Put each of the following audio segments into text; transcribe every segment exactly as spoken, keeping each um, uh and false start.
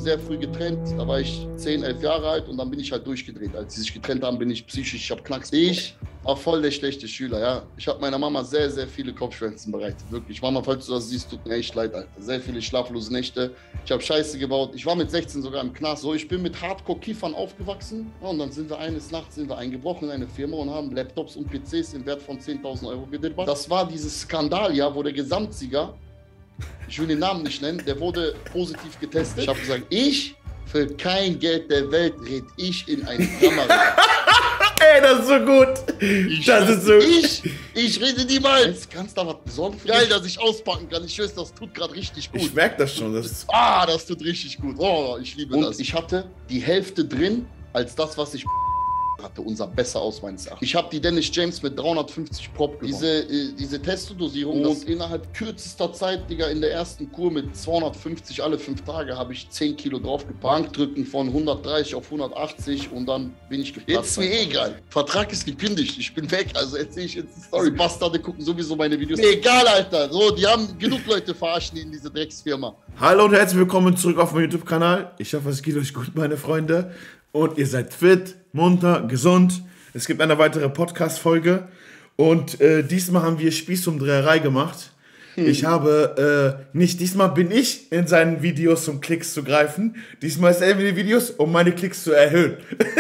sehr früh getrennt. Da war ich zehn, elf Jahre alt und dann bin ich halt durchgedreht. Als sie sich getrennt haben, bin ich psychisch, ich habe Knacks. Ich war voll der schlechte Schüler, ja. Ich habe meiner Mama sehr, sehr viele Kopfschmerzen bereitet, wirklich. Mama, falls du das siehst, tut mir echt leid, Alter. Sehr viele schlaflose Nächte. Ich habe Scheiße gebaut. Ich war mit sechzehn sogar im Knast. So, ich bin mit Hardcore-Kiefern aufgewachsen. Ja, und dann sind wir eines Nachts sind wir eingebrochen in eine Firma und haben Laptops und P Cs im Wert von zehntausend Euro gedippert. Das war dieses Skandaljahr, wo der Gesamtsieger, ich will den Namen nicht nennen, der wurde positiv getestet. Ich habe gesagt, ich, für kein Geld der Welt red ich in eine Kamera. Ey, das ist so gut. Ich, das ist so ich, ich rede niemals. Kannst du da was besorgen für Geil, dass ich auspacken kann. Ich weiß, das tut gerade richtig gut. Ich merke das schon. Das ist ah, das tut richtig gut. Oh, ich liebe Und das. Ich hatte die Hälfte drin, als das, was ich hatte, unser besser aus meines Erachtens. Ich habe die Dennis James mit dreihundertfünfzig Prop gewonnen. Diese, äh, diese Testodosierung und innerhalb kürzester Zeit, Digga, in der ersten Kur mit zweihundertfünfzig alle fünf Tage habe ich zehn Kilo draufgepackt. Bankdrücken von hundertdreißig auf hundertachtzig und dann bin ich geplatzt. Jetzt ist mir egal. Vertrag ist gekündigt. Ich bin weg. Also erzähle ich jetzt die Story. Die Bastarde gucken sowieso meine Videos. Mir egal, Alter. So, die haben genug Leute verarschen in diese Drecksfirma. Hallo und herzlich willkommen zurück auf meinem YouTube-Kanal. Ich hoffe, es geht euch gut, meine Freunde. Und ihr seid fit, munter, gesund. Es gibt eine weitere Podcast-Folge. Und äh, diesmal haben wir Spießumdreherei gemacht. Hm. Ich habe, äh, nicht diesmal bin ich in seinen Videos, um Klicks zu greifen. Diesmal ist er in den Videos, um meine Klicks zu erhöhen.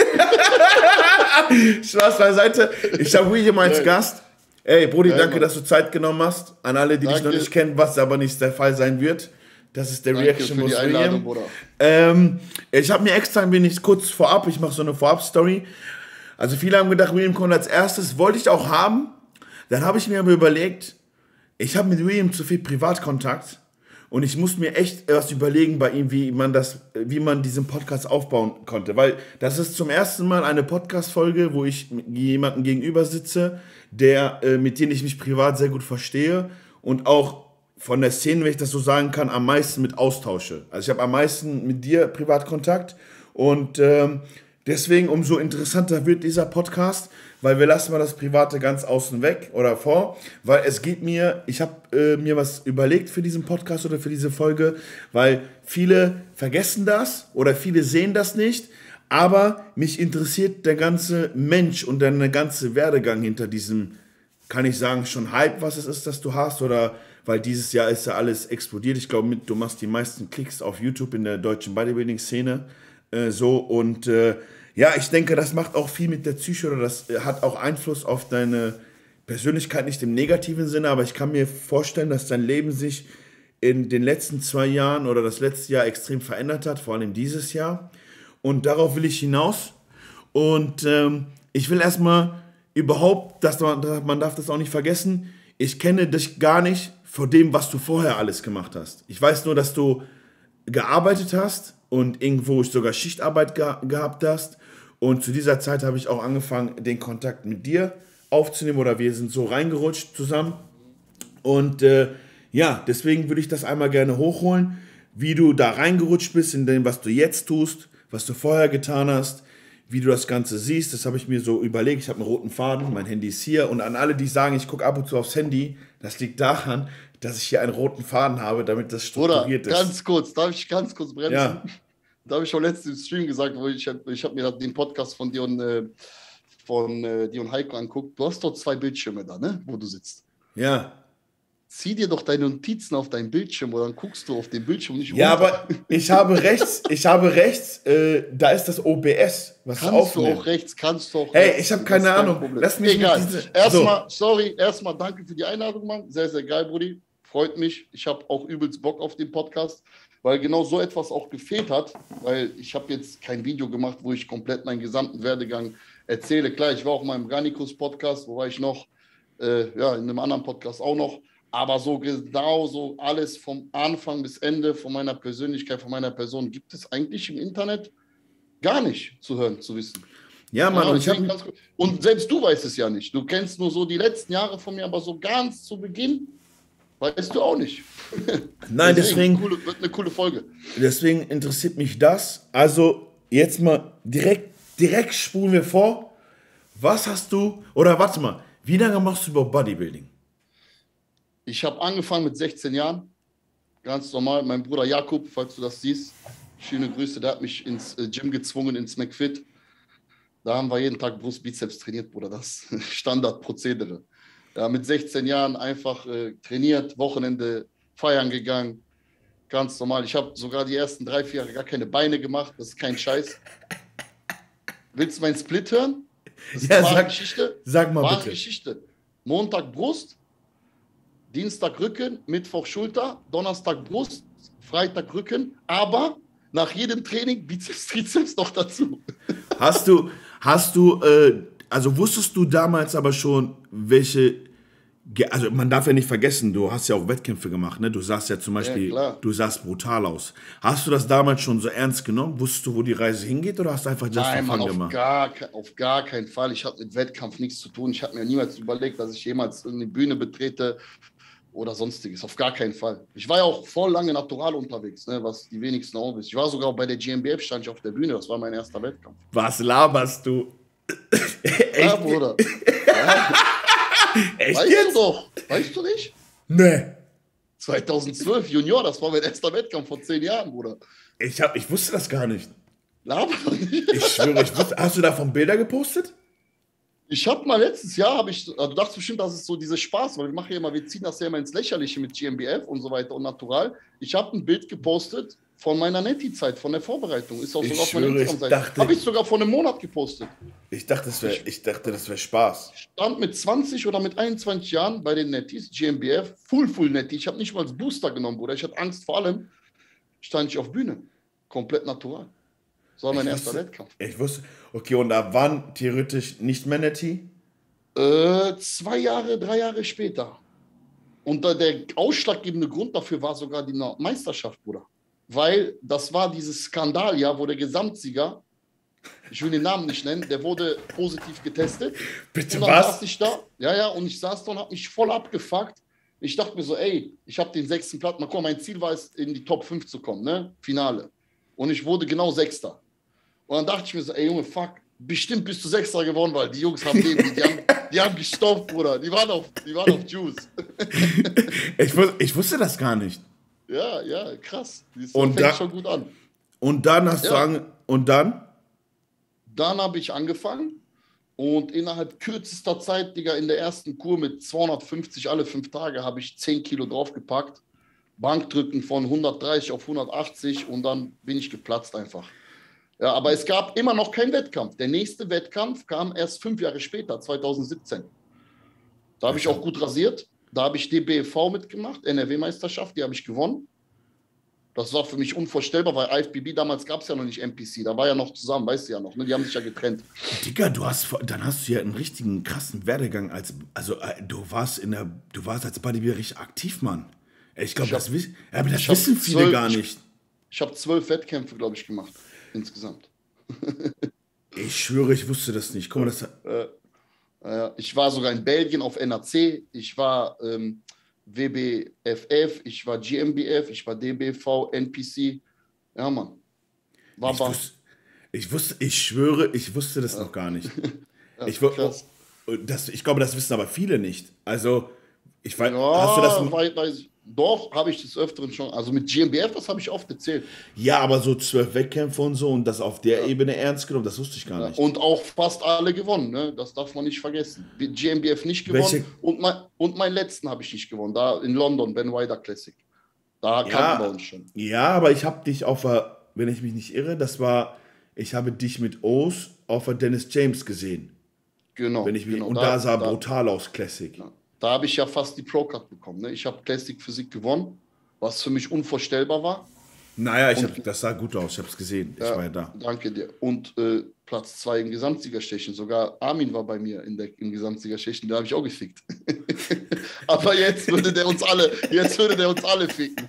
Spaß beiseite. Ich habe William als ja. Gast. Ey, Brudi, ja, danke, Mann. dass du Zeit genommen hast. An alle, die danke. dich noch nicht kennen, was aber nicht der Fall sein wird. Das ist der Danke Reaction muss William. Ähm, ich habe mir extra ein wenig kurz vorab, ich mache so eine Vorab-Story. Also viele haben gedacht, William kommt als erstes, wollte ich auch haben. Dann habe ich mir aber überlegt, ich habe mit William zu viel Privatkontakt und ich muss mir echt was überlegen bei ihm, wie man das, wie man diesen Podcast aufbauen konnte. Weil das ist zum ersten Mal eine Podcast-Folge, wo ich jemandem gegenüber sitze, der, äh, mit dem ich mich privat sehr gut verstehe und auch von der Szene, wenn ich das so sagen kann, am meisten mit austausche. Also ich habe am meisten mit dir Privatkontakt und ähm, deswegen umso interessanter wird dieser Podcast, weil wir lassen mal das Private ganz außen weg oder vor, weil es geht mir, ich habe äh, mir was überlegt für diesen Podcast oder für diese Folge, weil viele vergessen das oder viele sehen das nicht, aber mich interessiert der ganze Mensch und der ganze Werdegang hinter diesem, kann ich sagen, schon Hype, was es ist, das du hast oder weil dieses Jahr ist ja alles explodiert. Ich glaube, du machst die meisten Klicks auf YouTube in der deutschen Bodybuilding-Szene. Äh, so und äh, ja, ich denke, das macht auch viel mit der Psyche oder das hat auch Einfluss auf deine Persönlichkeit, nicht im negativen Sinne, aber ich kann mir vorstellen, dass dein Leben sich in den letzten zwei Jahren oder das letzte Jahr extrem verändert hat, vor allem dieses Jahr. Und darauf will ich hinaus. Und ähm, ich will erstmal überhaupt, dass man, man darf das auch nicht vergessen, ich kenne dich gar nicht vor dem, was du vorher alles gemacht hast. Ich weiß nur, dass du gearbeitet hast und irgendwo sogar Schichtarbeit ge- gehabt hast. Und zu dieser Zeit habe ich auch angefangen, den Kontakt mit dir aufzunehmen oder wir sind so reingerutscht zusammen. Und äh, ja, deswegen würde ich das einmal gerne hochholen, wie du da reingerutscht bist in dem, was du jetzt tust, was du vorher getan hast, wie du das Ganze siehst. Das habe ich mir so überlegt. Ich habe einen roten Faden, mein Handy ist hier. Und an alle, die sagen, ich gucke ab und zu aufs Handy, das liegt daran, dass ich hier einen roten Faden habe, damit das strukturiert Bruder, ist. ganz kurz, darf ich ganz kurz bremsen? Ja. Da habe ich schon letztens im Stream gesagt, wo ich, ich habe mir den Podcast von dir und, äh, von, äh, dir und Heiko anguckt. Du hast dort zwei Bildschirme da, ne, wo du sitzt. Ja. Zieh dir doch deine Notizen auf deinen Bildschirm oder dann guckst du auf den Bildschirm nicht Ja, runter. aber ich habe rechts, ich habe rechts, äh, da ist das O B S, was kannst aufnimmt. du auch rechts, kannst du auch Hey, rechts. ich habe keine Ahnung. Lass mich Egal. Diese... Erstmal, so. sorry, erstmal danke für die Einladung, Mann. Sehr, sehr geil, Brudi. Freut mich. Ich habe auch übelst Bock auf den Podcast, weil genau so etwas auch gefehlt hat, weil ich habe jetzt kein Video gemacht, wo ich komplett meinen gesamten Werdegang erzähle. Klar, ich war auch mal im Garnikus-Podcast, wo war ich noch, äh, ja, in einem anderen Podcast auch noch. Aber so genau so alles vom Anfang bis Ende von meiner Persönlichkeit, von meiner Person gibt es eigentlich im Internet gar nicht zu hören, zu wissen. Ja, Mann. Ja, und, ich hab... und selbst du weißt es ja nicht. Du kennst nur so die letzten Jahre von mir, aber so ganz zu Beginn weißt du auch nicht. Nein, deswegen, deswegen coole, wird eine coole Folge. Deswegen interessiert mich das. Also jetzt mal direkt, direkt spulen wir vor. Was hast du, oder warte mal, wie lange machst du überhaupt Bodybuilding? Ich habe angefangen mit sechzehn Jahren, ganz normal. Mein Bruder Jakub, falls du das siehst, schöne Grüße, der hat mich ins äh, Gym gezwungen, ins McFit. Da haben wir jeden Tag Brust, Bizeps trainiert, Bruder, das Standardprozedere. Ja, mit sechzehn Jahren einfach äh, trainiert, Wochenende feiern gegangen, ganz normal. Ich habe sogar die ersten drei, vier Jahre gar keine Beine gemacht, das ist kein Scheiß. Willst du meinen Split hören? Das ist ja, eine wahre sag, Geschichte. Sag mal wahre bitte. Geschichte. Montag Brust, Dienstag Rücken, Mittwoch Schulter, Donnerstag Brust, Freitag Rücken, aber nach jedem Training Bizeps, Trizeps noch dazu. Hast du, hast du, äh, also wusstest du damals aber schon, welche, also man darf ja nicht vergessen, du hast ja auch Wettkämpfe gemacht, ne? Du sahst ja zum Beispiel, ja, du sahst brutal aus. Hast du das damals schon so ernst genommen? Wusstest du, wo die Reise hingeht oder hast du einfach just Nein, for fun Mann, auf gemacht? Gar, auf gar keinen Fall. Ich hatte mit Wettkampf nichts zu tun. Ich habe mir niemals überlegt, dass ich jemals eine Bühne betrete oder sonstiges. Auf gar keinen Fall. Ich war ja auch voll lange natural unterwegs, ne, was die wenigsten auch wissen. Ich war sogar bei der G M B F, stand ich auf der Bühne. Das war mein erster Wettkampf. Was laberst du? Ja, Bruder. Ja. Echt weißt jetzt? du doch. Weißt du nicht? Nee. zweitausendzwölf, Junior, das war mein erster Wettkampf vor zehn Jahren, Bruder. Ich, hab, ich wusste das gar nicht. Laber doch nicht. Ich schwöre, ich wusste. Hast du davon Bilder gepostet? Ich habe mal letztes Jahr, habe ich, du dachtest bestimmt, das ist so dieses Spaß, weil wir machen ja immer, wir ziehen das ja immer ins Lächerliche mit G M B F und so weiter und natural. Ich habe ein Bild gepostet von meiner Netti-Zeit, von der Vorbereitung. Ist auch sogar auf meiner Instagram-Seite. Habe ich sogar vor einem Monat gepostet. Ich dachte, das wäre ich dachte, das wäre Spaß. Stand mit zwanzig oder mit einundzwanzig Jahren bei den Nettis, G M B F, full, full Netti. Ich habe nicht mal als Booster genommen, Bruder. Ich hatte Angst vor allem. Stand ich auf Bühne. Komplett natural. Das war mein ich erster wusste, Wettkampf. Ich wusste, okay, und da waren theoretisch nicht mehr Netti? Äh, zwei Jahre, drei Jahre später. Und da, der ausschlaggebende Grund dafür war sogar die Meisterschaft, Bruder. Weil das war dieses Skandaljahr, wo der Gesamtsieger, ich will den Namen nicht nennen, der wurde positiv getestet. Bitte und dann was? Saß ich da, ja, ja, und ich saß da und habe mich voll abgefuckt. Ich dachte mir so, ey, ich habe den sechsten Platz, mal gucken, mein Ziel war es, in die Top fünf zu kommen, ne? Finale. Und ich wurde genau Sechster. Und dann dachte ich mir so, ey, Junge, fuck, bestimmt bist du Sechster geworden, weil die Jungs haben den, die, die haben, die haben gestoppt, Bruder. Die waren auf, die waren auf Juice. ich, wus ich wusste das gar nicht. Ja, ja, krass. Das und fängt da, schon gut an. Und dann hast ja. du ange und dann? Dann habe ich angefangen und innerhalb kürzester Zeit, Digga, in der ersten Kur mit zweihundertfünfzig alle fünf Tage habe ich zehn Kilo draufgepackt. Bankdrücken von hundertdreißig auf hundertachtzig und dann bin ich geplatzt einfach. Ja, aber es gab immer noch keinen Wettkampf. Der nächste Wettkampf kam erst fünf Jahre später, zweitausendsiebzehn. Da habe ich auch gut rasiert. Da habe ich D B V mitgemacht, N R W-Meisterschaft, die habe ich gewonnen. Das war für mich unvorstellbar, weil I F B B damals gab es ja noch nicht M P C. Da war ja noch zusammen, weißt du ja noch. Ne? Die haben sich ja getrennt. Digga, du hast, dann hast du ja einen richtigen krassen Werdegang. Als, also du warst, in der, du warst als Bodybuilder richtig aktiv, Mann. Ich glaube, das, wiss, aber das wissen viele zwölf, gar nicht. Ich, ich habe zwölf Wettkämpfe, glaube ich, gemacht. Insgesamt. Ich schwöre, ich wusste das nicht. Guck mal, das... Äh, äh, ich war sogar in Belgien auf N A C. Ich war... Ähm, W B F F, ich war G M B F, ich war D B V, N P C. Ja, Mann. War ich, wusste, ich wusste, ich schwöre, ich wusste das ja. noch gar nicht. ja, ich, das, ich glaube, das wissen aber viele nicht. Also, ich weiß, ja, hast du das... Weiß, weiß, doch, habe ich des Öfteren schon. Also mit G M B F, das habe ich oft erzählt. Ja, aber so zwölf Wettkämpfe und so und das auf der ja. Ebene ernst genommen, das wusste ich gar ja. nicht. Und auch fast alle gewonnen, ne? Das darf man nicht vergessen. G M B F nicht gewonnen und, mein, und meinen letzten habe ich nicht gewonnen, da in London, Ben Wider Classic. Da ja, kannten wir uns schon. Ja, aber ich habe dich auf der, wenn ich mich nicht irre, das war, ich habe dich mit O's auf der Dennis James gesehen. Genau. Wenn ich mich, genau. Und da, da sah da, brutal aus, Classic. Ja. Da habe ich ja fast die Pro-Card bekommen. Ne? Ich habe Classic Physik gewonnen, was für mich unvorstellbar war. Naja, ich hab, das sah gut aus, ich habe es gesehen. Ich ja, war ja da. Danke dir. Und äh, Platz zwei im Gesamtsiegerstechen. Sogar Armin war bei mir in der, im Gesamtsiegerstechen, da habe ich auch gefickt. Aber jetzt würde der uns alle, jetzt würde der uns alle ficken.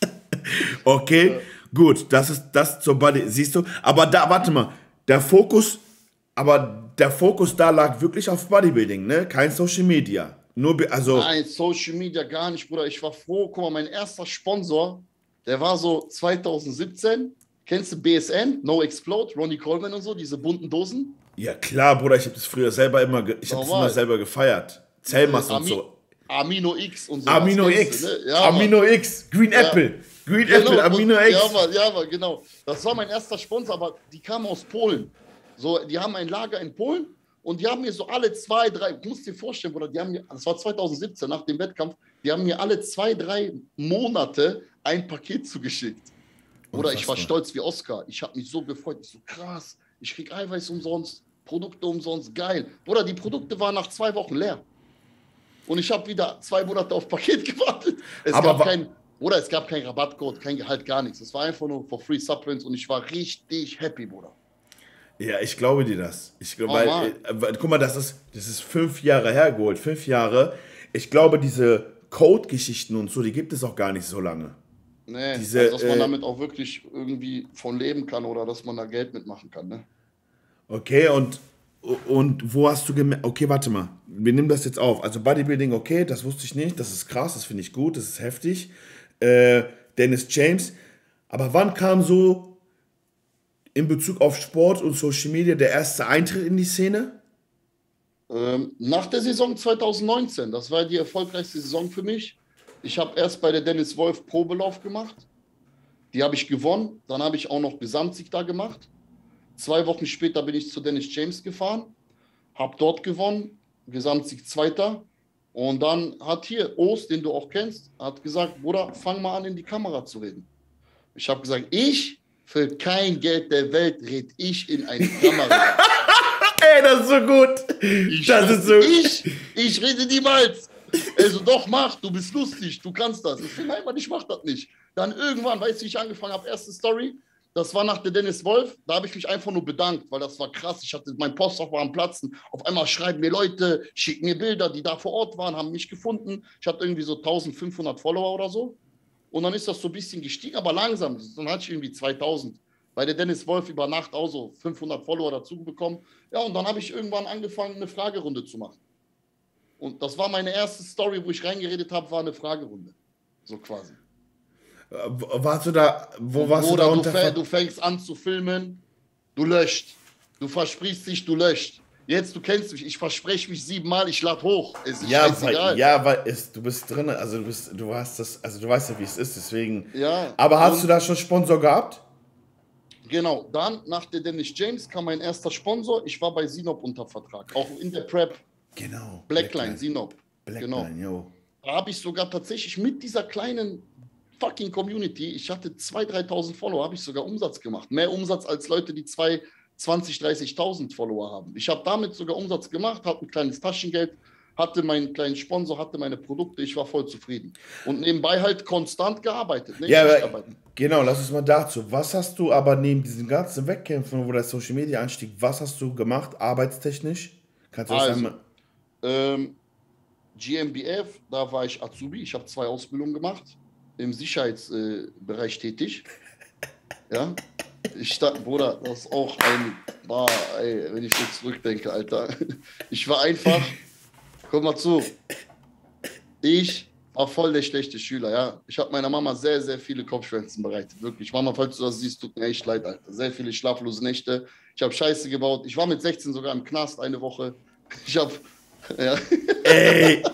Okay, ja. Gut, das ist das zur Body, siehst du? Aber da, warte mal, der Fokus, aber der Fokus da lag wirklich auf Bodybuilding, ne? Kein Social Media. Nur, also Nein, Social Media gar nicht, Bruder. Ich war froh. Guck mal, mein erster Sponsor, der war so zweitausendsiebzehn. Kennst du B S N? No Explode, Ronnie Coleman und so, diese bunten Dosen? Ja klar, Bruder, ich habe das früher selber immer, ich habe das immer selber gefeiert. Zellmasse äh, und so. Amino X und so. Amino X, du, ne? Ja, Amino X, Green ja. Apple. Green genau, Apple, Amino X. Ja, Mann, ja, Mann, genau. Das war mein erster Sponsor, aber die kamen aus Polen. So, die haben ein Lager in Polen und die haben mir so alle zwei, drei, du musst dir vorstellen, Bruder, die haben mir, das war zwanzig siebzehn nach dem Wettkampf, die haben mir alle zwei, drei Monate ein Paket zugeschickt. Oder ich war stolz wie Oscar. Ich habe mich so gefreut. Ich so, krass, ich krieg Eiweiß umsonst, Produkte umsonst, geil. Bruder, die Produkte waren nach zwei Wochen leer. Und ich habe wieder zwei Monate auf Paket gewartet. Es aber gab kein, Bruder, es gab keinen Rabattcode, kein Gehalt, gar nichts. Es war einfach nur for free Supplements und ich war richtig happy, Bruder. Ja, ich glaube dir das. Ich, oh, weil, äh, guck mal, das ist, das ist fünf Jahre hergeholt. Fünf Jahre. Ich glaube, diese Code-Geschichten und so, die gibt es auch gar nicht so lange. Nee, Diese, also, dass man äh, damit auch wirklich irgendwie von leben kann oder dass man da Geld mitmachen kann, ne? Okay, und, und wo hast du gemerkt, okay, warte mal, wir nehmen das jetzt auf. Also Bodybuilding, okay, das wusste ich nicht, das ist krass, das finde ich gut, das ist heftig. Äh, Dennis James, aber wann kam so in Bezug auf Sport und Social Media der erste Eintritt in die Szene? Ähm, nach der Saison zwanzig neunzehn, das war die erfolgreichste Saison für mich. Ich habe erst bei der Dennis Wolf Probelauf gemacht. Die habe ich gewonnen. Dann habe ich auch noch Gesamtsieg da gemacht. Zwei Wochen später bin ich zu Dennis James gefahren. Habe dort gewonnen. Gesamtsieg Zweiter. Und dann hat hier Ost, den du auch kennst, hat gesagt, Bruder, fang mal an, in die Kamera zu reden. Ich habe gesagt, ich, für kein Geld der Welt, rede ich in eine Kamera. Ey, das ist so gut. Ich, das ist so ich, ich rede niemals. Also doch, mach, du bist lustig, du kannst das. Ich finde, nein, Mann, ich mach das nicht. Dann irgendwann, weißt du, wie ich angefangen habe, erste Story, das war nach der Dennis Wolf, da habe ich mich einfach nur bedankt, weil das war krass. Ich hatte, mein Postfach war am Platzen. Auf einmal schreiben mir Leute, schicken mir Bilder, die da vor Ort waren, haben mich gefunden. Ich hatte irgendwie so eintausendfünfhundert Follower oder so. Und dann ist das so ein bisschen gestiegen, aber langsam. Dann hatte ich irgendwie zweitausend. Bei der Dennis Wolf über Nacht auch so fünfhundert Follower dazu bekommen. Ja, und dann habe ich irgendwann angefangen, eine Fragerunde zu machen. Und das war meine erste Story, wo ich reingeredet habe, war eine Fragerunde. So quasi. Warst du da, wo warst Oder du da du, unter... du fängst an zu filmen, du löscht. Du versprichst dich, du löscht. Jetzt, du kennst mich, ich verspreche mich siebenmal, ich lade hoch. Es ist ja, scheißegal. Weil, ja, weil es, du bist drin, also du bist, du hast das, also du weißt ja, wie es ist, deswegen. Ja. Aber hast du da schon Sponsor gehabt? Genau, dann nach der Dennis James kam mein erster Sponsor. Ich war bei Sinop unter Vertrag, auch in der Prep. Genau. Blackline, Sinop. Blackline, genau. Jo. Da habe ich sogar tatsächlich mit dieser kleinen fucking Community, ich hatte zweitausend, dreitausend Follower, habe ich sogar Umsatz gemacht. Mehr Umsatz als Leute, die zwei, zwanzig, dreißigtausend Follower haben. Ich habe damit sogar Umsatz gemacht, habe ein kleines Taschengeld, hatte meinen kleinen Sponsor, hatte meine Produkte, ich war voll zufrieden. Und nebenbei halt konstant gearbeitet. Ne? Ja, aber, genau, lass uns mal dazu. Was hast du aber neben diesen ganzen Wettkämpfen, wo der Social Media anstieg, was hast du gemacht, arbeitstechnisch? Kannst du das also, einmal... Ähm, G M B F, da war ich Azubi, ich habe zwei Ausbildungen gemacht, im Sicherheitsbereich äh, tätig. Ja, ich stand, Bruder, das ist auch ein, war, ey, wenn ich jetzt zurückdenke, Alter. Ich war einfach, guck mal zu, ich war voll der schlechte Schüler, ja. Ich habe meiner Mama sehr, sehr viele Kopfschmerzen bereitet, wirklich. Mama, falls du das siehst, tut mir echt leid, Alter. Sehr viele schlaflose Nächte. Ich habe Scheiße gebaut. Ich war mit sechzehn sogar im Knast eine Woche. Ich habe Ja. Ey!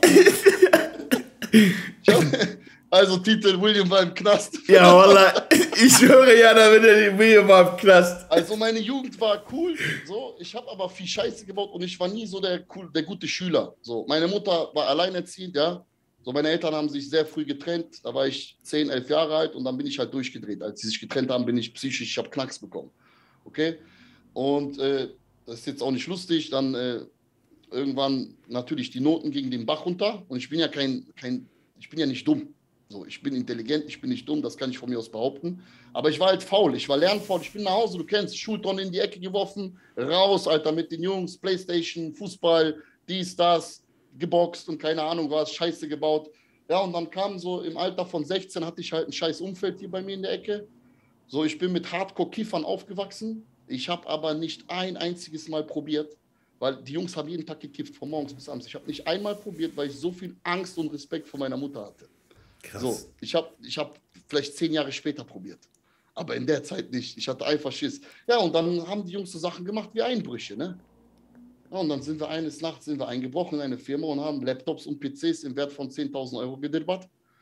Hab, also Titel, William war im Knast. Ja, Wallah, ich höre ja, da wird der William war im Knast. Also meine Jugend war cool, so. Ich habe aber viel Scheiße gebaut und ich war nie so der, cool, der gute Schüler. So. Meine Mutter war alleinerziehend, ja. So, meine Eltern haben sich sehr früh getrennt. Da war ich zehn, elf Jahre alt und dann bin ich halt durchgedreht. Als sie sich getrennt haben, bin ich psychisch, ich habe Knacks bekommen. Okay? Und äh, das ist jetzt auch nicht lustig. Dann äh, irgendwann natürlich die Noten gingen den Bach runter und ich bin ja kein, kein ich bin ja nicht dumm. So, ich bin intelligent, ich bin nicht dumm, das kann ich von mir aus behaupten. Aber ich war halt faul, ich war lernfaul, ich bin nach Hause, du kennst, Schultonne in die Ecke geworfen, raus, Alter, mit den Jungs, Playstation, Fußball, dies, das, geboxt und keine Ahnung was, Scheiße gebaut. Ja, und dann kam so im Alter von sechzehn, hatte ich halt ein scheiß Umfeld hier bei mir in der Ecke. So, ich bin mit Hardcore-Kiffern aufgewachsen. Ich habe aber nicht ein einziges Mal probiert, weil die Jungs haben jeden Tag gekifft, von morgens bis abends. Ich habe nicht einmal probiert, weil ich so viel Angst und Respekt vor meiner Mutter hatte. Krass. So, ich habe ich hab vielleicht zehn Jahre später probiert, aber in der Zeit nicht. Ich hatte einfach Schiss. Ja, und dann haben die Jungs so Sachen gemacht wie Einbrüche, ne? Ja, und dann sind wir eines Nachts sind wir eingebrochen in eine Firma und haben Laptops und P Cs im Wert von zehntausend Euro gedirbert.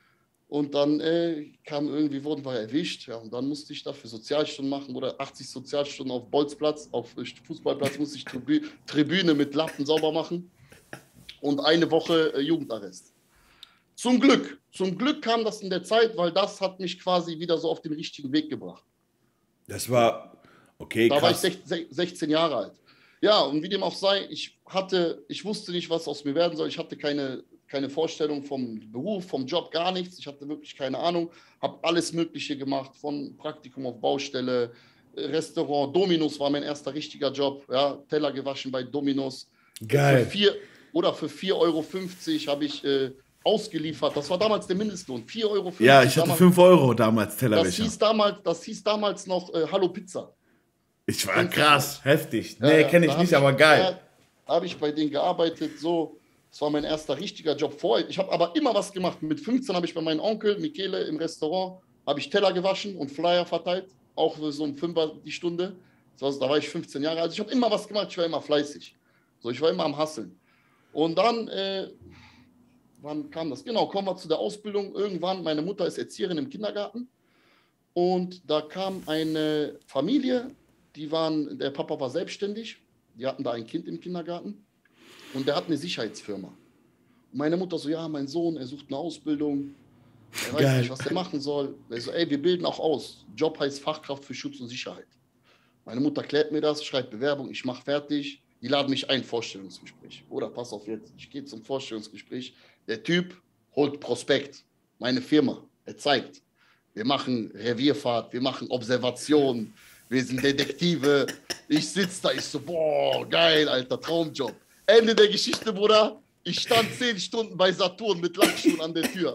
Und dann äh, kam irgendwie, wurden wir erwischt. Ja, und dann musste ich dafür Sozialstunden machen oder achtzig Sozialstunden auf Bolzplatz, auf Fußballplatz musste ich Tribü Tribüne mit Lappen sauber machen. Und eine Woche äh, Jugendarrest. Zum Glück, zum Glück kam das in der Zeit, weil das hat mich quasi wieder so auf den richtigen Weg gebracht. Das war, okay, da krass. war ich sechzehn Jahre alt. Ja, und wie dem auch sei, ich hatte, ich wusste nicht, was aus mir werden soll. Ich hatte keine, keine Vorstellung vom Beruf, vom Job, gar nichts. Ich hatte wirklich keine Ahnung. Habe alles Mögliche gemacht, von Praktikum auf Baustelle, Restaurant. Dominos war mein erster richtiger Job. Ja, Teller gewaschen bei Dominos. Geil. Für vier, oder für vier Euro fünfzig habe ich äh, ausgeliefert. Das war damals der Mindestlohn. vier Euro fünfzig. Ja, ich hatte damals, fünf Euro damals Tellerwäscher. Das hieß damals, das hieß damals noch äh, Hallo Pizza. Ich war krass, heftig. Nee, ja, kenne ich nicht, ich, aber geil. Da habe ich bei denen gearbeitet, so. Das war mein erster richtiger Job vorher. Ich habe aber immer was gemacht. Mit fünfzehn habe ich bei meinem Onkel, Michele, im Restaurant, habe ich Teller gewaschen und Flyer verteilt. Auch so um Fünfer die Stunde. Das war, da war ich fünfzehn Jahre alt. Ich habe immer was gemacht, ich war immer fleißig. So, ich war immer am Hasseln. Und dann, äh, wann kam das? Genau, kommen wir zu der Ausbildung. Irgendwann, meine Mutter ist Erzieherin im Kindergarten. Und da kam eine Familie, die waren, der Papa war selbstständig, die hatten da ein Kind im Kindergarten und der hat eine Sicherheitsfirma. Und meine Mutter so, ja, mein Sohn, er sucht eine Ausbildung, er weiß Geil. nicht, was er machen soll. Er so, ey, wir bilden auch aus. Job heißt Fachkraft für Schutz und Sicherheit. Meine Mutter klärt mir das, schreibt Bewerbung, ich mache fertig, die laden mich ein, Vorstellungsgespräch. Oder pass auf jetzt, ich gehe zum Vorstellungsgespräch. Der Typ holt Prospekt, meine Firma, er zeigt. Wir machen Revierfahrt, wir machen Observation, wir sind Detektive. Ich sitze da, ich so, boah, geil, alter, Traumjob. Ende der Geschichte, Bruder. Ich stand zehn Stunden bei Saturn mit Lackschuhen an der Tür.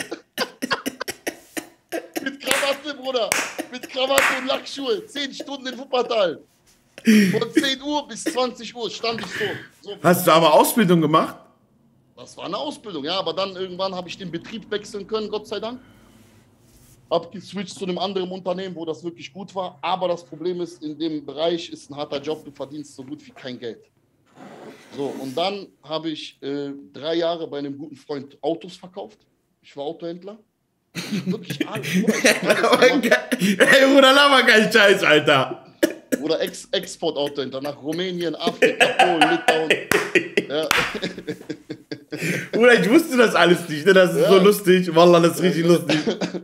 Mit Krawatte, Bruder. Mit Krawatte und Lackschuhe. Zehn Stunden in Wuppertal. Von zehn Uhr bis zwanzig Uhr stand ich so. so. Hast du aber Ausbildung gemacht? Das war eine Ausbildung, ja. Aber dann irgendwann habe ich den Betrieb wechseln können, Gott sei Dank. Abgeswitcht zu einem anderen Unternehmen, wo das wirklich gut war. Aber das Problem ist, in dem Bereich ist ein harter Job, du verdienst so gut wie kein Geld. So, und dann habe ich äh, drei Jahre bei einem guten Freund Autos verkauft. Ich war Autohändler. Wirklich alles. Ey, Bruder, lass mal keinen Scheiß, Alter. Oder Ex Export-Autohändler nach Rumänien, Afrika, Polen, Litauen. Ja. Bruder, ich wusste das alles nicht, ne? Das ist ja so lustig. Wallah, das ist richtig lustig.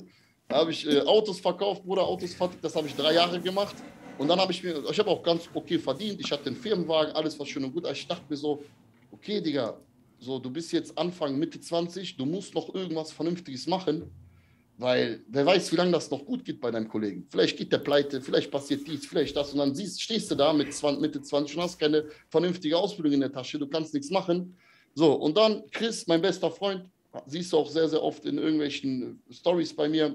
Da habe ich äh, Autos verkauft, Bruder, Autos fertig, das habe ich drei Jahre gemacht. Und dann habe ich mir, ich habe auch ganz okay verdient, ich hatte den Firmenwagen, alles war schön und gut. Aber ich dachte mir so, okay, Digga, so, du bist jetzt Anfang, Mitte zwanzig, du musst noch irgendwas Vernünftiges machen, weil wer weiß, wie lange das noch gut geht bei deinem Kollegen. Vielleicht geht der pleite, vielleicht passiert dies, vielleicht das. Und dann siehst, stehst du da mit zwanzig, Mitte zwanzig und hast keine vernünftige Ausbildung in der Tasche, du kannst nichts machen. So, und dann Chris, mein bester Freund, siehst du auch sehr, sehr oft in irgendwelchen Stories bei mir,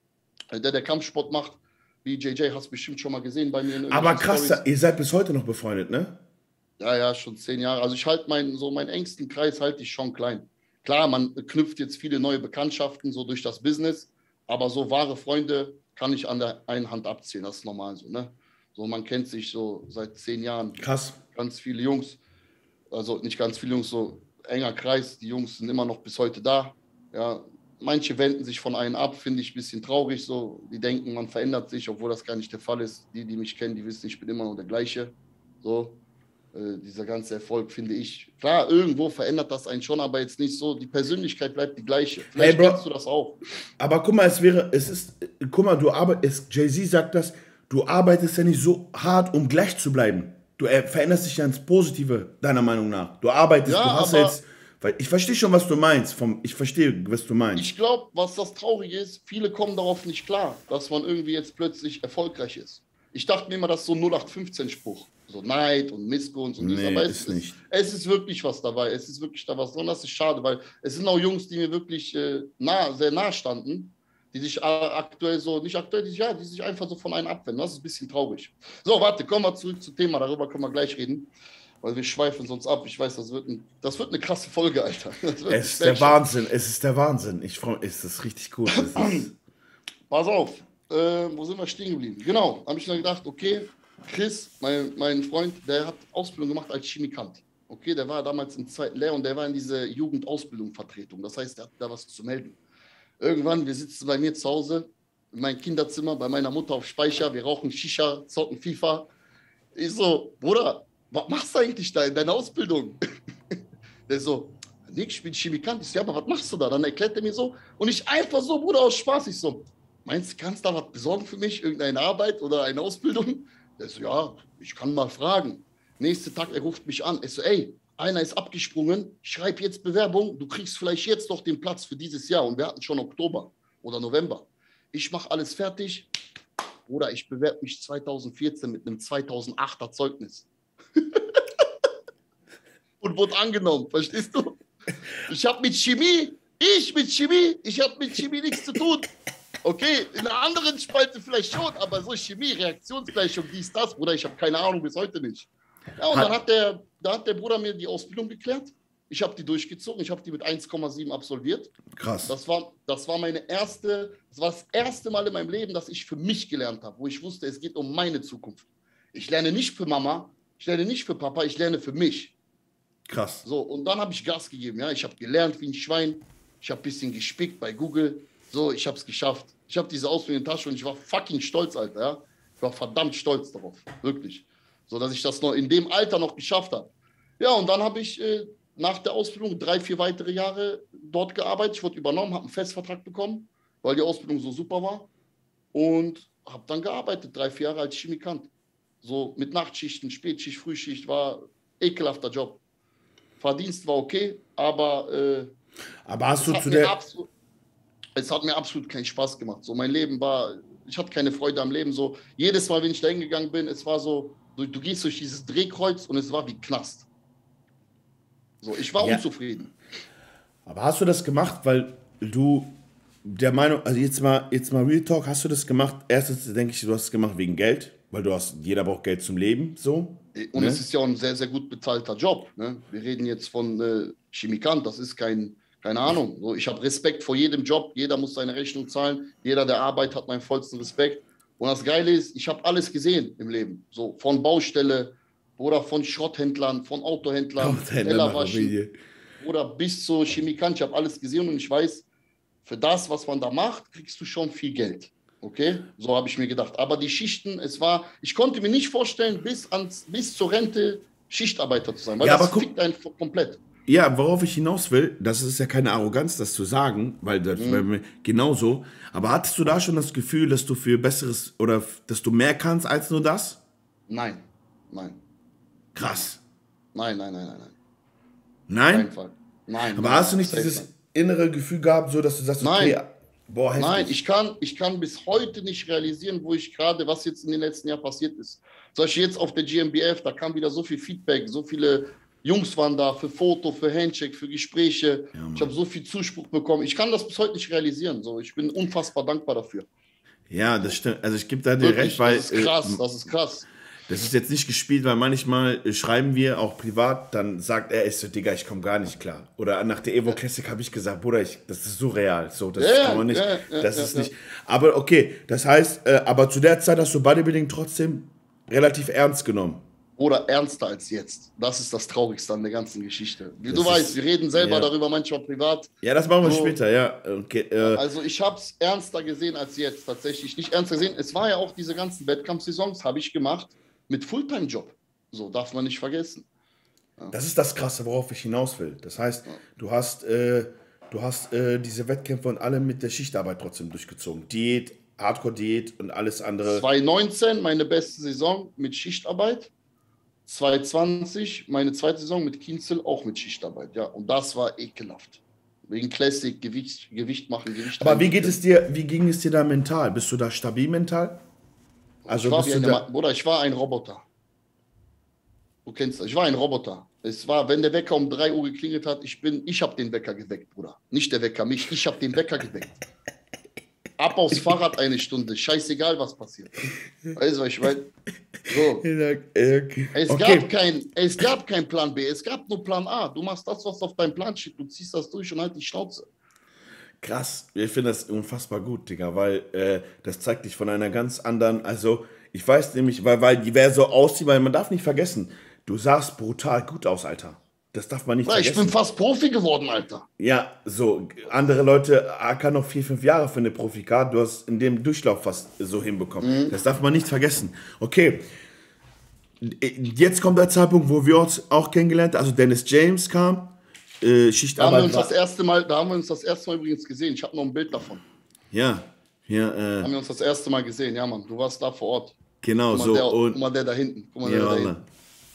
der der Kampfsport macht, wie J J, hast du bestimmt schon mal gesehen bei mir. In Aber krass, Storys. Ihr seid bis heute noch befreundet, ne? Ja, ja, schon zehn Jahre. Also ich halte meinen, so meinen engsten Kreis halte ich schon klein. Klar, man knüpft jetzt viele neue Bekanntschaften so durch das Business, aber so wahre Freunde kann ich an der einen Hand abzählen, das ist normal so, ne? So, man kennt sich so seit zehn Jahren. Krass. Ganz viele Jungs, also nicht ganz viele Jungs, so enger Kreis, die Jungs sind immer noch bis heute da, ja. Manche wenden sich von einem ab, finde ich ein bisschen traurig. So. Die denken, man verändert sich, obwohl das gar nicht der Fall ist. Die, die mich kennen, die wissen, ich bin immer noch der gleiche. So. Äh, dieser ganze Erfolg, finde ich. Klar, irgendwo verändert das einen schon, aber jetzt nicht so. Die Persönlichkeit bleibt die gleiche. Vielleicht hey, kennst du das auch. Aber guck mal, es wäre, es ist, guck mal, du arbeitest, Jay-Z sagt das, du arbeitest ja nicht so hart, um gleich zu bleiben. Du äh, veränderst dich ja ins Positive, deiner Meinung nach. Du arbeitest, ja, du hast jetzt. Weil ich verstehe schon, was du meinst. Vom, ich verstehe, was du meinst. Ich glaube, was das Traurige ist, viele kommen darauf nicht klar, dass man irgendwie jetzt plötzlich erfolgreich ist. Ich dachte mir immer, das ist so ein null acht fünfzehn Spruch. So Neid und Missgunst und nee, dies. Aber es ist, nicht. es ist wirklich was dabei. Es ist wirklich da was. Und das ist schade, weil es sind auch Jungs, die mir wirklich äh, nah, sehr nah standen, die sich äh, aktuell so, nicht aktuell, die, ja, die sich einfach so von einem abwenden. Das ist ein bisschen traurig. So, warte, kommen wir zurück zum Thema. Darüber können wir gleich reden. Weil wir schweifen sonst ab. Ich weiß, das wird, ein, das wird eine krasse Folge, Alter. Es ist der Wahnsinn. Es ist der Wahnsinn. Ich freue mich. Es ist richtig gut. Ist Pass auf. Äh, wo sind wir stehen geblieben? Genau. Habe ich dann gedacht, okay, Chris, mein, mein Freund, der hat Ausbildung gemacht als Chemikant. Okay, der war damals im zweiten Lehr und der war in dieser Jugendausbildung Vertretung. Das heißt, der hat da was zu melden. Irgendwann, wir sitzen bei mir zu Hause, in meinem Kinderzimmer, bei meiner Mutter auf Speicher, wir rauchen Shisha, zocken FIFA. Ich so, Bruder, was machst du eigentlich da in deiner Ausbildung? Der so, nix, ich bin Chemikant. Ich so, ja, aber was machst du da? Dann erklärt er mir so. Und ich einfach so, Bruder, aus Spaß. Ich so, meinst du, kannst du da was besorgen für mich? Irgendeine Arbeit oder eine Ausbildung? Der so, ja, ich kann mal fragen. Nächsten Tag, er ruft mich an. Ich so, ey, einer ist abgesprungen, schreib jetzt Bewerbung, du kriegst vielleicht jetzt noch den Platz für dieses Jahr. Und wir hatten schon Oktober oder November. Ich mache alles fertig. Bruder, ich bewerbe mich zweitausendvierzehn mit einem zweitausendachter Zeugnis. Und wurde angenommen, verstehst du? Ich habe mit Chemie, ich mit Chemie, ich habe mit Chemie nichts zu tun. Okay, in einer anderen Spalte vielleicht schon, aber so Chemie, Reaktionsgleichung, dies, das, Bruder, ich habe keine Ahnung, bis heute nicht. Ja, und dann hat der, da hat der Bruder mir die Ausbildung geklärt. Ich habe die durchgezogen, ich habe die mit eins Komma sieben absolviert. Krass. Das war, das war meine erste, das war das erste Mal in meinem Leben, dass ich für mich gelernt habe, wo ich wusste, es geht um meine Zukunft. Ich lerne nicht für Mama, ich lerne nicht für Papa, ich lerne für mich. Krass. So, und dann habe ich Gas gegeben. Ja? Ich habe gelernt wie ein Schwein. Ich habe ein bisschen gespickt bei Google. So, ich habe es geschafft. Ich habe diese Ausbildung in der Tasche und ich war fucking stolz, Alter. Ja? Ich war verdammt stolz darauf. Wirklich. So, dass ich das noch in dem Alter noch geschafft habe. Ja, und dann habe ich äh, nach der Ausbildung drei, vier weitere Jahre dort gearbeitet. Ich wurde übernommen, habe einen Festvertrag bekommen, weil die Ausbildung so super war. Und habe dann gearbeitet, drei, vier Jahre als Chemikant. So mit Nachtschichten, Spätschicht, Frühschicht, war ekelhafter Job. Verdienst war okay, aber, äh, aber hast du zu der absolut, es hat mir absolut keinen Spaß gemacht. So, mein Leben war, ich hatte keine Freude am Leben. So, jedes Mal, wenn ich da hingegangen bin, es war so, du, du gehst durch dieses Drehkreuz und es war wie Knast. So, ich war ja unzufrieden. Aber hast du das gemacht, weil du der Meinung, also jetzt mal, jetzt mal Real Talk, hast du das gemacht? Erstens denke ich, du hast es gemacht wegen Geld, weil du hast, jeder braucht Geld zum Leben, so. Und ne? Es ist ja auch ein sehr, sehr gut bezahlter Job. Ne? Wir reden jetzt von äh, Chemikant, das ist kein, keine Ahnung. So, ich habe Respekt vor jedem Job, jeder muss seine Rechnung zahlen, jeder, der arbeitet, hat meinen vollsten Respekt. Und das Geile ist, ich habe alles gesehen im Leben. So von Baustelle oder von Schrotthändlern, von Autohändlern, Tellerwaschen oder bis zu Chemikant. Ich habe alles gesehen und ich weiß, für das, was man da macht, kriegst du schon viel Geld. Okay, so habe ich mir gedacht. Aber die Schichten, es war, ich konnte mir nicht vorstellen, bis, ans, bis zur Rente Schichtarbeiter zu sein, weil ja, das aber fickt einen komplett. Ja, worauf ich hinaus will, das ist ja keine Arroganz, das zu sagen, weil das mhm. bei mir genauso. Aber hattest du da schon das Gefühl, dass du für Besseres oder dass du mehr kannst als nur das? Nein, nein. Krass. Nein, nein, nein, nein, nein. Nein? Auf keinen Fall. Nein. Aber nein, hast du nicht dieses nein. innere Gefühl gehabt, so dass du sagst, okay, nein. boah, heftig. Nein, ich kann, ich kann bis heute nicht realisieren, wo ich gerade, was jetzt in den letzten Jahren passiert ist. Zum Beispiel jetzt auf der G M B F, da kam wieder so viel Feedback, so viele Jungs waren da für Foto, für Handshake, für Gespräche. Ja, ich habe so viel Zuspruch bekommen. Ich kann das bis heute nicht realisieren. So, ich bin unfassbar dankbar dafür. Ja, das stimmt. Also ich gebe da dir recht, weil... Das ist krass, äh, das ist krass. Das ist jetzt nicht gespielt, weil manchmal schreiben wir auch privat, dann sagt er, ich so, Digga, ich komme gar nicht klar. Oder nach der Evo ja. Classic habe ich gesagt, Bruder, ich, das ist surreal. So, das ja, kann man nicht. Ja, ja, das ja, ist ja. nicht. Aber okay, das heißt, äh, aber zu der Zeit hast du Bodybuilding trotzdem relativ ernst genommen. Oder ernster als jetzt. Das ist das Traurigste an der ganzen Geschichte. Wie das du ist, weißt, wir reden selber ja. darüber manchmal privat. Ja, das machen wir so. später, ja. Okay, äh. Also ich habe es ernster gesehen als jetzt, tatsächlich. Nicht ernster gesehen. Es war ja auch diese ganzen Wettkampfsaisons, habe ich gemacht mit Fulltime-Job. So, darf man nicht vergessen. Ja. Das ist das Krasse, worauf ich hinaus will. Das heißt, ja. du hast, äh, du hast äh, diese Wettkämpfe und alle mit der Schichtarbeit trotzdem durchgezogen. Diät, Hardcore-Diät und alles andere. zwanzig neunzehn meine beste Saison mit Schichtarbeit. zwanzig zwanzig meine zweite Saison mit Kienzel auch mit Schichtarbeit. Ja, und das war ekelhaft. Wegen Classic, Gewicht, Gewicht machen, Gewicht. Aber wie geht es dir, wie ging es dir da mental? Bist du da stabil mental? Also ich war, bist wie du eine, da Bruder, ich war ein Roboter. Du kennst das. Ich war ein Roboter. Es war, wenn der Wecker um drei Uhr geklingelt hat, ich bin, ich habe den Wecker geweckt, Bruder. Nicht der Wecker, mich. Ich habe den Wecker geweckt. Ab aufs Fahrrad eine Stunde. Scheißegal, was passiert. Weißt du, ich meine? So. Es, okay. gab kein, es gab kein Plan B. Es gab nur Plan A. Du machst das, was auf deinem Plan steht. Du ziehst das durch und halt die Schnauze. Krass. Ich finde das unfassbar gut, Digga, weil äh, das zeigt dich von einer ganz anderen, also ich weiß nämlich, weil, weil die wer so aussieht, weil man darf nicht vergessen, du sahst brutal gut aus, Alter. Das darf man nicht ja, vergessen. Ich bin fast Profi geworden, Alter. Ja, so, andere Leute, A K noch vier, fünf Jahre für eine Profikarte, du hast in dem Durchlauf fast so hinbekommen. Mhm. Das darf man nicht vergessen. Okay, jetzt kommt der Zeitpunkt, wo wir uns auch kennengelernt haben, also Dennis James kam, äh, Schichtarbeit. Da haben wir uns das erste Mal, da haben wir uns das erste Mal übrigens gesehen, ich habe noch ein Bild davon. Ja, ja. Äh, da haben wir uns das erste Mal gesehen, ja Mann, du warst da vor Ort. Genau, guck mal, so. Der, und, guck mal der da hinten, guck mal ja, der da hinten.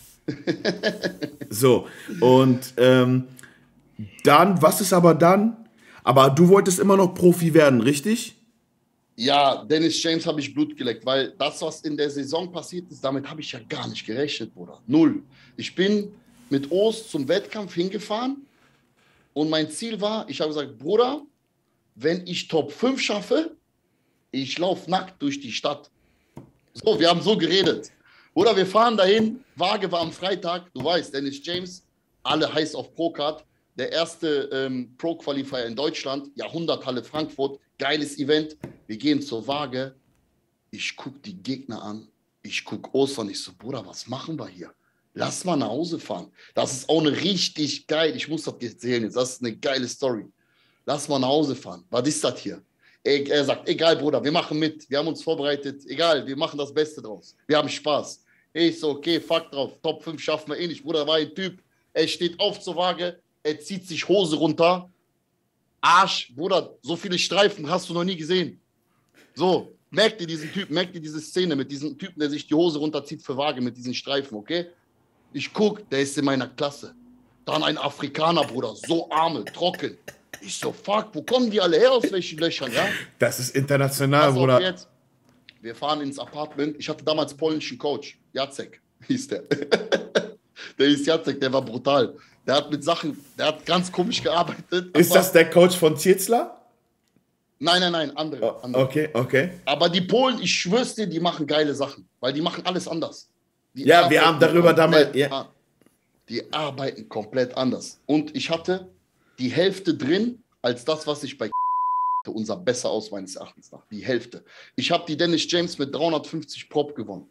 So, und ähm, dann, was ist aber dann? Aber du wolltest immer noch Profi werden, richtig? Ja, Dennis James habe ich Blut geleckt, weil das, was in der Saison passiert ist, damit habe ich ja gar nicht gerechnet, Bruder. Null. Ich bin mit Ost zum Wettkampf hingefahren und mein Ziel war, ich habe gesagt, Bruder, wenn ich Top fünf schaffe, ich laufe nackt durch die Stadt. So, wir haben so geredet. Oder wir fahren dahin, Waage war am Freitag, du weißt, Dennis James, alle heiß auf Procard, der erste ähm, Pro-Qualifier in Deutschland, Jahrhunderthalle Frankfurt, geiles Event. Wir gehen zur Waage, ich gucke die Gegner an, ich gucke Oster und ich so, Bruder, was machen wir hier? Lass mal nach Hause fahren. Das ist auch eine richtig geil, ich muss das erzählen jetzt, das ist eine geile Story. Lass mal nach Hause fahren. Was ist das hier? Er sagt, egal, Bruder, wir machen mit, wir haben uns vorbereitet, egal, wir machen das Beste draus. Wir haben Spaß. Ich so, okay, fuck drauf, Top fünf schaffen wir eh nicht. Bruder, war ein Typ, er steht auf zur Waage, er zieht sich Hose runter. Arsch, Bruder, so viele Streifen hast du noch nie gesehen. So, merkt ihr diesen Typen, merkt ihr diese Szene mit diesem Typen, der sich die Hose runterzieht für Waage mit diesen Streifen, okay? Ich guck, der ist in meiner Klasse. Dann ein Afrikaner, Bruder, so Arme, trocken. Ich so, fuck, wo kommen die alle her, aus welchen Löchern, ja? Das ist international, Bruder. Jetzt. Wir fahren ins Apartment. Ich hatte damals polnischen Coach. Jacek hieß der. Der hieß Jacek, der war brutal. Der hat mit Sachen, der hat ganz komisch gearbeitet. Ist das der Coach von Zietzler? Nein, nein, nein, andere, oh, andere. Okay, okay. Aber die Polen, ich schwör's dir, die machen geile Sachen. Weil die machen alles anders. Die ja, wir haben darüber damals... Ja. Die arbeiten komplett anders. Und ich hatte die Hälfte drin, als das, was ich bei unser besser aus meines Erachtens nach. Die Hälfte. Ich habe die Dennis James mit dreihundertfünfzig Prop gewonnen.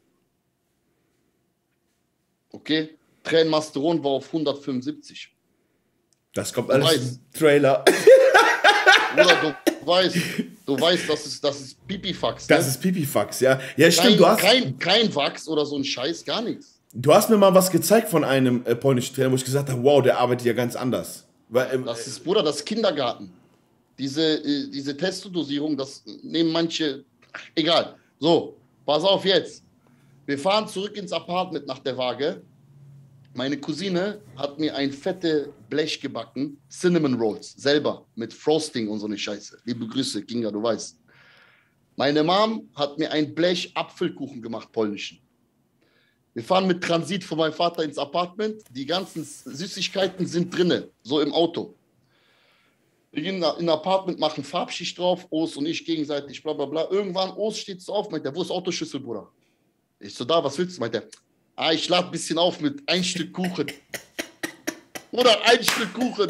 Okay? Tränenmasteron war auf hundertfünfundsiebzig. Das kommt alles im Trailer. Oder du weißt, du weißt, das ist, das ist Pipifax. Ne? Das ist Pipifax, ja. Ja, stimmt. Kein, du hast kein, kein Wachs oder so ein Scheiß, gar nichts. Du hast mir mal was gezeigt von einem äh, polnischen Trainer, wo ich gesagt habe, wow, der arbeitet ja ganz anders. Weil, ähm, das ist, Bruder, das ist Kindergarten. Diese, äh, diese Testdosierung, das nehmen manche, ach, egal. So, pass auf jetzt. Wir fahren zurück ins Apartment nach der Waage. Meine Cousine hat mir ein fette Blech gebacken, Cinnamon Rolls, selber, mit Frosting und so eine Scheiße. Liebe Grüße, Kinga, du weißt. Meine Mom hat mir ein Blech Apfelkuchen gemacht, polnischen. Wir fahren mit Transit von meinem Vater ins Apartment. Die ganzen Süßigkeiten sind drinne, so im Auto. Wir gehen in ein Apartment, machen Farbschicht drauf, Ost und ich gegenseitig, bla bla bla. Irgendwann, Ost steht so auf, meint er, wo ist Autoschlüssel, Bruder? Ich so, da, was willst du? Meint er, ah, ich lade ein bisschen auf mit ein Stück Kuchen. Bruder, ein Stück Kuchen.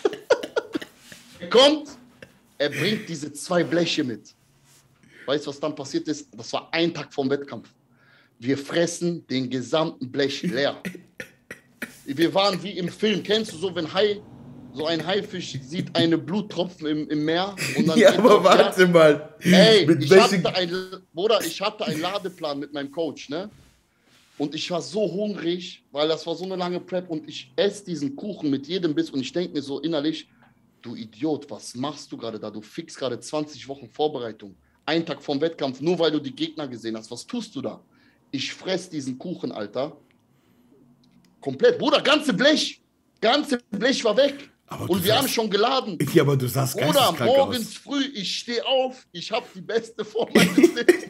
Er kommt, er bringt diese zwei Bleche mit. Weißt du, was dann passiert ist? Das war ein Tag vom Wettkampf. Wir fressen den gesamten Blech leer. Wir waren wie im Film. Kennst du so, wenn Hai, so ein Haifisch sieht eine Bluttropfen im, im Meer? Und dann ja, aber warte ja, mal. Ey, mit ich hatte, ein, Bruder, ich hatte einen Ladeplan mit meinem Coach, ne? Und ich war so hungrig, weil das war so eine lange Prep und ich esse diesen Kuchen mit jedem Biss und ich denke mir so innerlich, du Idiot, was machst du gerade da? Du fixst gerade zwanzig Wochen Vorbereitung. Ein Tag vom Wettkampf, nur weil du die Gegner gesehen hast. Was tust du da? Ich fress diesen Kuchen, Alter. Komplett. Bruder, ganze Blech. Ganze Blech war weg. Aber und wir sahst, haben schon geladen. Ja, aber du sahst geisteskrank aus. Bruder, morgens früh, ich stehe auf, ich habe die beste Form meines Lebens.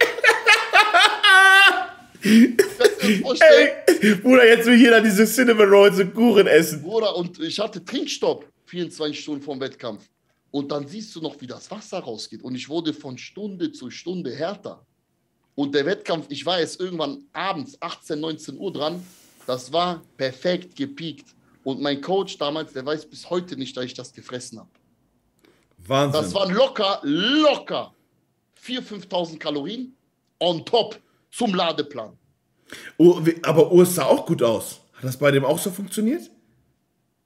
Ey, Bruder, jetzt will jeder diese Cinnamon Rolls und Kuchen essen. Bruder, und ich hatte Trinkstopp, vierundzwanzig Stunden vorm Wettkampf. Und dann siehst du noch, wie das Wasser rausgeht. Und ich wurde von Stunde zu Stunde härter. Und der Wettkampf, ich war jetzt irgendwann abends, achtzehn, neunzehn Uhr dran, das war perfekt gepiekt. Und mein Coach damals, der weiß bis heute nicht, dass ich das gefressen habe. Wahnsinn. Das waren locker, locker viertausend, fünftausend Kalorien on top zum Ladeplan. Oh, aber Urs sah auch gut aus. Hat das bei dem auch so funktioniert?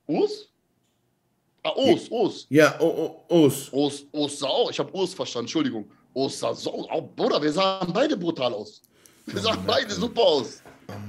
Urs? Ah, Urs, Urs. Ja, oh, oh, Urs. Urs, Urs sah auch, ich habe Urs verstanden, Entschuldigung. Urs sah so, oh, Bruder, wir sahen beide brutal aus. Wir sahen beide super aus.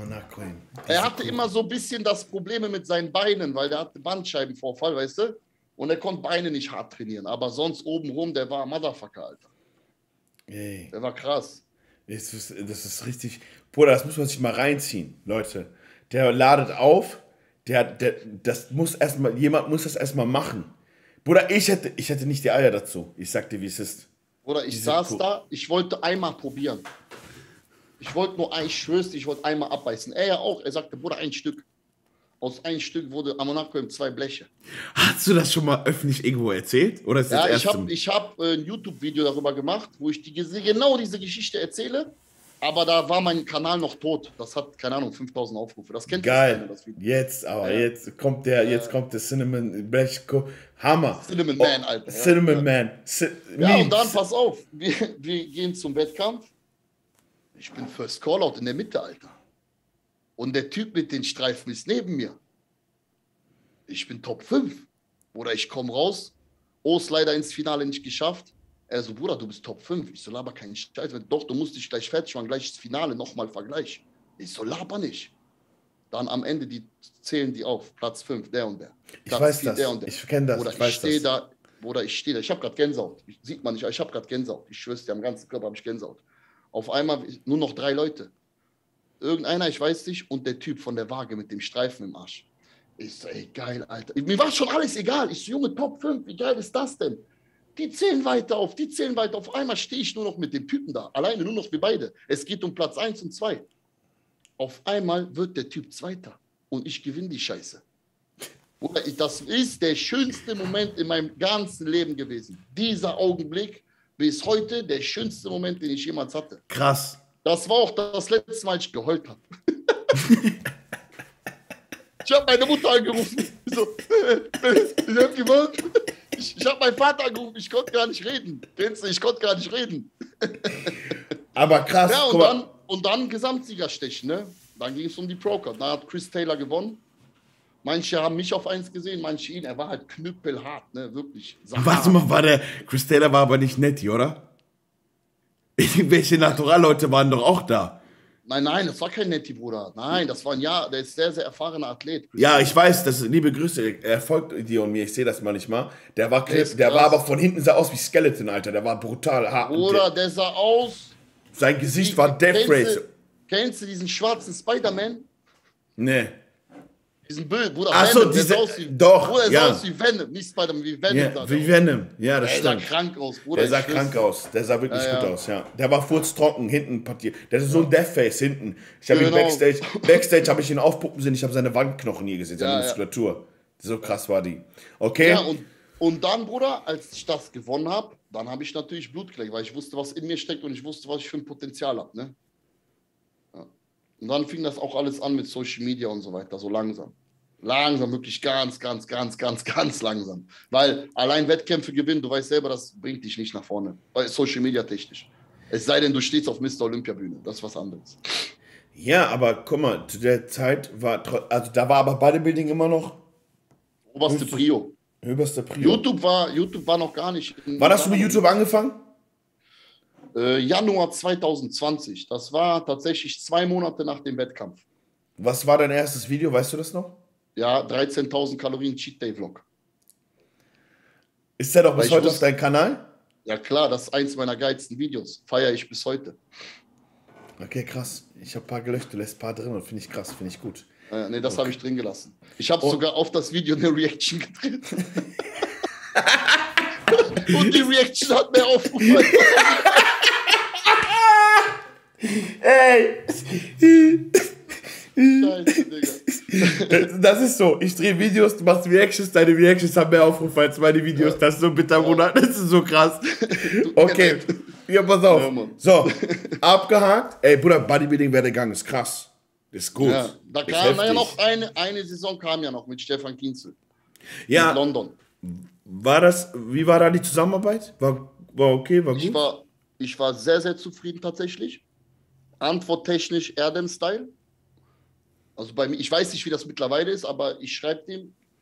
Er hatte immer so ein bisschen das Problem mit seinen Beinen, weil der hatte Bandscheibenvorfall, weißt du? Und er konnte Beine nicht hart trainieren. Aber sonst obenrum, der war Motherfucker, Alter. Ey. Der war krass. Das ist, das ist richtig. Bruder, das muss man sich mal reinziehen, Leute. Der ladet auf, der, der, das muss erstmal, jemand muss das erstmal machen. Bruder, ich hätte, ich hätte nicht die Eier dazu. Ich sag dir, wie es ist. Bruder, ich Diese saß Kuh. da, ich wollte einmal probieren. Ich wollte nur ein, ich schwör's, ich wollte einmal abbeißen. Er ja auch, er sagte, Bruder, ein Stück. Aus ein Stück wurde Ammoniakum zwei Bleche. Hast du das schon mal öffentlich irgendwo erzählt? Oder ist das ja, ich habe ich hab ein YouTube-Video darüber gemacht, wo ich die, genau diese Geschichte erzähle. Aber da war mein Kanal noch tot. Das hat, keine Ahnung, fünftausend Aufrufe. Das kennt Geil. Keiner, das Video. Jetzt aber, ja. jetzt kommt der, jetzt ja. kommt der Cinnamon Blech. Hammer. Cinnamon oh, Man, Alter. Cinnamon ja. Man. C ja, und dann, pass auf, wir, wir gehen zum Wettkampf. Ich bin First Callout in der Mitte, Alter. Und der Typ mit den Streifen ist neben mir. Ich bin Top fünf. Oder ich komme raus. Urs leider ins Finale nicht geschafft. Er so, Bruder, du bist Top fünf. Ich so, laber keinen Scheiß. Doch, du musst dich gleich fertig machen, gleich das Finale, nochmal Vergleich. Ich so, laber nicht. Dann am Ende, die zählen die auf. Platz fünf, der und der. Ich Platz weiß vier, das. Der und der. Ich kenne das. Oder ich, ich stehe da. Oder ich stehe da. Ich habe gerade Gänsehaut. Ich, sieht man nicht, aber ich habe gerade Gänsehaut. Ich schwör's dir, am ganzen Körper habe ich Gänsehaut. Auf einmal nur noch drei Leute. Irgendeiner, ich weiß nicht, und der Typ von der Waage mit dem Streifen im Arsch. Ich so, ey, geil, Alter. Mir war schon alles egal. Ich so, Junge, Top fünf, wie geil ist das denn? Die zählen weiter auf, die zählen weiter auf. Einmal stehe ich nur noch mit dem Typen da. Alleine, nur noch wir beide. Es geht um Platz eins und zwei. Auf einmal wird der Typ Zweiter. Und ich gewinne die Scheiße. Das ist der schönste Moment in meinem ganzen Leben gewesen. Dieser Augenblick bis heute der schönste Moment, den ich jemals hatte. Krass. Das war auch das letzte Mal, ich geheult habe. Ich habe meine Mutter angerufen. Ich, so, ich habe geweint. Ich, ich habe meinen Vater angerufen. Ich konnte gar nicht reden. Kennst du, ich konnte gar nicht reden. Aber krass. Ja, und dann, und dann Gesamtsiegerstechen. Ne? Dann ging es um die Pro-Card. Dann hat Chris Taylor gewonnen. Manche haben mich auf eins gesehen, manche ihn. Er war halt knüppelhart, ne? Wirklich. Sahara. Warte mal, war der Chris Taylor war aber nicht nett, oder? Irgendwelche Naturalleute waren doch auch da. Nein, nein, das war kein Netti, Bruder. Nein, das war ein Ja, der ist sehr, sehr erfahrener Athlet. Ja, ich weiß, das ist, liebe Grüße, er folgt dir und mir, ich sehe das manchmal. Der war der, der war aber von hinten sah aus wie Skeleton, Alter, der war brutal hart. Bruder, der sah aus... Sein Gesicht wie, war Death Race. Kennst du diesen schwarzen Spider-Man? Nee. Diesen Bild, Bruder, Ach Venom, so, diese, der sah aus wie, doch, Bruder, der ja. sah aus wie Venom, nicht Spider-Man, wie Venom. Ja, wie Venom, ja, das der stimmt. Der sah krank aus, Bruder. Der sah krank aus, der sah wirklich ja, gut ja. aus, ja. Der war furztrocken, hinten partiert. Der ist so ein Deathface hinten. Ich habe genau. ihn Backstage, Backstage habe ich ihn aufpuppen sehen, ich habe seine Wangenknochen nie gesehen, seine ja, Muskulatur. Ja. So krass war die. Okay? Ja, und, und dann, Bruder, als ich das gewonnen habe, dann habe ich natürlich Blut gekriegt, weil ich wusste, was in mir steckt und ich wusste, was ich für ein Potenzial habe, ne? Ja. Und dann fing das auch alles an mit Social Media und so weiter, so langsam. Langsam, wirklich ganz, ganz, ganz, ganz, ganz langsam. Weil allein Wettkämpfe gewinnen, du weißt selber, das bringt dich nicht nach vorne. Bei Social Media technisch. Es sei denn, du stehst auf Mister Olympia-Bühne. Das ist was anderes. Ja, aber guck mal, zu der Zeit war, also da war aber Bodybuilding immer noch oberste Prio. Oberste Prio. YouTube war, YouTube war noch gar nicht. Wann hast du mit YouTube angefangen? Äh, Januar zwanzig zwanzig. Das war tatsächlich zwei Monate nach dem Wettkampf. Was war dein erstes Video? Weißt du das noch? Ja, dreizehntausend Kalorien Cheat Day Vlog. Ist der doch bis heute wusste, auf deinem Kanal? Ja klar, das ist eins meiner geilsten Videos. Feiere ich bis heute. Okay, krass. Ich habe ein paar gelöscht, du lässt ein paar drin und finde ich krass, finde ich gut. Äh, nee, das okay. habe ich drin gelassen. Ich habe sogar auf das Video eine Reaction gedreht. Und die Reaction hat mir aufgefallen. Ey! Scheiße, Digga. Das ist so, ich drehe Videos, du machst Reactions, deine Reactions haben mehr Aufrufe als meine Videos, ja. Das ist so bitter, Bruder, das ist so krass. Okay, ja, pass auf. Ja, so, abgehakt. Ey, Bruder, Bodybuilding-Werdegang ist krass. Ist gut. Ja, da kam ja noch eine, eine Saison kam ja noch mit Stefan Kienzel. Ja. In London. War das, wie war da die Zusammenarbeit? War, war okay, war gut? Ich war, ich war sehr, sehr zufrieden tatsächlich. Antworttechnisch Erdem-Style. Also bei mir, ich weiß nicht, wie das mittlerweile ist, aber ich schreibe dem,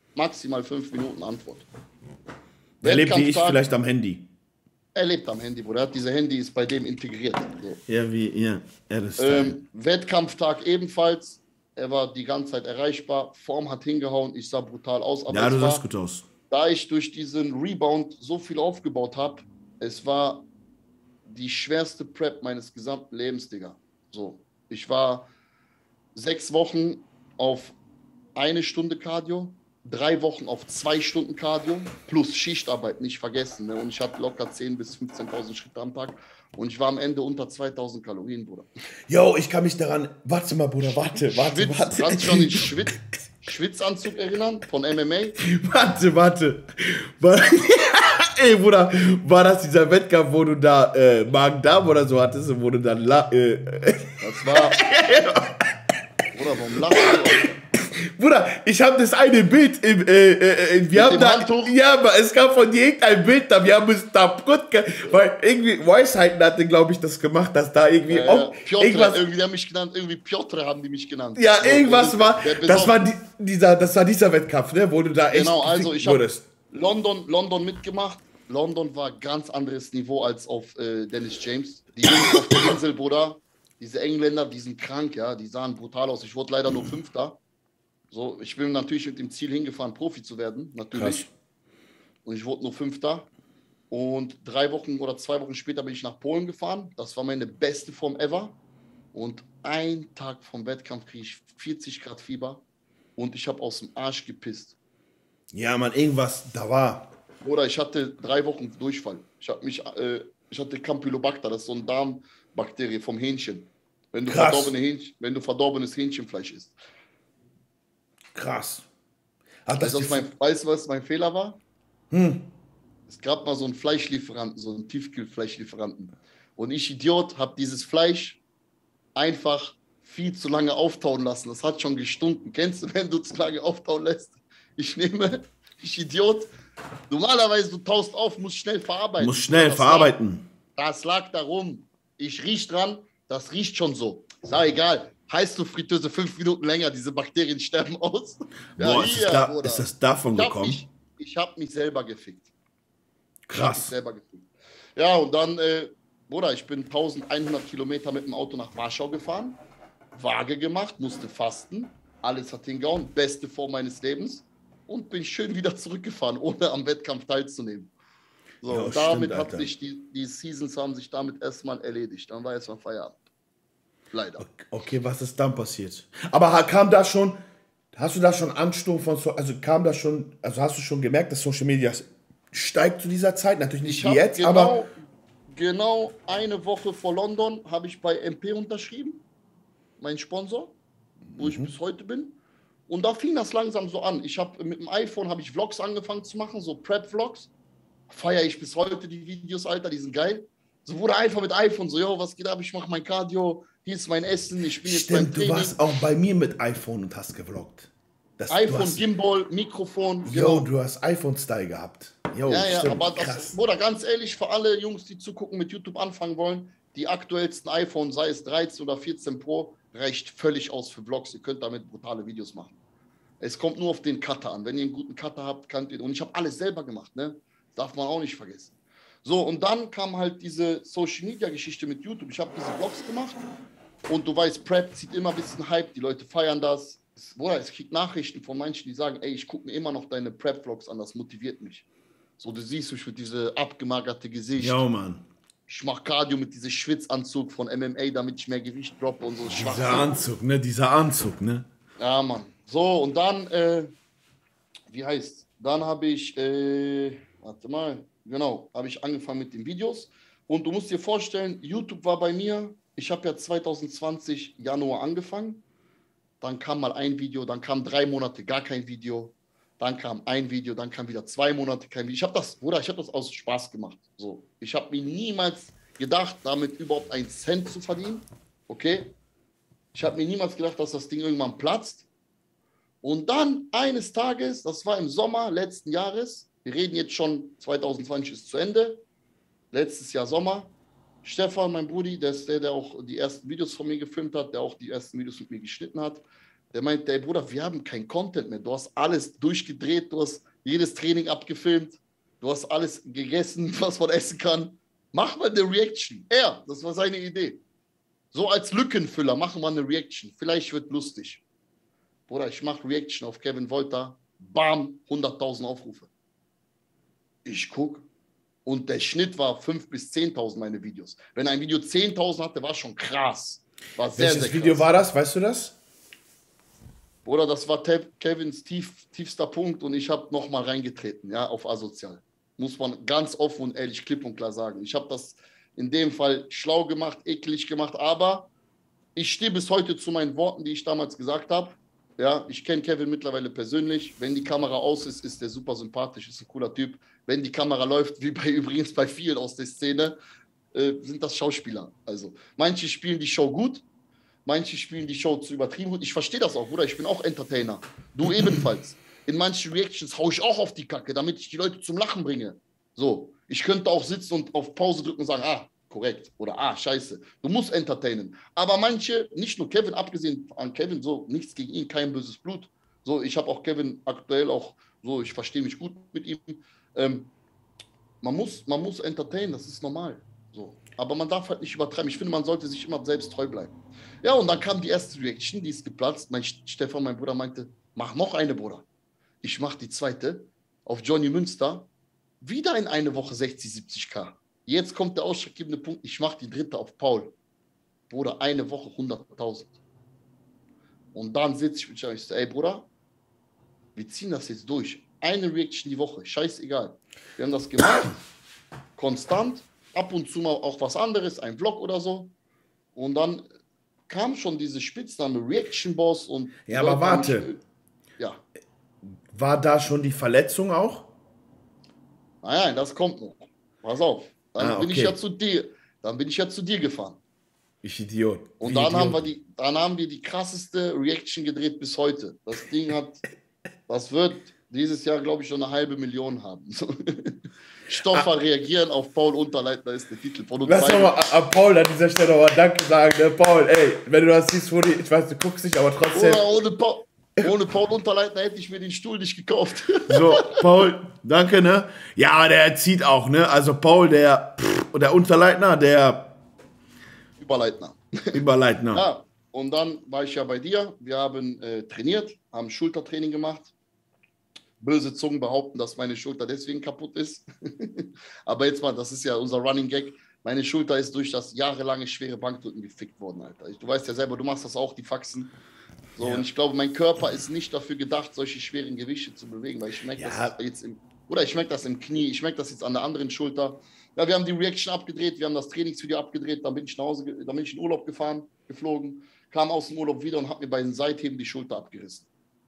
maximal fünf Minuten Antwort. Er lebt wie ich vielleicht am Handy. Er lebt am Handy, Bruder. Diese Handy ist bei dem integriert. So. Ja, wie, ja. ja das ähm, Wettkampftag ebenfalls. Er war die ganze Zeit erreichbar. Form hat hingehauen. Ich sah brutal aus. Aber ja, du sahst gut aus. Da ich durch diesen Rebound so viel aufgebaut habe, es war die schwerste Prep meines gesamten Lebens, Digga. So, ich war sechs Wochen auf eine Stunde Cardio, drei Wochen auf zwei Stunden Cardio, plus Schichtarbeit, nicht vergessen. Ne? Und ich hatte locker zehntausend bis fünfzehntausend Schritte am Tag. Und ich war am Ende unter zweitausend Kalorien, Bruder. Jo, ich kann mich daran... Warte mal, Bruder, warte, warte, Schwitz, warte. Kannst du schon den Schwitz, Schwitzanzug erinnern von M M A? Warte, warte. warte. Ey, Bruder, war das dieser Wettkampf, wo du da äh, Magen-Darm oder so hattest und wo du dann... La äh, das war... Bruder, warum lachst du? Bruder, ich habe das eine Bild im, äh, äh, wir haben da, Handtuch? Ja, aber es gab von dir irgendein Bild, da wir haben es da gut, weil irgendwie Weisheiten hatte, glaube ich, das gemacht, dass da irgendwie ja, auch ja. Piotr, irgendwas, irgendwie die haben mich genannt, irgendwie Piotr haben die mich genannt. Ja, irgendwas so, war, das war die, dieser, das war dieser Wettkampf, ne, wo du da echt genau, also ich habe London, London mitgemacht. London war ganz anderes Niveau als auf äh, Dennis James. Die Jungs auf der Insel, Bruder, diese Engländer, die sind krank, ja, die sahen brutal aus. Ich wurde leider nur Fünfter. So, ich bin natürlich mit dem Ziel hingefahren, Profi zu werden, natürlich. Krass. Und ich wurde nur Fünfter. Und drei Wochen oder zwei Wochen später bin ich nach Polen gefahren. Das war meine beste Form ever. Und einen Tag vom Wettkampf kriege ich vierzig Grad Fieber und ich habe aus dem Arsch gepisst. Ja, Mann, irgendwas da war. Oder ich hatte drei Wochen Durchfall. Ich, hab mich, äh, ich hatte Campylobacter, das ist so eine Darmbakterie vom Hähnchen. Wenn du, verdorbene Hähnchen, wenn du verdorbenes Hähnchenfleisch isst. Krass. Hat das weißt, mein, weißt du, was mein Fehler war? Hm. Es gab mal so einen Fleischlieferanten, so einen Tiefkühlfleischlieferanten. Und ich, Idiot, habe dieses Fleisch einfach viel zu lange auftauen lassen. Das hat schon gestunken. Kennst du, wenn du zu lange auftauen lässt? Ich nehme, ich Idiot, normalerweise du taust auf, musst schnell verarbeiten. Muss schnell das verarbeiten. Lag, das lag darum. Ich riech dran, das riecht schon so. Ist auch egal. Heißt du Fritteuse fünf Minuten länger, diese Bakterien sterben aus. Ja, Boah, ist, hier, das da, ist das davon ich gekommen? Mich, ich habe mich selber gefickt. Krass. Ich hab mich selber gefickt. Ja, und dann, äh, Bruder, ich bin eintausendeinhundert Kilometer mit dem Auto nach Warschau gefahren, Waage gemacht, musste fasten, alles hat hingehauen, beste Form meines Lebens und bin schön wieder zurückgefahren, ohne am Wettkampf teilzunehmen. So, ja, und damit stimmt, hat sich die, die Seasons haben sich damit erstmal erledigt. Dann war erstmal Feierabend. Leider. Okay, was ist dann passiert? Aber kam da schon, hast du da schon Ansturm von, also kam da schon, also hast du schon gemerkt, dass Social Media steigt zu dieser Zeit? Natürlich nicht wie jetzt, genau, aber... Genau eine Woche vor London habe ich bei M P unterschrieben, mein Sponsor, wo mhm. ich bis heute bin. Und da fing das langsam so an. Ich habe mit dem iPhone habe ich Vlogs angefangen zu machen, so Prep-Vlogs. Feiere ich bis heute die Videos, Alter, die sind geil. So wurde einfach mit iPhone so, yo, was geht ab, ich mache mein Cardio, hier ist mein Essen, ich bin jetzt Stimmt, beim Training. Du warst auch bei mir mit iPhone und hast gevloggt. Das, iPhone, hast, Gimbal, Mikrofon. Yo, genau. Du hast iPhone-Style gehabt. Yo, ja, ja, stimmt, aber das, Bruder, ganz ehrlich, für alle Jungs, die zugucken, mit YouTube anfangen wollen, die aktuellsten iPhone, sei es dreizehn oder vierzehn Pro, reicht völlig aus für Vlogs. Ihr könnt damit brutale Videos machen. Es kommt nur auf den Cutter an. Wenn ihr einen guten Cutter habt, könnt ihr... Und ich habe alles selber gemacht, ne? Darf man auch nicht vergessen. So, und dann kam halt diese Social-Media-Geschichte mit YouTube. Ich habe diese Vlogs gemacht und du weißt, Prep zieht immer ein bisschen Hype. Die Leute feiern das. Es, boah, es kriegt Nachrichten von Menschen, die sagen, ey, ich gucke mir immer noch deine Prep-Vlogs an, das motiviert mich. So, du siehst mich mit diesem abgemagerte Gesicht. Ja, Mann. Ich mache Cardio mit diesem Schwitzanzug von M M A, damit ich mehr Gewicht droppe und so. Dieser Anzug, ne? Dieser Anzug, ne? Ja, Mann. So, und dann, äh, wie heißt, dann habe ich, äh, warte mal, genau, habe ich angefangen mit den Videos. Und du musst dir vorstellen, YouTube war bei mir, ich habe ja zwanzig zwanzig Januar angefangen. Dann kam mal ein Video, dann kam drei Monate gar kein Video. Dann kam ein Video, dann kam wieder zwei Monate kein Video. Ich habe das, Bruder, ich habe das aus Spaß gemacht. So, ich habe mir niemals gedacht, damit überhaupt einen Cent zu verdienen. Okay? Ich habe mir niemals gedacht, dass das Ding irgendwann platzt. Und dann eines Tages, das war im Sommer letzten Jahres, wir reden jetzt schon, zwanzig zwanzig ist zu Ende, letztes Jahr Sommer, Stefan, mein Brudi, der ist der, der auch die ersten Videos von mir gefilmt hat, der auch die ersten Videos mit mir geschnitten hat, Der meinte, ey Bruder, wir haben kein Content mehr. Du hast alles durchgedreht, du hast jedes Training abgefilmt, du hast alles gegessen, was man essen kann. Mach mal eine Reaction. Er, das war seine Idee. So als Lückenfüller machen wir eine Reaction. Vielleicht wird lustig. Bruder, ich mache Reaction auf Kevin Wolter. Bam, hunderttausend Aufrufe. Ich gucke. Und der Schnitt war fünftausend bis zehntausend meine Videos. Wenn ein Video zehntausend hatte, war schon krass. War sehr, Welches sehr krass. Video war das? Weißt du das? Bruder, das war Kevins tief, tiefster Punkt und ich habe nochmal reingetreten, ja, auf asozial. Muss man ganz offen und ehrlich, klipp und klar sagen. Ich habe das in dem Fall schlau gemacht, eklig gemacht, aber ich stehe bis heute zu meinen Worten, die ich damals gesagt habe. Ja, ich kenne Kevin mittlerweile persönlich. Wenn die Kamera aus ist, ist der super sympathisch, ist ein cooler Typ. Wenn die Kamera läuft, wie bei übrigens bei vielen aus der Szene, äh, sind das Schauspieler. Also manche spielen die Show gut, manche spielen die Show zu übertrieben gut. Ich verstehe das auch, Bruder. Ich bin auch Entertainer. Du ebenfalls. In manchen Reactions haue ich auch auf die Kacke, damit ich die Leute zum Lachen bringe. So, ich könnte auch sitzen und auf Pause drücken und sagen, ah, korrekt oder ah, scheiße. Du musst entertainen. Aber manche, nicht nur Kevin, abgesehen an Kevin, so nichts gegen ihn, kein böses Blut. So, ich habe auch Kevin aktuell auch so, ich verstehe mich gut mit ihm. Ähm, man muss, man muss entertainen, das ist normal. So. Aber man darf halt nicht übertreiben. Ich finde, man sollte sich immer selbst treu bleiben. Ja, und dann kam die erste Reaction, die ist geplatzt. Mein Stefan, mein Bruder, meinte, mach noch eine, Bruder. Ich mach die zweite auf Johnny Münster. Wieder in eine Woche sechzig, siebzig K. Jetzt kommt der ausschlaggebende Punkt. Ich mache die dritte auf Paul. Bruder, eine Woche hunderttausend. Und dann sitze ich mit ihm und sage, ey Bruder, wir ziehen das jetzt durch. Eine Reaction die Woche, scheißegal. Wir haben das gemacht, konstant, ab und zu mal auch was anderes, ein Vlog oder so. Und dann kam schon diese Spitzname Reaction Boss. Und ja, aber warte. Mich, ja. War da schon die Verletzung auch? Nein, nein, das kommt noch. Pass auf. Dann, ah, okay. bin ich ja zu dir, dann bin ich ja zu dir gefahren. Ich Idiot. Und dann haben, wir die, dann haben wir die krasseste Reaction gedreht bis heute. Das Ding hat, das wird dieses Jahr, glaube ich, schon eine halbe Million haben. Stoffer ah. reagieren auf Paul Unterleitner ist der Titel von uns. Lass doch mal an Paul an dieser Stelle mal Danke sagen. Ne? Paul, ey, wenn du das siehst, Rudi, ich weiß, du guckst nicht, aber trotzdem. Oder ohne Paul. Ohne Paul Unterleitner hätte ich mir den Stuhl nicht gekauft. So, Paul, danke, ne? Ja, der zieht auch, ne? Also Paul, der, pff, der Unterleitner, der... Überleitner. Überleitner. Ja, und dann war ich ja bei dir. Wir haben äh, trainiert, haben Schultertraining gemacht. Böse Zungen behaupten, dass meine Schulter deswegen kaputt ist. Aber jetzt mal, das ist ja unser Running Gag. Meine Schulter ist durch das jahrelange schwere Bankdrücken gefickt worden, Alter. Du weißt ja selber, du machst das auch, die Faxen. So, ja. Und ich glaube, mein Körper ist nicht dafür gedacht, solche schweren Gewichte zu bewegen, weil ich merke ja. das jetzt im, oder ich merke das im Knie, ich merke das jetzt an der anderen Schulter. Ja, wir haben die Reaction abgedreht, wir haben das Trainingsvideo abgedreht, dann bin ich nach Hause, dann bin ich in Urlaub gefahren, geflogen, kam aus dem Urlaub wieder und habe mir bei den Seitheben die Schulter abgerissen.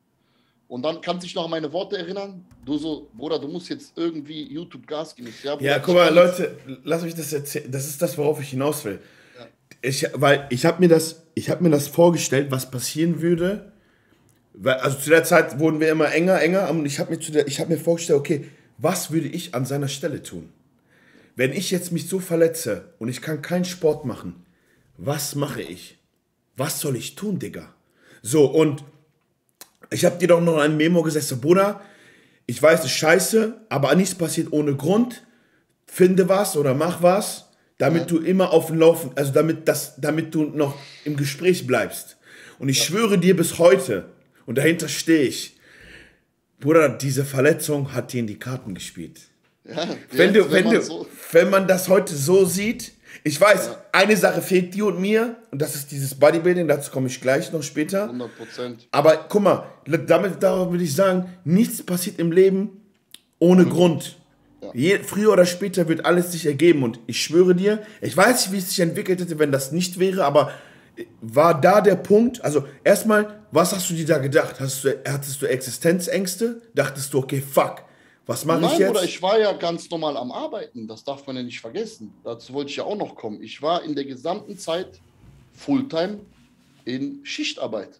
Und dann kannst du dich noch an meine Worte erinnern? Du so, Bruder, du musst jetzt irgendwie YouTube Gas geben. Ja, Bruder, ja guck mal, Leute, lass mich das erzählen. Das ist das, worauf ich hinaus will. Ja. Ich, weil ich habe mir, hab mir das vorgestellt, was passieren würde. Weil, also zu der Zeit wurden wir immer enger, enger. Und ich habe mir, hab mir vorgestellt, okay, was würde ich an seiner Stelle tun? Wenn ich jetzt mich so verletze und ich kann keinen Sport machen, was mache ich? Was soll ich tun, Digga? So, und ich habe dir doch noch ein Memo gesetzt, Bruder, ich weiß, es ist scheiße, aber nichts passiert ohne Grund. Finde was oder mach was, damit ja. du immer auf dem Laufen, also damit, das, damit du noch im Gespräch bleibst. Und ich ja. schwöre dir bis heute, und dahinter stehe ich, Bruder, diese Verletzung hat dir in die Karten gespielt. Ja, wenn, du, wenn, wenn, du, so wenn man das heute so sieht, ich weiß, ja. eine Sache fehlt dir und mir, und das ist dieses Bodybuilding, dazu komme ich gleich noch später. hundert Prozent. Aber guck mal, damit, darauf würde ich sagen, nichts passiert im Leben ohne mhm. Grund. Ja. Je, früher oder später wird alles sich ergeben, und ich schwöre dir, ich weiß nicht, wie es sich entwickelt hätte, wenn das nicht wäre, aber war da der Punkt, also erstmal, was hast du dir da gedacht? Hast du, hattest du Existenzängste? Dachtest du, okay, fuck, was mache ich jetzt? Nein, Bruder, ich war ja ganz normal am Arbeiten, das darf man ja nicht vergessen. Dazu wollte ich ja auch noch kommen. Ich war in der gesamten Zeit Fulltime in Schichtarbeit.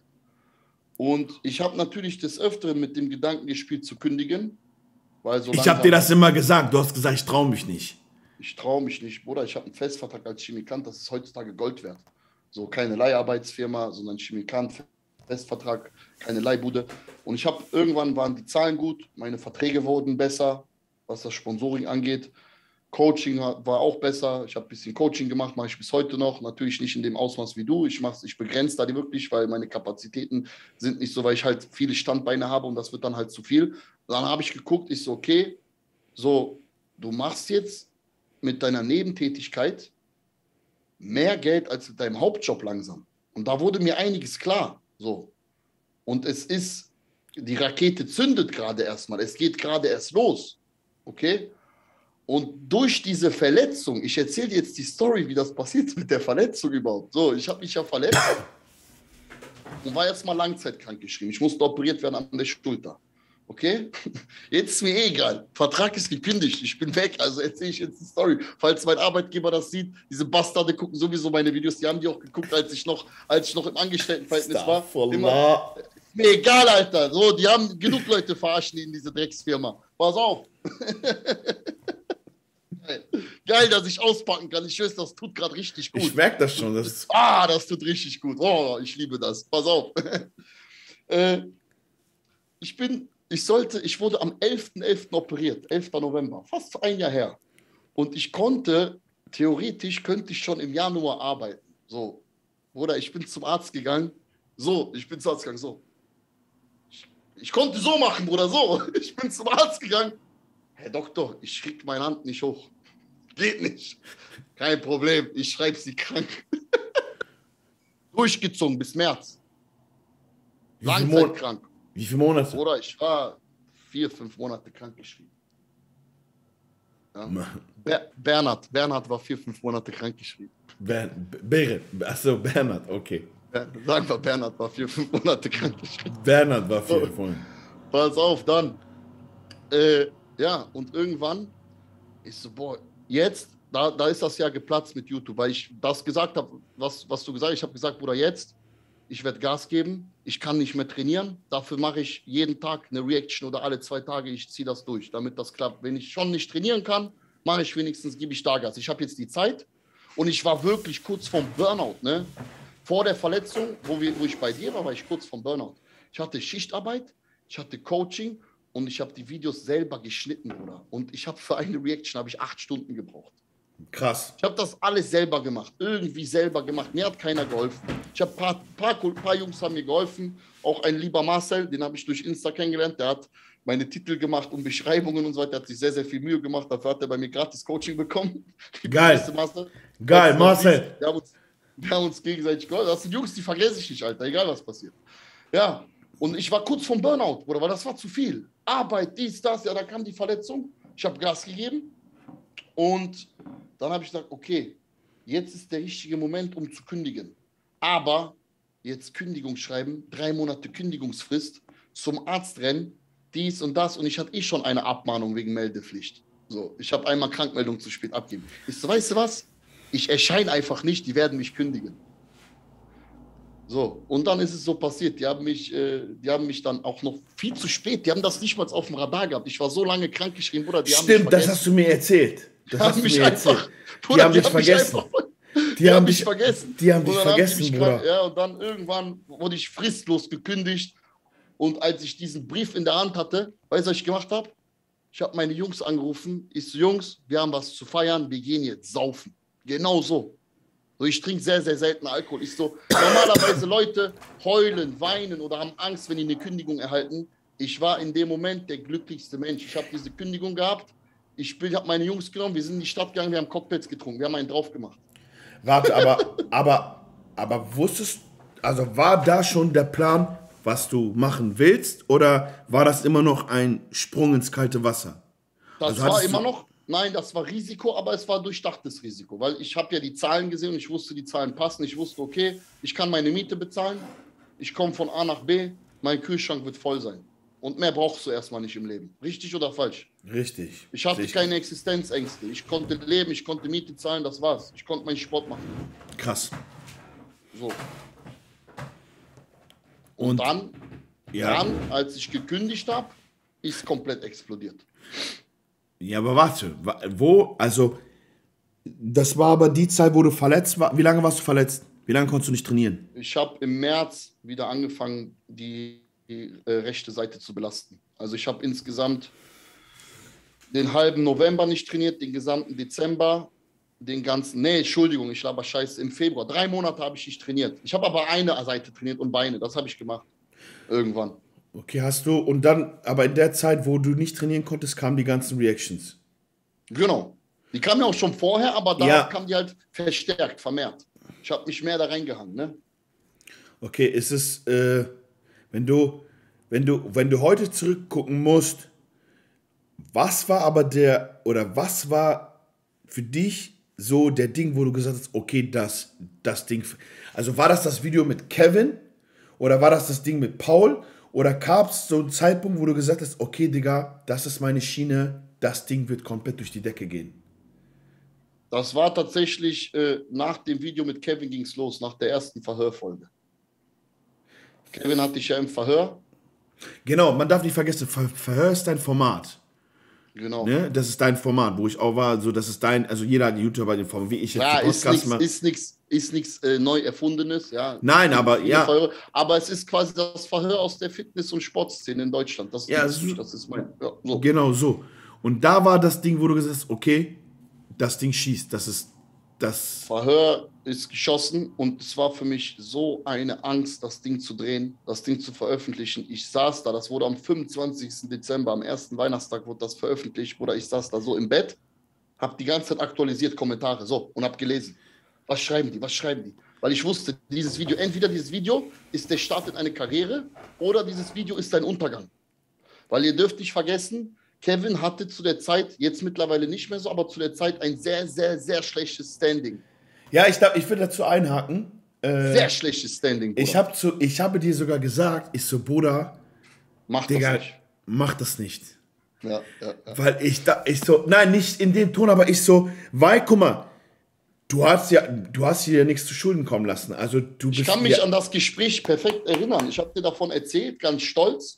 Und ich habe natürlich des Öfteren mit dem Gedanken gespielt, zu kündigen. Weil so ich habe dir das immer gesagt, du hast gesagt, ich traue mich nicht. Ich traue mich nicht, Bruder, ich habe einen Festvertrag als Chemikant, das ist heutzutage Gold wert. So keine Leiharbeitsfirma, sondern Chemikant, Festvertrag, keine Leihbude. Und ich habe irgendwann waren die Zahlen gut, meine Verträge wurden besser, was das Sponsoring angeht. Coaching war auch besser. Ich habe ein bisschen Coaching gemacht, mache ich bis heute noch. Natürlich nicht in dem Ausmaß wie du. Ich, ich begrenze da die wirklich, weil meine Kapazitäten sind nicht so, weil ich halt viele Standbeine habe und das wird dann halt zu viel. Dann habe ich geguckt, ich so, okay, so, du machst jetzt mit deiner Nebentätigkeit mehr Geld als mit deinem Hauptjob langsam. Und da wurde mir einiges klar. So. Und es ist, die Rakete zündet gerade erstmal. Es geht gerade erst los. Okay? Und durch diese Verletzung, ich erzähle dir jetzt die Story, wie das passiert mit der Verletzung überhaupt. So, ich habe mich ja verletzt und war jetzt mal langzeitkrank geschrieben. Ich musste operiert werden an der Schulter. Okay? Jetzt ist mir eh egal. Vertrag ist gekündigt. Ich bin weg. Also erzähle ich jetzt die Story. Falls mein Arbeitgeber das sieht, diese Bastarde gucken sowieso meine Videos. Die haben die auch geguckt, als ich noch, als ich noch im Angestelltenverhältnis war. Immer, ist mir egal, Alter. So, die haben genug Leute verarschen in diese Drecksfirma. Pass auf. Geil. Geil, dass ich auspacken kann. Ich weiß, das tut gerade richtig gut. Ich merke das schon. Das ah, das tut richtig gut. Oh, ich liebe das. Pass auf. äh, ich bin, ich sollte, ich wurde am elften elften operiert, elften November, fast ein Jahr her. Und ich konnte, theoretisch könnte ich schon im Januar arbeiten. So, Bruder, ich bin zum Arzt gegangen. So, ich bin zum Arzt gegangen, so. Ich, ich konnte so machen, Bruder, so. Ich bin zum Arzt gegangen. Herr Doktor, ich krieg meine Hand nicht hoch. Geht nicht. Kein Problem, ich schreibe Sie krank. Durchgezogen bis März. Langzeitkrank. Wie viele Monate? Oder ich war vier, fünf Monate krankgeschrieben. Ja. Ber Bernhard, Bernhard war vier, fünf Monate krankgeschrieben. Ber Ber Achso, Bernhard, okay. Ber Sagen wir, Bernhard war vier, fünf Monate krankgeschrieben. Bernhard war vier, fünf Monate. Pass auf, dann. Äh, ja, und irgendwann ist so, boah, jetzt, da, da ist das ja geplatzt mit YouTube, weil ich das gesagt habe, was, was du gesagt hast. Ich habe gesagt, Bruder, jetzt, ich werde Gas geben, ich kann nicht mehr trainieren, dafür mache ich jeden Tag eine Reaction oder alle zwei Tage, ich ziehe das durch, damit das klappt. Wenn ich schon nicht trainieren kann, mache ich wenigstens, gebe ich da Gas. Ich habe jetzt die Zeit und ich war wirklich kurz vorm Burnout, ne? Vor der Verletzung, wo, wir, wo ich bei dir war, war ich kurz vorm Burnout. Ich hatte Schichtarbeit, ich hatte Coaching und ich habe die Videos selber geschnitten, Bruder. Und ich habe für eine Reaction habe ich acht Stunden gebraucht. Krass. Ich habe das alles selber gemacht, irgendwie selber gemacht. Mir hat keiner geholfen. Ich habe ein paar, paar, paar Jungs haben mir geholfen. Auch ein lieber Marcel, den habe ich durch Insta kennengelernt. Der hat meine Titel gemacht und Beschreibungen und so weiter. Der hat sich sehr, sehr viel Mühe gemacht. Dafür hat er bei mir gratis Coaching bekommen. Geil. Geil, Marcel. Wir haben, uns, wir haben uns gegenseitig geholfen. Das sind Jungs, die vergesse ich nicht, Alter. Egal, was passiert. Ja, und ich war kurz vom Burnout, Bruder, weil das war zu viel. Arbeit, dies, das. Ja, da kam die Verletzung. Ich habe Gas gegeben. Und dann habe ich gesagt, okay, jetzt ist der richtige Moment, um zu kündigen. Aber jetzt Kündigung schreiben, drei Monate Kündigungsfrist, zum Arzt rennen, dies und das. Und ich hatte eh schon eine Abmahnung wegen Meldepflicht. So, ich habe einmal Krankmeldung zu spät abgegeben. Ich so, weißt du was? Ich erscheine einfach nicht, die werden mich kündigen. So, und dann ist es so passiert. Die haben mich, äh, die haben mich dann auch noch viel zu spät, die haben das nicht mal auf dem Radar gehabt. Ich war so lange krankgeschrieben, Bruder. Die Stimmt, haben mich das hast du mir erzählt. Das die hast du mir einfach, erzählt. Bruder, die haben die dich vergessen. Mich einfach, die, die haben haben dich mich vergessen. Die haben dich vergessen, haben mich Bruder. Krank, ja, und dann irgendwann wurde ich fristlos gekündigt. Und als ich diesen Brief in der Hand hatte, weißt du, was ich gemacht habe? Ich habe meine Jungs angerufen. Ich so, Jungs, wir haben was zu feiern, wir gehen jetzt saufen. Genau so. So, ich trinke sehr, sehr selten Alkohol. Ich so, normalerweise Leute heulen, weinen oder haben Angst, wenn die eine Kündigung erhalten. Ich war in dem Moment der glücklichste Mensch. Ich habe diese Kündigung gehabt. Ich habe meine Jungs genommen, wir sind in die Stadt gegangen, wir haben Cocktails getrunken, wir haben einen drauf gemacht. Warte, aber, aber, aber wusstest, also war da schon der Plan, was du machen willst, oder war das immer noch ein Sprung ins kalte Wasser? Das also war immer noch, nein, das war Risiko, aber es war durchdachtes Risiko, weil ich habe ja die Zahlen gesehen und ich wusste, die Zahlen passen. Ich wusste, okay, ich kann meine Miete bezahlen, ich komme von A nach B, mein Kühlschrank wird voll sein. Und mehr brauchst du erstmal nicht im Leben. Richtig oder falsch? Richtig. Ich hatte richtig. keine Existenzängste. Ich konnte leben, ich konnte Miete zahlen, das war's. Ich konnte meinen Sport machen. Krass. So. Und, Und dann, ja. dann, als ich gekündigt habe, ist es komplett explodiert. Ja, aber warte, wo, also, das war aber die Zeit, wo du verletzt warst. Wie lange warst du verletzt? Wie lange konntest du nicht trainieren? Ich habe im März wieder angefangen, die, die äh, rechte Seite zu belasten. Also ich habe insgesamt den halben November nicht trainiert, den gesamten Dezember, den ganzen, nee, Entschuldigung, ich laber Scheiße, im Februar. Drei Monate habe ich nicht trainiert. Ich habe aber eine Seite trainiert und Beine, das habe ich gemacht. Irgendwann. Okay, hast du, und dann, aber in der Zeit, wo du nicht trainieren konntest, kamen die ganzen Reactions. Genau. Die kamen ja auch schon vorher, aber da ja. kamen die halt verstärkt, vermehrt. Ich habe mich mehr da reingehangen, ne? Okay, ist es, äh, wenn du, wenn du, wenn du heute zurückgucken musst, was war aber der, oder was war für dich so der Ding, wo du gesagt hast, okay, das, das Ding, also war das das Video mit Kevin oder war das das Ding mit Paul oder gab es so einen Zeitpunkt, wo du gesagt hast, okay, Digga, das ist meine Schiene, das Ding wird komplett durch die Decke gehen? Das war tatsächlich, äh, nach dem Video mit Kevin ging es los, nach der ersten Verhörfolge. Kevin hatte ich ja im Verhör. Genau, man darf nicht vergessen, Ver Verhör ist dein Format. Genau. Ne? Das ist dein Format, wo ich auch war, so das ist dein, also jeder YouTuber den Format, wie ich jetzt ja, ist nichts, ist nichts, ist nichts äh, neu erfundenes, ja. Nein, aber ja. Verhör, aber es ist quasi das Verhör aus der Fitness- und Sportszene in Deutschland. Das, ja, das, so, das ist mein. Ja, so. Genau so. Und da war das Ding, wo du gesagt hast, okay, das Ding schießt, das ist das. Verhör ist geschossen und es war für mich so eine Angst, das Ding zu drehen, das Ding zu veröffentlichen. Ich saß da, das wurde am fünfundzwanzigsten Dezember, am ersten Weihnachtstag wurde das veröffentlicht, oder ich saß da so im Bett, habe die ganze Zeit aktualisiert, Kommentare, so, und habe gelesen. Was schreiben die, was schreiben die? Weil ich wusste, dieses Video, entweder dieses Video ist der Start in eine Karriere oder dieses Video ist ein Untergang. Weil ihr dürft nicht vergessen, Kevin hatte zu der Zeit, jetzt mittlerweile nicht mehr so, aber zu der Zeit ein sehr, sehr, sehr schlechtes Standing. Ja, ich, ich will dazu einhaken. Äh, sehr schlechtes Standing, Bruder. Ich, hab zu, ich habe dir sogar gesagt, ich so, Bruder, mach Digga, das nicht. Mach das nicht. Ja, ja, ja. Weil ich da, ich so, nein, nicht in dem Ton, aber ich so, weil, guck mal, du hast ja, du hast dir ja nichts zu Schulden kommen lassen. Also du bist, ich kann mich ja, an das Gespräch perfekt erinnern. Ich habe dir davon erzählt, ganz stolz.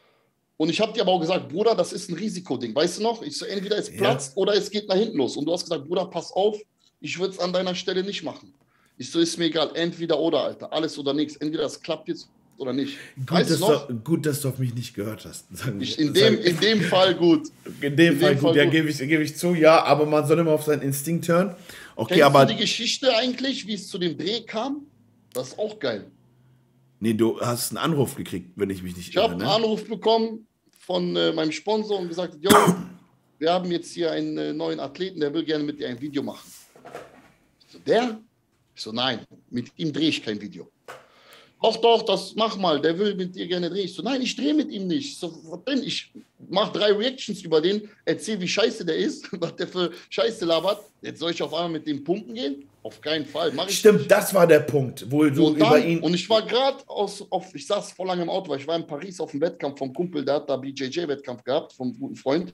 Und ich habe dir aber auch gesagt, Bruder, das ist ein Risikoding. Weißt du noch? Ich so, entweder es platzt ja. oder es geht nach hinten los. Und du hast gesagt, Bruder, pass auf, ich würde es an deiner Stelle nicht machen. Ich so, ist mir egal, entweder oder, Alter. Alles oder nichts. Entweder das klappt jetzt oder nicht. Gut, weißt dass, du noch? Du, gut dass du auf mich nicht gehört hast. Sagen, ich, in, dem, in dem Fall gut. In dem, in Fall, dem Fall gut, ja, gebe ich, geb ich zu, ja, aber man soll immer auf seinen Instinkt hören. Okay, Kennst aber du die Geschichte eigentlich, wie es zu dem Dreh kam? Das ist auch geil. Nee, du hast einen Anruf gekriegt, wenn ich mich nicht irre. Ich habe einen ne? Anruf bekommen von äh, meinem Sponsor und gesagt, yo, wir haben jetzt hier einen äh, neuen Athleten, der will gerne mit dir ein Video machen. Ich so, der? Ich so, nein, mit ihm drehe ich kein Video. Doch, doch, das mach mal, der will mit dir gerne drehen. Ich so, nein, ich drehe mit ihm nicht. Ich so, was denn? Ich mache drei Reactions über den, erzähl, wie scheiße der ist, was der für Scheiße labert. Jetzt soll ich auf einmal mit dem pumpen gehen? Auf keinen Fall. Mach ich Stimmt, nicht. Das war der Punkt, wo du und dann, über ihn... Und ich war gerade aus, auf, ich saß vor langem im Auto, weil ich war in Paris auf dem Wettkampf vom Kumpel, der hat da B J J-Wettkampf gehabt, vom guten Freund.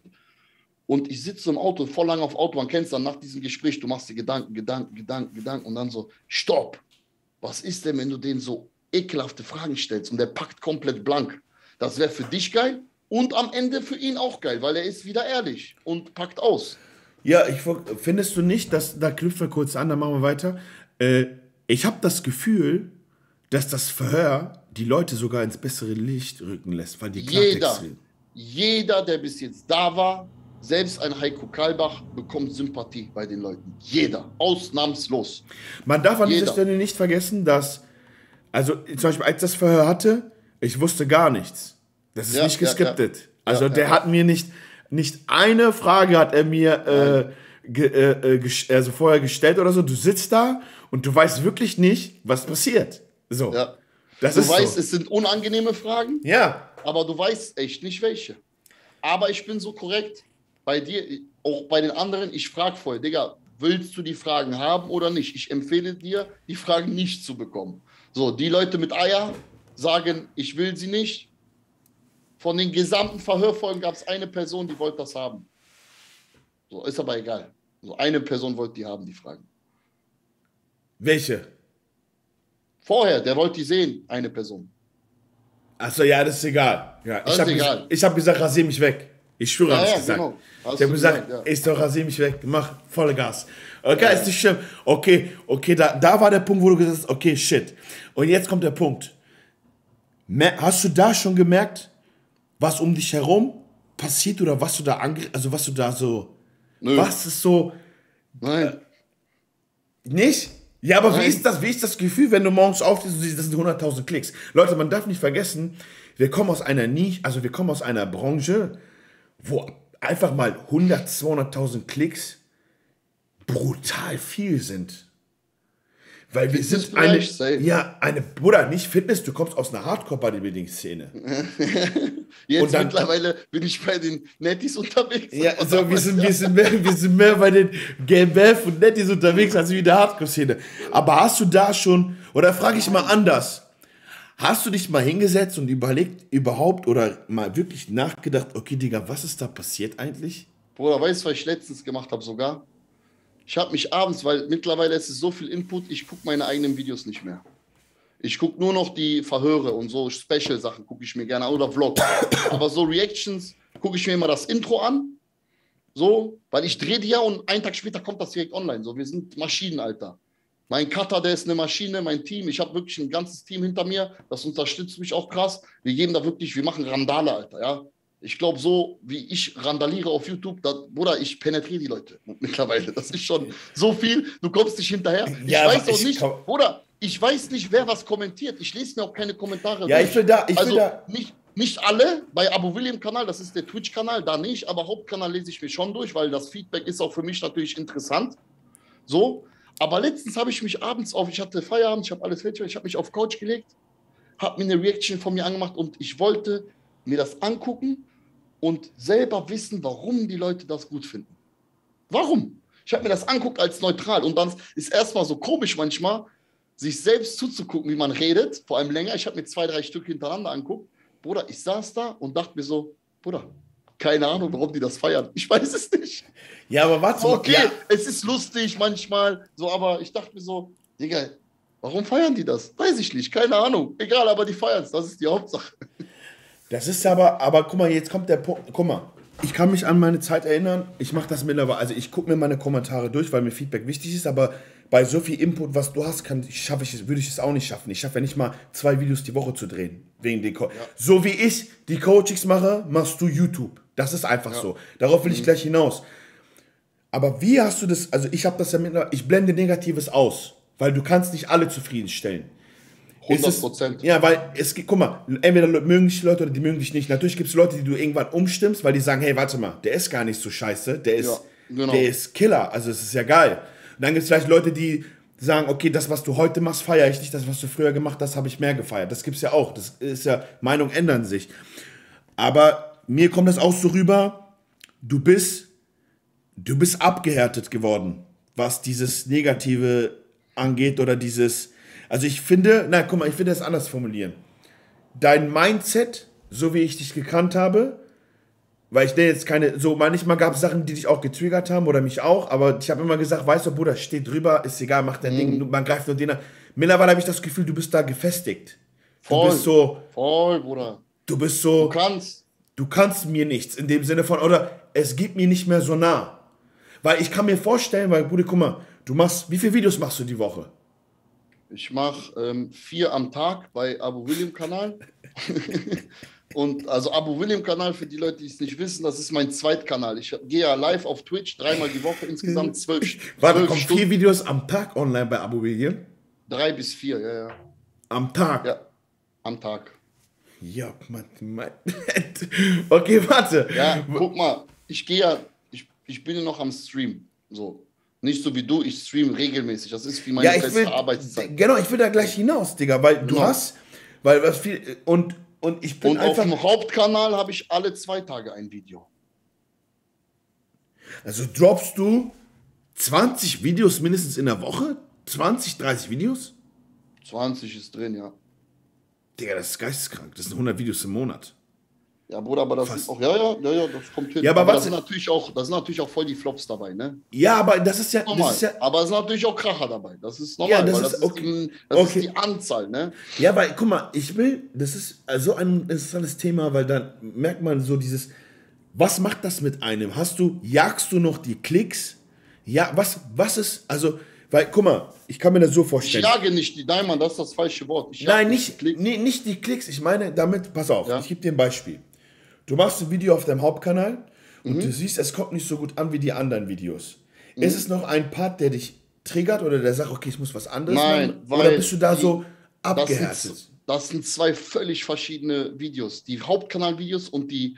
Und ich sitze im Auto, voll lang auf Autobahn, kennst du dann nach diesem Gespräch, du machst dir Gedanken, Gedanken, Gedanken, Gedanken und dann so, stopp. Was ist denn, wenn du den so ekelhafte Fragen stellst und der packt komplett blank? Das wäre für dich geil und am Ende für ihn auch geil, weil er ist wieder ehrlich und packt aus. Ja, ich, findest du nicht, dass, da knüpfen wir kurz an, dann machen wir weiter. Äh, ich habe das Gefühl, dass das Verhör die Leute sogar ins bessere Licht rücken lässt, weil die Jeder, jeder, der bis jetzt da war, selbst ein Heiko Kalbach bekommt Sympathie bei den Leuten. Jeder, ausnahmslos. Man darf an jeder. dieser Stelle nicht vergessen, dass, also zum Beispiel, als ich das Verhör hatte, ich wusste gar nichts. Das ist ja, nicht geskriptet. Ja, ja. Also ja, der ja. hat mir nicht, nicht eine Frage hat er mir äh, ge, äh, ge, also vorher gestellt oder so. Du sitzt da und du weißt wirklich nicht, was passiert. So. Ja. Das du ist weißt, so. Es sind unangenehme Fragen, ja. aber du weißt echt nicht welche. Aber ich bin so korrekt. Bei dir, auch bei den anderen, ich frage vorher, Digga, willst du die Fragen haben oder nicht? Ich empfehle dir, die Fragen nicht zu bekommen. So, die Leute mit Eier sagen, ich will sie nicht. Von den gesamten Verhörfolgen gab es eine Person, die wollte das haben. So, ist aber egal. So, eine Person wollte die haben, die Fragen. Welche? Vorher, der wollte die sehen, eine Person. Achso, ja, das ist egal. Ja, ich habe gesagt, hab gesagt, rasier mich weg. Ich schwöre, ja, habe ich ja, gesagt. Genau. Ich habe gesagt, ja. ich doch rasiere mich weg, mach volle Gas. Okay, ja. Ist nicht schlimm. Okay, okay, da, da war der Punkt, wo du gesagt hast, okay, shit. Und jetzt kommt der Punkt. Hast du da schon gemerkt, was um dich herum passiert oder was du da angre also was du da so, Nö. was ist so, Nein. Äh, nicht? Ja, aber Nein. wie ist das, wie ist das Gefühl, wenn du morgens aufstehst und siehst, das sind hunderttausend Klicks? Leute, man darf nicht vergessen, wir kommen aus einer Nische, also wir kommen aus einer Branche, wo einfach mal hundert, zweihunderttausend Klicks brutal viel sind. Weil wir Fitness sind eine, safe. ja, eine, Bruder, nicht Fitness, du kommst aus einer Hardcore-Bodybuilding-Szene. Jetzt und dann, mittlerweile bin ich bei den Netties unterwegs. Ja, also wir sind, wir, sind mehr, wir sind mehr bei den G M F und Netties unterwegs als wie in der Hardcore-Szene. Aber hast du da schon, oder frage ich mal anders, hast du dich mal hingesetzt und überlegt überhaupt oder mal wirklich nachgedacht, okay, Digga, was ist da passiert eigentlich? Bruder, weißt du, was ich letztens gemacht habe sogar? Ich habe mich abends, weil mittlerweile ist es so viel Input, ich gucke meine eigenen Videos nicht mehr. Ich gucke nur noch die Verhöre und so Special-Sachen gucke ich mir gerne an oder Vlogs. Aber so Reactions gucke ich mir immer das Intro an, so, weil ich drehe die ja und einen Tag später kommt das direkt online. So, wir sind Maschinen, Alter. Mein Cutter, der ist eine Maschine, mein Team, ich habe wirklich ein ganzes Team hinter mir, das unterstützt mich auch krass. Wir geben da wirklich, wir machen Randale, Alter, ja. Ich glaube, so wie ich randaliere auf YouTube, da, Bruder, ich penetriere die Leute mittlerweile. Das ist schon so viel, du kommst nicht hinterher. Ich ja, weiß auch nicht, Bruder, ich weiß nicht, wer was kommentiert. Ich lese mir auch keine Kommentare. Ja, durch. ich will da, ich also will da. Nicht, nicht alle, bei Abu William-Kanal, das ist der Twitch-Kanal, da nicht, aber Hauptkanal lese ich mir schon durch, weil das Feedback ist auch für mich natürlich interessant. So, aber letztens habe ich mich abends auf, ich hatte Feierabend, ich habe alles fertig, ich habe mich auf Couch gelegt, habe mir eine Reaction von mir angemacht und ich wollte mir das angucken und selber wissen, warum die Leute das gut finden. Warum? Ich habe mir das anguckt als neutral und dann ist erstmal so komisch manchmal, sich selbst zuzugucken, wie man redet, vor allem länger. Ich habe mir zwei, drei Stück hintereinander anguckt. Bruder, ich saß da und dachte mir so, Bruder, keine Ahnung, warum die das feiern. Ich weiß es nicht. Ja, aber warte mal. Okay, ja. Es ist lustig manchmal, so, aber ich dachte mir so, Digga, warum feiern die das? Weiß ich nicht, keine Ahnung. Egal, aber die feiern es, das ist die Hauptsache. Das ist aber, aber guck mal, jetzt kommt der Punkt, guck mal, ich kann mich an meine Zeit erinnern, ich mache das mittlerweile, also ich gucke mir meine Kommentare durch, weil mir Feedback wichtig ist, aber bei so viel Input, was du hast, kann, ich, schaffe ich, würde ich es auch nicht schaffen. Ich schaffe ja nicht mal zwei Videos die Woche zu drehen, wegen den Co- ja. So wie ich die Coachings mache, machst du YouTube. Das ist einfach ja. so. Darauf will ich gleich hinaus. Aber wie hast du das, also ich habe das ja mittlerweile, ich blende Negatives aus, weil du kannst nicht alle zufriedenstellen. hundert Prozent. Ja, weil es gibt, guck mal, entweder mögen dich Leute oder die mögen dich nicht. Natürlich gibt es Leute, die du irgendwann umstimmst, weil die sagen, hey, warte mal, der ist gar nicht so scheiße, der ist, ja, genau. der ist Killer, also es ist ja geil. Und dann gibt es vielleicht Leute, die sagen, okay, das, was du heute machst, feiere ich nicht, das, was du früher gemacht hast, habe ich mehr gefeiert. Das gibt es ja auch, das ist ja, Meinungen ändern sich. Aber mir kommt das auch so rüber, du bist, du bist abgehärtet geworden, was dieses Negative angeht oder dieses... Also ich finde, na guck mal, ich will das anders formulieren. Dein Mindset, so wie ich dich gekannt habe, weil ich jetzt keine, so manchmal gab es Sachen, die dich auch getriggert haben oder mich auch, aber ich habe immer gesagt, weißt du, Bruder, steh drüber, ist egal, mach dein mhm. Ding, man greift nur den an. Mittlerweile habe ich das Gefühl, du bist da gefestigt. Voll, du bist so, voll, Bruder. Du bist so, du kannst. Du kannst mir nichts, in dem Sinne von, oder es geht mir nicht mehr so nah. Weil ich kann mir vorstellen, weil, Bruder, guck mal, du machst, wie viele Videos machst du die Woche? Ich mache ähm, vier am Tag bei Abu William Kanal. Und also Abu William Kanal, für die Leute, die es nicht wissen, das ist mein Zweitkanal. Ich gehe ja live auf Twitch, dreimal die Woche, insgesamt zwölf, Warte, zwölf kommen Stunden. vier Videos am Tag online bei Abu William? Drei bis vier, ja, ja. Am Tag? Ja, am Tag. Ja, Mann, Mann. Okay, warte. Ja, guck mal, ich gehe ja, ich, ich bin ja noch am Stream, so. Nicht so wie du, ich stream regelmäßig. Das ist wie meine ja, beste will, Arbeitszeit. Genau, ich will da gleich hinaus, Digga, weil du ja. hast, weil was viel, und, und ich bin und einfach... auf dem Hauptkanal habe ich alle zwei Tage ein Video. Also droppst du zwanzig Videos mindestens in der Woche? zwanzig, dreißig Videos? zwanzig ist drin, ja. Digga, das ist geisteskrank. Das sind hundert Videos im Monat. Ja, Bruder, aber das Fast. ist auch, ja, ja, ja, ja, das kommt hin. Ja, aber aber was da sind natürlich auch, da sind natürlich auch voll die Flops dabei, ne? Ja, aber das ist ja, normal. Das ist ja aber es sind natürlich auch Kracher dabei. Das ist normal, ja, das, weil ist, das, okay. ist, das okay. ist die Anzahl, ne? Ja, weil, guck mal, ich will, das ist so ein interessantes Thema, weil dann merkt man so dieses, was macht das mit einem? Hast du, jagst du noch die Klicks? Ja, was, was ist, also, weil, guck mal, ich kann mir das so vorstellen. Ich jage nicht die, nein, Mann, das ist das falsche Wort. Ich nein, nicht, die nee, nicht die Klicks, ich meine damit, pass auf, ja? Ich gebe dir ein Beispiel. Du machst ein Video auf deinem Hauptkanal und mhm. du siehst, es kommt nicht so gut an wie die anderen Videos. Mhm. Ist es noch ein Part, der dich triggert oder der sagt, okay, ich muss was anderes nein, machen? Oder bist du da die, so abgehärtet? Das sind, das sind zwei völlig verschiedene Videos. Die Hauptkanalvideos und die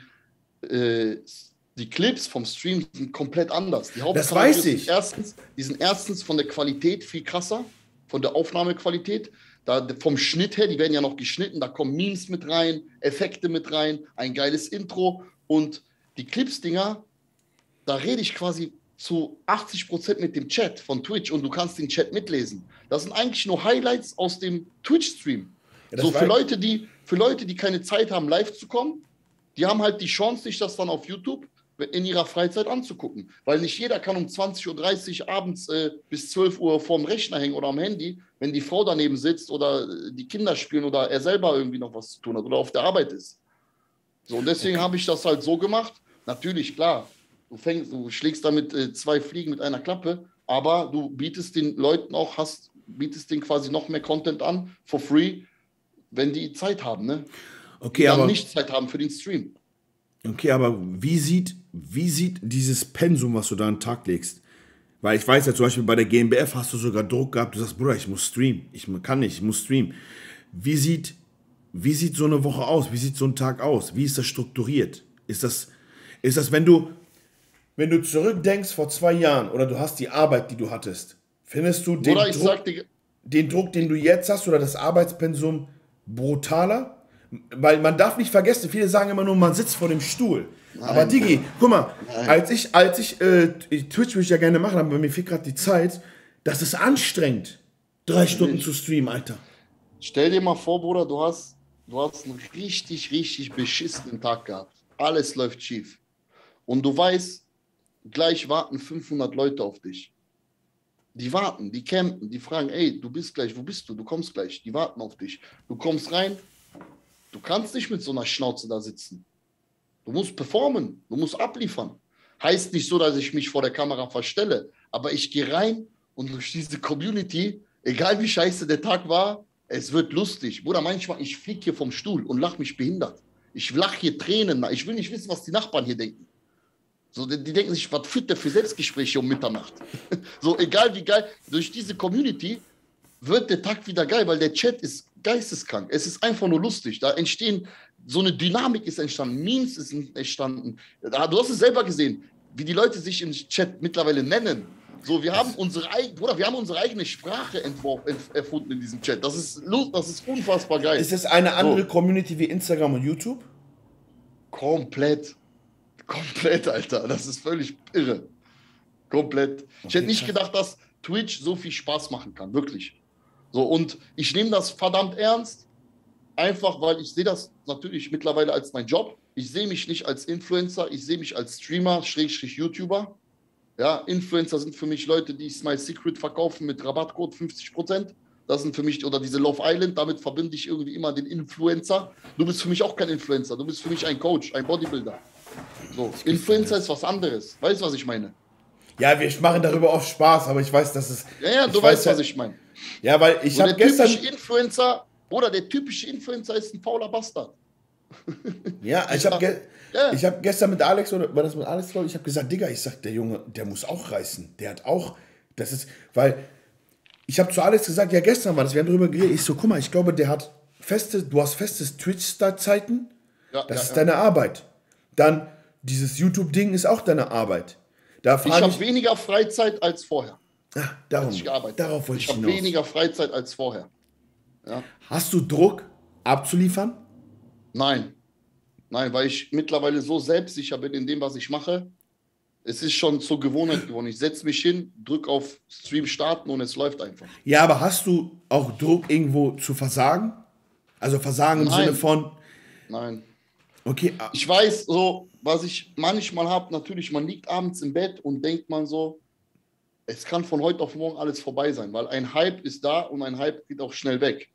äh, die Clips vom Stream sind komplett anders. Die das weiß ich. Sind erstens, die sind erstens von der Qualität viel krasser, von der Aufnahmequalität. Da, vom Schnitt her, die werden ja noch geschnitten, da kommen Memes mit rein, Effekte mit rein, ein geiles Intro. Und die Clips-Dinger, da rede ich quasi zu achtzig Prozent mit dem Chat von Twitch und du kannst den Chat mitlesen. Das sind eigentlich nur Highlights aus dem Twitch-Stream. Ja, so für Leute, die, für Leute, die keine Zeit haben, live zu kommen, die haben halt die Chance, sich das dann auf YouTube in ihrer Freizeit anzugucken. Weil nicht jeder kann um zwanzig Uhr dreißig abends äh, bis zwölf Uhr vorm Rechner hängen oder am Handy, wenn die Frau daneben sitzt oder äh, die Kinder spielen oder er selber irgendwie noch was zu tun hat oder auf der Arbeit ist. So, und deswegen okay. habe ich das halt so gemacht. Natürlich, klar, du, fängst, du schlägst damit äh, zwei Fliegen mit einer Klappe, aber du bietest den Leuten auch, hast, bietest denen quasi noch mehr Content an, for free, wenn die Zeit haben, ne? Okay, die dann aber nicht Zeit haben für den Stream. Okay, aber wie sieht, wie sieht dieses Pensum, was du da an den Tag legst? Weil ich weiß ja zum Beispiel bei der G m B F hast du sogar Druck gehabt, du sagst, Bruder, ich muss streamen, ich kann nicht, ich muss streamen. Wie sieht, wie sieht so eine Woche aus? Wie sieht so ein Tag aus? Wie ist das strukturiert? Ist das, ist das, wenn du, wenn du zurückdenkst vor zwei Jahren oder du hast die Arbeit, die du hattest, findest du den, Bruder, ich Druck, sag dir, den Druck, den du jetzt hast oder das Arbeitspensum brutaler? Weil man darf nicht vergessen, viele sagen immer nur, man sitzt vor dem Stuhl. Nein, aber Digi, guck mal, nein. als ich, als ich, äh, Twitch würde ich ja gerne machen, aber mir fehlt gerade die Zeit, das ist anstrengend, drei ich Stunden zu streamen, Alter. Stell dir mal vor, Bruder, du hast, du hast einen richtig, richtig beschissenen Tag gehabt. Alles läuft schief. Und du weißt, gleich warten fünfhundert Leute auf dich. Die warten, die campen, die fragen, ey, du bist gleich, wo bist du? Du kommst gleich, die warten auf dich. Du kommst rein, du kannst nicht mit so einer Schnauze da sitzen. Du musst performen, du musst abliefern. Heißt nicht so, dass ich mich vor der Kamera verstelle, aber ich gehe rein und durch diese Community, egal wie scheiße der Tag war, es wird lustig. Bruder, manchmal, ich fliege hier vom Stuhl und lache mich behindert. Ich lache hier Tränen. Ich will nicht wissen, was die Nachbarn hier denken. So, die, die denken sich, was führt der für Selbstgespräche um Mitternacht? So, egal wie geil, durch diese Community wird der Tag wieder geil, weil der Chat ist geisteskrank. Es ist einfach nur lustig. Da entstehen, so eine Dynamik ist entstanden, Memes ist entstanden. Du hast es selber gesehen, wie die Leute sich im Chat mittlerweile nennen. So, wir haben unsere, Bruder, wir haben unsere eigene Sprache entworfen, erfunden in diesem Chat. Das ist, das ist unfassbar geil. Ist es eine andere so. Community wie Instagram und YouTube? Komplett. Komplett, Alter. Das ist völlig irre. Komplett. Okay, ich hätte nicht gedacht, dass Twitch so viel Spaß machen kann. Wirklich. So, und ich nehme das verdammt ernst, einfach weil ich sehe das natürlich mittlerweile als mein Job. Ich sehe mich nicht als Influencer, ich sehe mich als Streamer, Schrägstrich YouTuber. Ja, Influencer sind für mich Leute, die Smile Secret verkaufen mit Rabattcode fünfzig Prozent. Das sind für mich, oder diese Love Island, damit verbinde ich irgendwie immer den Influencer. Du bist für mich auch kein Influencer, du bist für mich ein Coach, ein Bodybuilder. So, Influencer ist was anderes. Weißt du, was ich meine? Ja, wir machen darüber oft Spaß, aber ich weiß, dass es... Ja, ja, du weißt, was ich meine. Ja, weil ich habe gestern... Der typische Influencer, oder der typische Influencer ist ein fauler Bastard. Ja, ich habe ge ja. hab gestern mit Alex, oder war das mit Alex, ich habe gesagt, Digga, ich sag, der Junge, der muss auch reißen. Der hat auch, das ist, weil, ich habe zu Alex gesagt, ja, gestern war das, wir haben darüber geredet, ich so, guck mal, ich glaube, der hat feste, du hast festes Twitch-Startzeiten, ja, das ja, ist ja. deine Arbeit. Dann, dieses YouTube-Ding ist auch deine Arbeit. Da ich habe weniger Freizeit als vorher. Ah, darum, ich darauf wollte ich Ich habe weniger Freizeit als vorher. Ja. Hast du Druck, abzuliefern? Nein. Nein, weil ich mittlerweile so selbstsicher bin in dem, was ich mache. Es ist schon zur Gewohnheit geworden. Ich setze mich hin, drücke auf Stream starten und es läuft einfach. Ja, aber hast du auch Druck, irgendwo zu versagen? Also Versagen im Nein. Sinne von... Nein. Okay. Ich weiß so, was ich manchmal habe, natürlich, man liegt abends im Bett und denkt man so, es kann von heute auf morgen alles vorbei sein, weil ein Hype ist da und ein Hype geht auch schnell weg.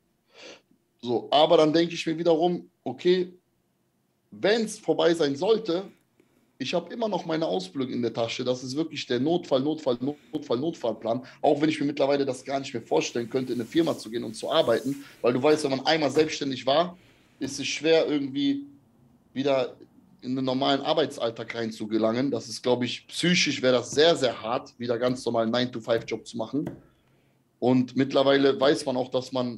So, aber dann denke ich mir wiederum, okay, wenn es vorbei sein sollte, ich habe immer noch meine Ausbildung in der Tasche. Das ist wirklich der Notfall, Notfall, Notfall, Notfallplan. Auch wenn ich mir mittlerweile das gar nicht mehr vorstellen könnte, in eine Firma zu gehen und zu arbeiten. Weil du weißt, wenn man einmal selbstständig war, ist es schwer, irgendwie wieder in den normalen Arbeitsalltag reinzugelangen. Das ist, glaube ich, psychisch wäre das sehr, sehr hart, wieder ganz normal einen nine to five Job zu machen. Und mittlerweile weiß man auch, dass man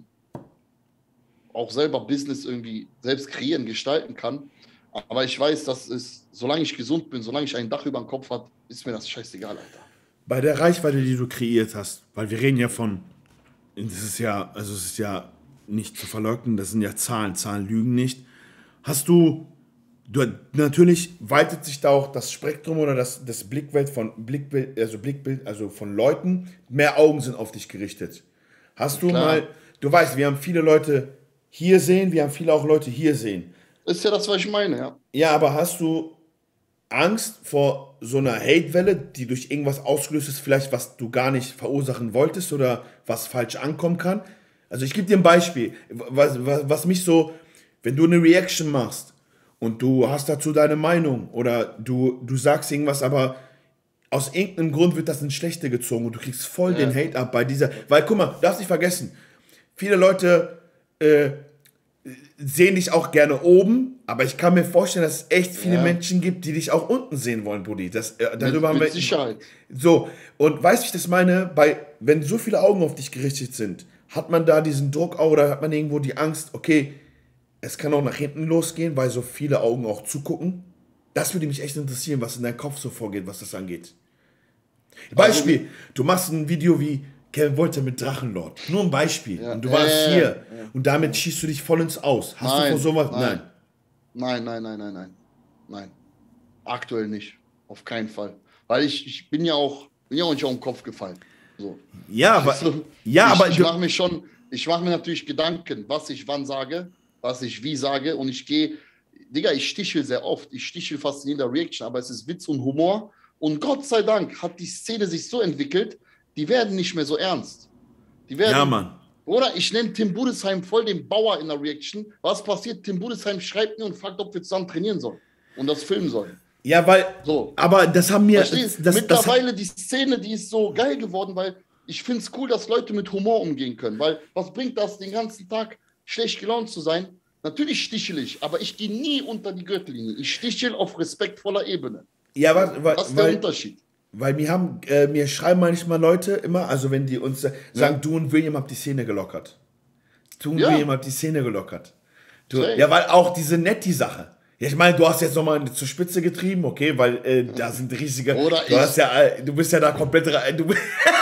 auch selber Business irgendwie selbst kreieren, gestalten kann. Aber ich weiß, dass es, solange ich gesund bin, solange ich ein Dach über dem Kopf habe, ist mir das scheißegal, Alter. Bei der Reichweite, die du kreiert hast, weil wir reden ja von, das ist ja, also es ist ja nicht zu verleugnen, das sind ja Zahlen, Zahlen lügen nicht. Hast du, du natürlich weitet sich da auch das Spektrum oder das, das Blickbild von Blickbild, also Blickbild, also von Leuten, mehr Augen sind auf dich gerichtet. Hast du Klar. mal, du weißt, wir haben viele Leute hier sehen, wir haben viele auch Leute hier sehen. Ist ja das, was ich meine, ja. Ja, aber hast du Angst vor so einer Hate-Welle, die durch irgendwas ausgelöst ist, vielleicht was du gar nicht verursachen wolltest oder was falsch ankommen kann? Also ich gebe dir ein Beispiel, was, was, was mich so, wenn du eine Reaction machst und du hast dazu deine Meinung oder du, du sagst irgendwas, aber aus irgendeinem Grund wird das ins Schlechte gezogen und du kriegst voll ja. den Hate ab bei dieser, weil guck mal, darfst nicht vergessen, viele Leute äh, sehen dich auch gerne oben, aber ich kann mir vorstellen, dass es echt viele ja. Menschen gibt, die dich auch unten sehen wollen, Brudi. Das, äh, darüber mit, haben wir, mit Sicherheit. So, und weißt du, wie ich das meine? Bei, wenn so viele Augen auf dich gerichtet sind, hat man da diesen Druck auch, oder hat man irgendwo die Angst, okay, es kann auch nach hinten losgehen, weil so viele Augen auch zugucken? Das würde mich echt interessieren, was in deinem Kopf so vorgeht, was das angeht. Beispiel, also, du machst ein Video wie Kevin Wolter mit Drachenlord. Nur ein Beispiel. Ja. Und du warst äh, hier. Ja. Und damit schießt du dich voll ins Aus. Hast nein, du vor sowas? Nein. Nein, nein, nein, nein, nein. Nein. Aktuell nicht. Auf keinen Fall. Weil ich, ich bin ja auch, bin ja auch nicht auf den Kopf gefallen. So. Ja, aber, so, ja, ich, aber ich mache mir schon, ich mache mir natürlich Gedanken, was ich wann sage, was ich wie sage. Und ich gehe, Digga, ich stichel sehr oft. Ich stichel fast in jeder Reaction, aber es ist Witz und Humor. Und Gott sei Dank hat die Szene sich so entwickelt, die werden nicht mehr so ernst. Die werden, ja, Mann. Oder ich nenne Tim Budesheim voll den Bauer in der Reaction. Was passiert? Tim Budesheim schreibt mir und fragt, ob wir zusammen trainieren sollen und das filmen sollen. Ja, weil, so. Aber das haben wir... Das, mittlerweile das, die Szene, die ist so geil geworden, weil ich finde es cool, dass Leute mit Humor umgehen können. Weil was bringt das, den ganzen Tag schlecht gelaunt zu sein? Natürlich stichel ich, aber ich gehe nie unter die Gürtellinie. Ich stichel auf respektvoller Ebene. Ja, was, was, das ist der weil, Unterschied. Weil wir haben, äh, mir schreiben manchmal Leute immer, also wenn die uns äh, sagen, ja. du und William habt die Szene gelockert. Du und ja. William habt die Szene gelockert. Du, ja, weil auch diese Netti-Sache. Ja, ich meine, du hast jetzt nochmal zur Spitze getrieben, okay, weil äh, da sind riesige. Oder du, hast ja, du bist ja da komplett rein. Du,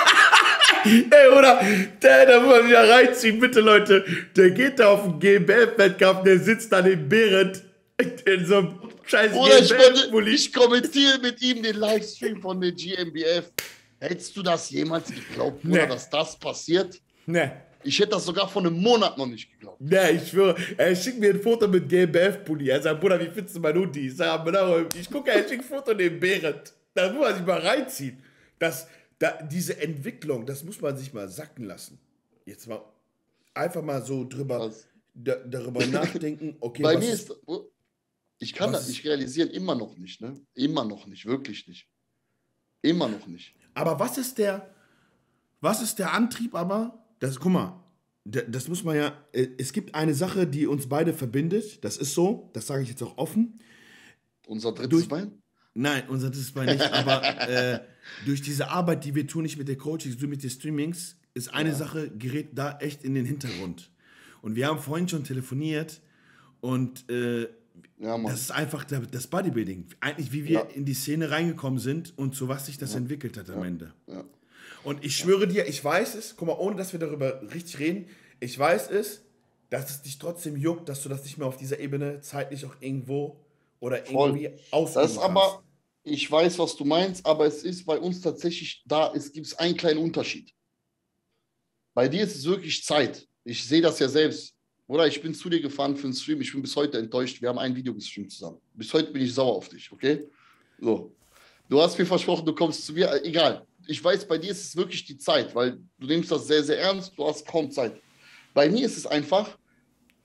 ey, oder? Der, da muss man wieder reinziehen, bitte, Leute. Der geht da auf den G M B F-Wettkampf, der sitzt da in Behrendt. In so einem scheiß Oder ich, kon- ich kommentiere mit ihm den Livestream von der G M B F. Hättest du das jemals geglaubt, nee. Oder dass das passiert? Nee. Ich hätte das sogar vor einem Monat noch nicht geglaubt. Nee, ich schwöre. Er schickt mir ein Foto mit G M B F-Pulli. Er sagt, Bruder, wie findest du mein Hoodie? Ich sage, ich gucke, er schickt ein Foto neben Behrendt. Da muss man sich mal reinziehen. Das, da, diese Entwicklung, das muss man sich mal sacken lassen. Jetzt mal einfach mal so drüber, da, darüber nachdenken. Okay, Bei was mir ist... Ich kann Was? das nicht realisieren, immer noch nicht, ne? Immer noch nicht, wirklich nicht. Immer noch nicht. Aber was ist der, was ist der Antrieb aber? Das, guck mal, das muss man ja, es gibt eine Sache, die uns beide verbindet, das ist so, das sage ich jetzt auch offen. Unser drittes durch, Bein? Nein, unser drittes Bein nicht, aber äh, durch diese Arbeit, die wir tun, nicht mit der Coachings, du mit den Streamings, ist eine ja. Sache, gerät da echt in den Hintergrund. Und wir haben vorhin schon telefoniert und äh, Ja, das ist einfach das Bodybuilding. Eigentlich, wie wir ja. in die Szene reingekommen sind und zu was sich das ja. entwickelt hat am ja. Ende. Ja. Und ich schwöre dir, ich weiß es, guck mal, ohne dass wir darüber richtig reden, ich weiß es, dass es dich trotzdem juckt, dass du das nicht mehr auf dieser Ebene zeitlich auch irgendwo oder irgendwie ausüben kannst. Aber, ich weiß, was du meinst, aber es ist bei uns tatsächlich da, es gibt einen kleinen Unterschied. Bei dir ist es wirklich Zeit. Ich sehe das ja selbst. Oder ich bin zu dir gefahren für einen Stream, ich bin bis heute enttäuscht, wir haben ein Video gestreamt zusammen. Bis heute bin ich sauer auf dich, okay? So. Du hast mir versprochen, du kommst zu mir, egal. Ich weiß, bei dir ist es wirklich die Zeit, weil du nimmst das sehr, sehr ernst, du hast kaum Zeit. Bei mir ist es einfach,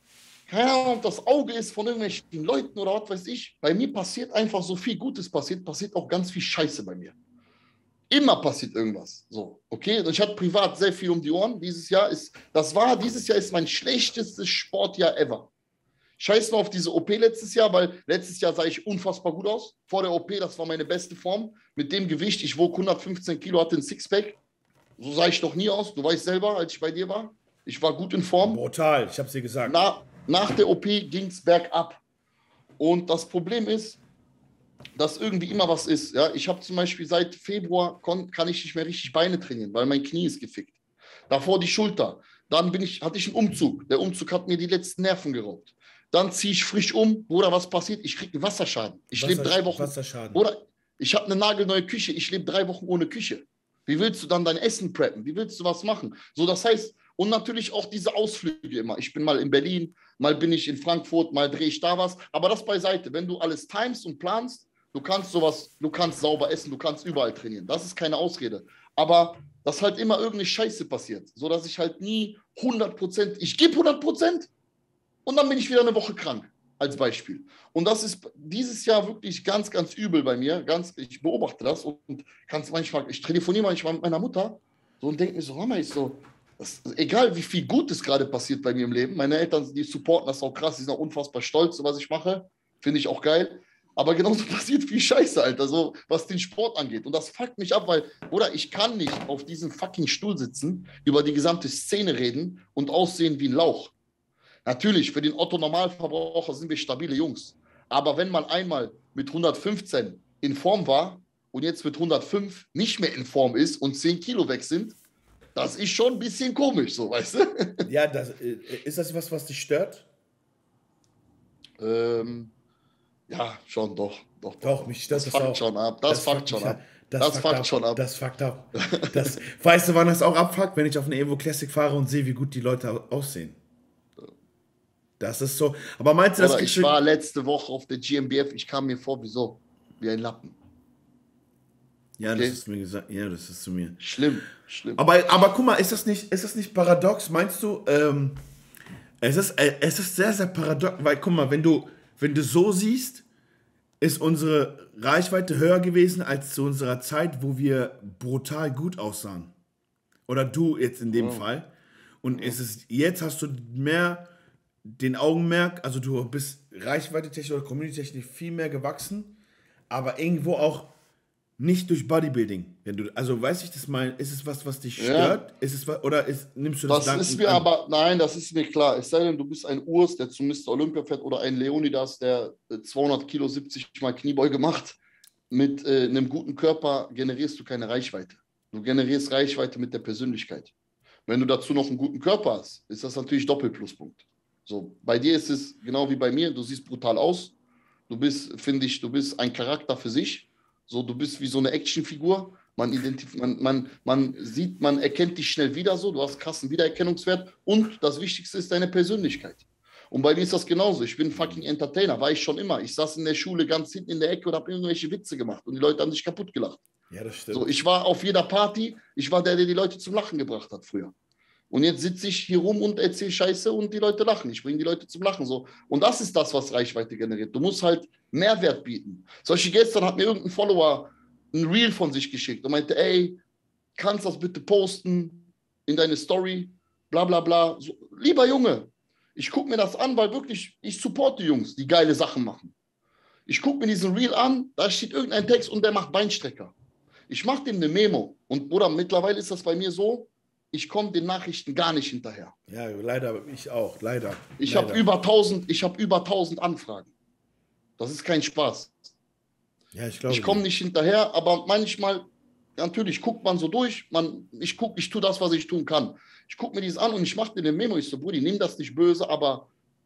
keine Ahnung, ob das Auge ist von irgendwelchen Leuten oder was weiß ich. Bei mir passiert einfach so viel Gutes passiert, passiert auch ganz viel Scheiße bei mir. Immer passiert irgendwas. So, okay? Und ich hatte privat sehr viel um die Ohren. Dieses Jahr ist, das war, dieses Jahr ist mein schlechtestes Sportjahr ever. Scheiß nur auf diese O P letztes Jahr, weil letztes Jahr sah ich unfassbar gut aus. Vor der O P, das war meine beste Form. Mit dem Gewicht, ich wog hundertfünfzehn Kilo, hatte ein Sixpack. So sah ich doch nie aus. Du weißt selber, als ich bei dir war. Ich war gut in Form. Brutal, ich hab's dir gesagt. Na, nach der O P ging es bergab. Und das Problem ist, dass irgendwie immer was ist. Ja? Ich habe zum Beispiel seit Februar kon, kann ich nicht mehr richtig Beine trainieren, weil mein Knie ist gefickt. Davor die Schulter. Dann bin ich, hatte ich einen Umzug. Der Umzug hat mir die letzten Nerven geraubt. Dann ziehe ich frisch um. Bruder, was passiert? Ich kriege einen Wasserschaden. Ich lebe drei Wochen. Wasserschaden. Oder ich habe eine nagelneue Küche. Ich lebe drei Wochen ohne Küche. Wie willst du dann dein Essen preppen? Wie willst du was machen? So, das heißt, und natürlich auch diese Ausflüge immer. Ich bin mal in Berlin, mal bin ich in Frankfurt, mal drehe ich da was. Aber das beiseite. Wenn du alles timest und planst, du kannst sowas, du kannst sauber essen, du kannst überall trainieren. Das ist keine Ausrede. Aber dass halt immer irgendeine Scheiße passiert, sodass ich halt nie hundert Prozent, ich gebe hundert Prozent und dann bin ich wieder eine Woche krank, als Beispiel. Und das ist dieses Jahr wirklich ganz, ganz übel bei mir. Ganz, ich beobachte das und kann es manchmal, ich telefoniere manchmal mit meiner Mutter so und denke mir so, Mama, ich so, das, egal wie viel Gutes gerade passiert bei mir im Leben, meine Eltern, die supporten das auch krass, die sind auch unfassbar stolz, was ich mache, finde ich auch geil. Aber genauso passiert viel Scheiße, Alter, so was den Sport angeht. Und das fuckt mich ab, weil, Bruder, ich kann nicht auf diesem fucking Stuhl sitzen, über die gesamte Szene reden und aussehen wie ein Lauch. Natürlich, für den Otto-Normalverbraucher sind wir stabile Jungs. Aber wenn man einmal mit hundertfünfzehn in Form war und jetzt mit hundertfünf nicht mehr in Form ist und zehn Kilo weg sind, das ist schon ein bisschen komisch, so, weißt du? Ja, das, ist das was, was dich stört? Ähm, ja, schon, doch. Doch, doch, doch mich stört das, das fuckt auch. schon ab. Das, das fuckt schon ab. Das, das fuckt schon ab. Das fuckt ab. Das, weißt du, wann das auch abfuckt? Wenn ich auf eine Evo Classic fahre und sehe, wie gut die Leute aussehen. Das ist so. Aber meinst du, das Ich war letzte Woche auf der G M B F, ich kam mir vor, wieso? Wie ein Lappen. Ja, okay. Das ist mir gesagt. Ja, das ist zu mir. Schlimm, schlimm. Aber, aber guck mal, ist das nicht, ist das nicht paradox? Meinst du, ähm, es ist, äh, es ist sehr, sehr paradox, weil guck mal, wenn du, wenn du so siehst, ist unsere Reichweite höher gewesen als zu unserer Zeit, wo wir brutal gut aussahen. Oder du jetzt in dem oh. Fall. Und oh. es ist, jetzt hast du mehr den Augenmerk, also du bist reichweite-technisch oder community-technisch viel mehr gewachsen, aber irgendwo auch nicht durch Bodybuilding. Wenn du, also weiß ich das mal, ist es was, was dich stört? Ja. Ist es was, oder ist, nimmst du das Das ist mir an? Aber, nein, das ist mir klar. Es sei denn, du bist ein Urs, der zum Mister Olympia fährt oder ein Leonidas, der zweihundert Kilo siebzig Mal Kniebeuge macht. Mit äh, einem guten Körper generierst du keine Reichweite. Du generierst Reichweite mit der Persönlichkeit. Wenn du dazu noch einen guten Körper hast, ist das natürlich Doppelpluspunkt. So, bei dir ist es genau wie bei mir, du siehst brutal aus. Du bist, finde ich, du bist ein Charakter für sich. So, du bist wie so eine Actionfigur. Man, identif- man, man, man sieht, man erkennt dich schnell wieder so. Du hast krassen Wiedererkennungswert. Und das Wichtigste ist deine Persönlichkeit. Und bei mir ist das genauso. Ich bin fucking Entertainer, war ich schon immer. Ich saß in der Schule ganz hinten in der Ecke und habe irgendwelche Witze gemacht. Und die Leute haben sich kaputt gelacht. Ja, das stimmt. So, ich war auf jeder Party. Ich war der, der die Leute zum Lachen gebracht hat früher. Und jetzt sitze ich hier rum und erzähle Scheiße und die Leute lachen. Ich bringe die Leute zum Lachen. So. Und das ist das, was Reichweite generiert. Du musst halt Mehrwert bieten. Zum Beispiel gestern hat mir irgendein Follower ein Reel von sich geschickt und meinte, ey, kannst das bitte posten in deine Story, bla bla bla. So, lieber Junge, ich gucke mir das an, weil wirklich, ich supporte Jungs, die geile Sachen machen. Ich gucke mir diesen Reel an, da steht irgendein Text und der macht Beinstrecker. Ich mache dem eine Memo. Und Bruder, mittlerweile ist das bei mir so, ich komme den Nachrichten gar nicht hinterher. Ja, leider, ich auch, leider. Ich habe über tausend, ich habe über tausend Anfragen. Das ist kein Spaß. Ja, ich glaube. Ich komme nicht hinterher, aber manchmal, natürlich guckt man so durch, man, ich gucke, ich tue das, was ich tun kann. Ich gucke mir dieses an und ich mache dir eine Memo. Ich so, Brudi, nimm das nicht böse, aber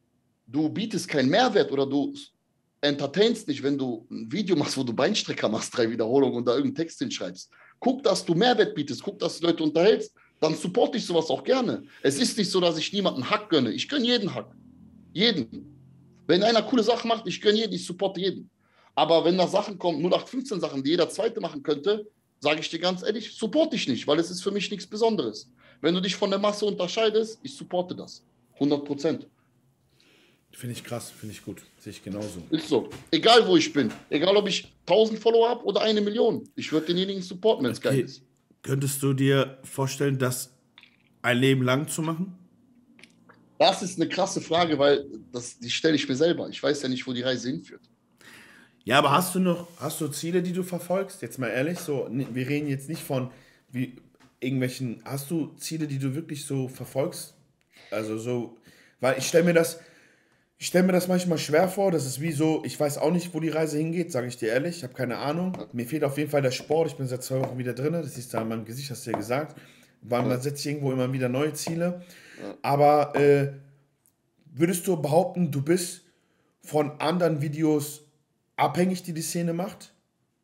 du bietest keinen Mehrwert oder du entertainst nicht, wenn du ein Video machst, wo du Beinstrecker machst, drei Wiederholungen und da irgendeinen Text hinschreibst. Guck, dass du Mehrwert bietest, guck, dass du Leute unterhältst, dann supporte ich sowas auch gerne. Es ist nicht so, dass ich niemanden Hack gönne. Ich gönne jeden Hack. Jeden. Wenn einer coole Sachen macht, ich gönne jeden, ich supporte jeden. Aber wenn da Sachen kommen, null acht fünfzehn Sachen, die jeder Zweite machen könnte, sage ich dir ganz ehrlich, supporte ich nicht, weil es ist für mich nichts Besonderes. Wenn du dich von der Masse unterscheidest, ich supporte das. hundert Prozent. Finde ich krass, finde ich gut. Sehe ich genauso. Ist so. Egal, wo ich bin. Egal, ob ich tausend Follower habe oder eine Million. Ich würde denjenigen supporten, wenn es okay. geil ist. Könntest du dir vorstellen, das ein Leben lang zu machen? Das ist eine krasse Frage, weil das, die stelle ich mir selber. Ich weiß ja nicht, wo die Reise hinführt. Ja, aber hast du noch, hast du Ziele, die du verfolgst? Jetzt mal ehrlich, so, wir reden jetzt nicht von wie irgendwelchen, hast du Ziele, die du wirklich so verfolgst? Also so, weil ich stelle mir das, ich stelle mir das manchmal schwer vor, das ist wie so, ich weiß auch nicht, wo die Reise hingeht, sage ich dir ehrlich, ich habe keine Ahnung. Mir fehlt auf jeden Fall der Sport, ich bin seit zwei Wochen wieder drin, das siehst du an meinem Gesicht, hast du ja gesagt. Weil man setzt irgendwo immer wieder neue Ziele. Aber äh, würdest du behaupten, du bist von anderen Videos abhängig, die die Szene macht?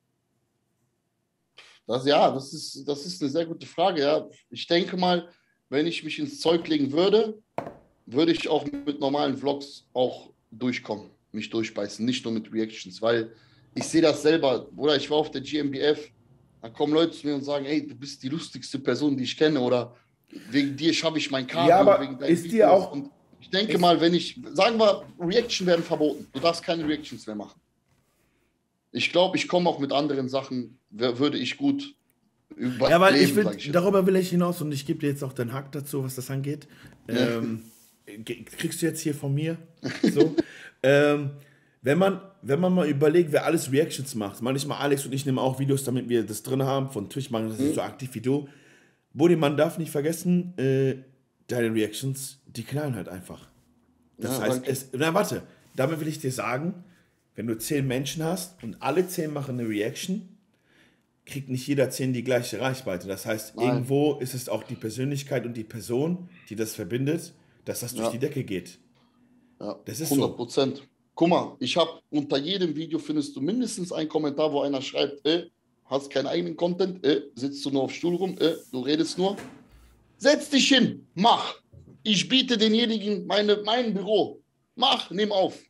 Das, ja, das ist, das ist eine sehr gute Frage. Ja. Ich denke mal, wenn ich mich ins Zeug legen würde, würde ich auch mit normalen Vlogs auch durchkommen, mich durchbeißen, nicht nur mit Reactions, weil ich sehe das selber. Oder ich war auf der G M B F, da kommen Leute zu mir und sagen, ey, du bist die lustigste Person, die ich kenne, oder wegen dir schaffe ich mein Kabel. Ja, aber wegen ist dir auch... Und ich denke mal, wenn ich, sagen wir, Reaction werden verboten, du darfst keine Reactions mehr machen. Ich glaube, ich komme auch mit anderen Sachen, würde ich gut überleben. Ja, weil ich will, ich darüber will ich hinaus und ich gebe dir jetzt auch den Hack dazu, was das angeht. Ja. Ähm, kriegst du jetzt hier von mir. So. ähm, wenn man, wenn man mal überlegt, wer alles Reactions macht, manchmal Alex und ich nehmen auch Videos, damit wir das drin haben, von Twitch machen das nicht mhm. so aktiv wie du. Bodi, man darf nicht vergessen, äh, deine Reactions, die knallen halt einfach. Das ja, heißt, es, na warte, damit will ich dir sagen, wenn du zehn Menschen hast und alle zehn machen eine Reaction, kriegt nicht jeder zehn die gleiche Reichweite. Das heißt, Nein. irgendwo ist es auch die Persönlichkeit und die Person, die das verbindet, dass das durch ja. die Decke geht. Ja, das ist hundert Prozent. So. Guck mal, ich habe unter jedem Video findest du mindestens einen Kommentar, wo einer schreibt, ey, hast keinen eigenen Content, ey, sitzt du nur auf Stuhl rum, ey, du redest nur. Setz dich hin, mach. Ich biete denjenigen meine, mein Büro. Mach, nimm auf.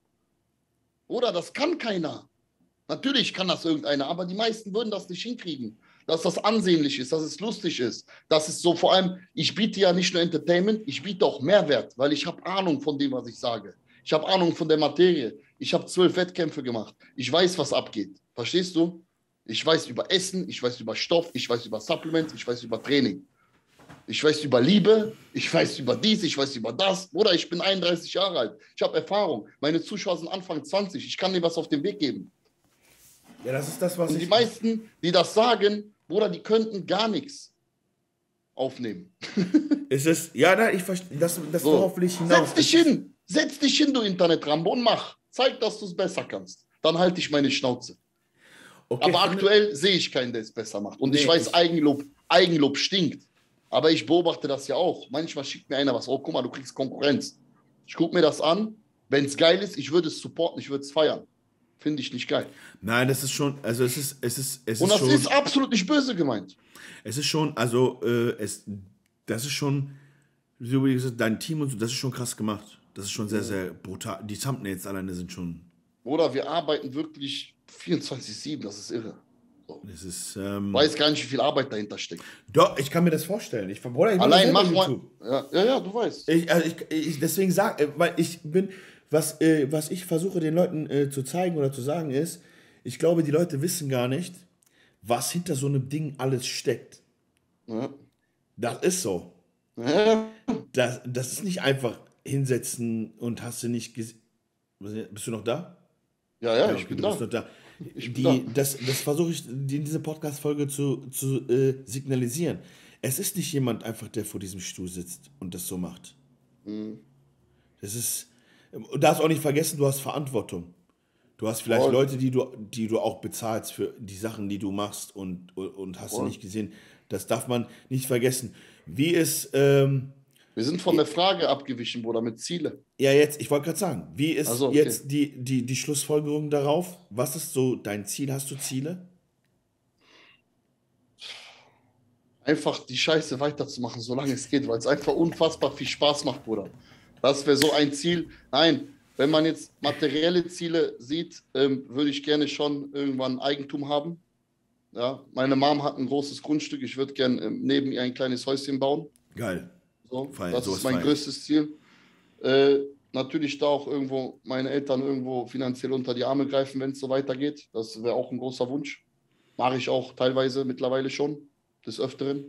Oder das kann keiner. Natürlich kann das irgendeiner, aber die meisten würden das nicht hinkriegen. Dass das ansehnlich ist, dass es lustig ist. Dass es so vor allem, ich biete ja nicht nur Entertainment, ich biete auch Mehrwert, weil ich habe Ahnung von dem, was ich sage. Ich habe Ahnung von der Materie. Ich habe zwölf Wettkämpfe gemacht. Ich weiß, was abgeht. Verstehst du? Ich weiß über Essen, ich weiß über Stoff, ich weiß über Supplements, ich weiß über Training. Ich weiß über Liebe, ich weiß über dies, ich weiß über das. Oder ich bin einunddreißig Jahre alt. Ich habe Erfahrung. Meine Zuschauer sind Anfang zwanzig. Ich kann dir was auf den Weg geben. Ja, das ist das, was Und ich... die meisten, die das sagen, Bruder, die könnten gar nichts aufnehmen. Es ist, ja, nein, ich verstehe, das, das so. worauf will ich hinaus. Setz dich hin, setz dich hin, du Internet-Rambo, und mach. Zeig, dass du es besser kannst. Dann halte ich meine Schnauze. Okay, aber aktuell sehe ich keinen, der es besser macht. Und nee, ich weiß, ich... Eigenlob, Eigenlob stinkt. Aber ich beobachte das ja auch. Manchmal schickt mir einer was. Oh, guck mal, du kriegst Konkurrenz. Ich gucke mir das an. Wenn es geil ist, ich würde es supporten, ich würde es feiern. Finde ich nicht geil. Nein, das ist schon, also es ist, es ist, es Und ist das schon, ist absolut nicht böse gemeint. Es ist schon, also äh, es, das ist schon, so wie gesagt, dein Team und so, das ist schon krass gemacht. Das ist schon sehr, sehr brutal. Die Thumbnails alleine sind schon... Oder wir arbeiten wirklich vierundzwanzig sieben, das ist irre. So. Das ist, ähm, weiß gar nicht, wie viel Arbeit dahinter steckt. Doch, ich kann mir das vorstellen. Ich, Bruder, ich Allein mach mal. Ja, ja, ja, du weißt. Ich, also ich, ich, deswegen sage, weil ich bin, was, äh, was ich versuche den Leuten äh, zu zeigen oder zu sagen ist, ich glaube, die Leute wissen gar nicht, was hinter so einem Ding alles steckt. Ja. Das ist so. Ja. Das, das ist nicht einfach hinsetzen und hast du nicht gesehen. Bist du noch da? Ja, ja, ja ich bin da. Noch da. Die, das, das versuche ich in dieser Podcast-Folge zu, zu äh, signalisieren. Es ist nicht jemand einfach, der vor diesem Stuhl sitzt und das so macht. Mhm. Das ist, du darfst auch nicht vergessen, du hast Verantwortung. Du hast vielleicht Voll. Leute, die du, die du auch bezahlst für die Sachen, die du machst und, und, und hast Voll. du nicht gesehen. Das darf man nicht vergessen. Wie ist... Ähm, Wir sind von der Frage abgewichen, Bruder, mit Ziele. Ja, jetzt, ich wollte gerade sagen, wie ist also, okay. jetzt die, die, die Schlussfolgerung darauf? Was ist so dein Ziel? Hast du Ziele? Einfach die Scheiße weiterzumachen, solange es geht, weil es einfach unfassbar viel Spaß macht, Bruder. Das wäre so ein Ziel. Nein, wenn man jetzt materielle Ziele sieht, ähm, würde ich gerne schon irgendwann Eigentum haben. Ja, meine Mom hat ein großes Grundstück. Ich würde gerne ähm, neben ihr ein kleines Häuschen bauen. Geil. So, fein, das so ist mein fein. größtes Ziel. Äh, natürlich da auch irgendwo meine Eltern irgendwo finanziell unter die Arme greifen, wenn es so weitergeht. Das wäre auch ein großer Wunsch. Mache ich auch teilweise mittlerweile schon, des Öfteren.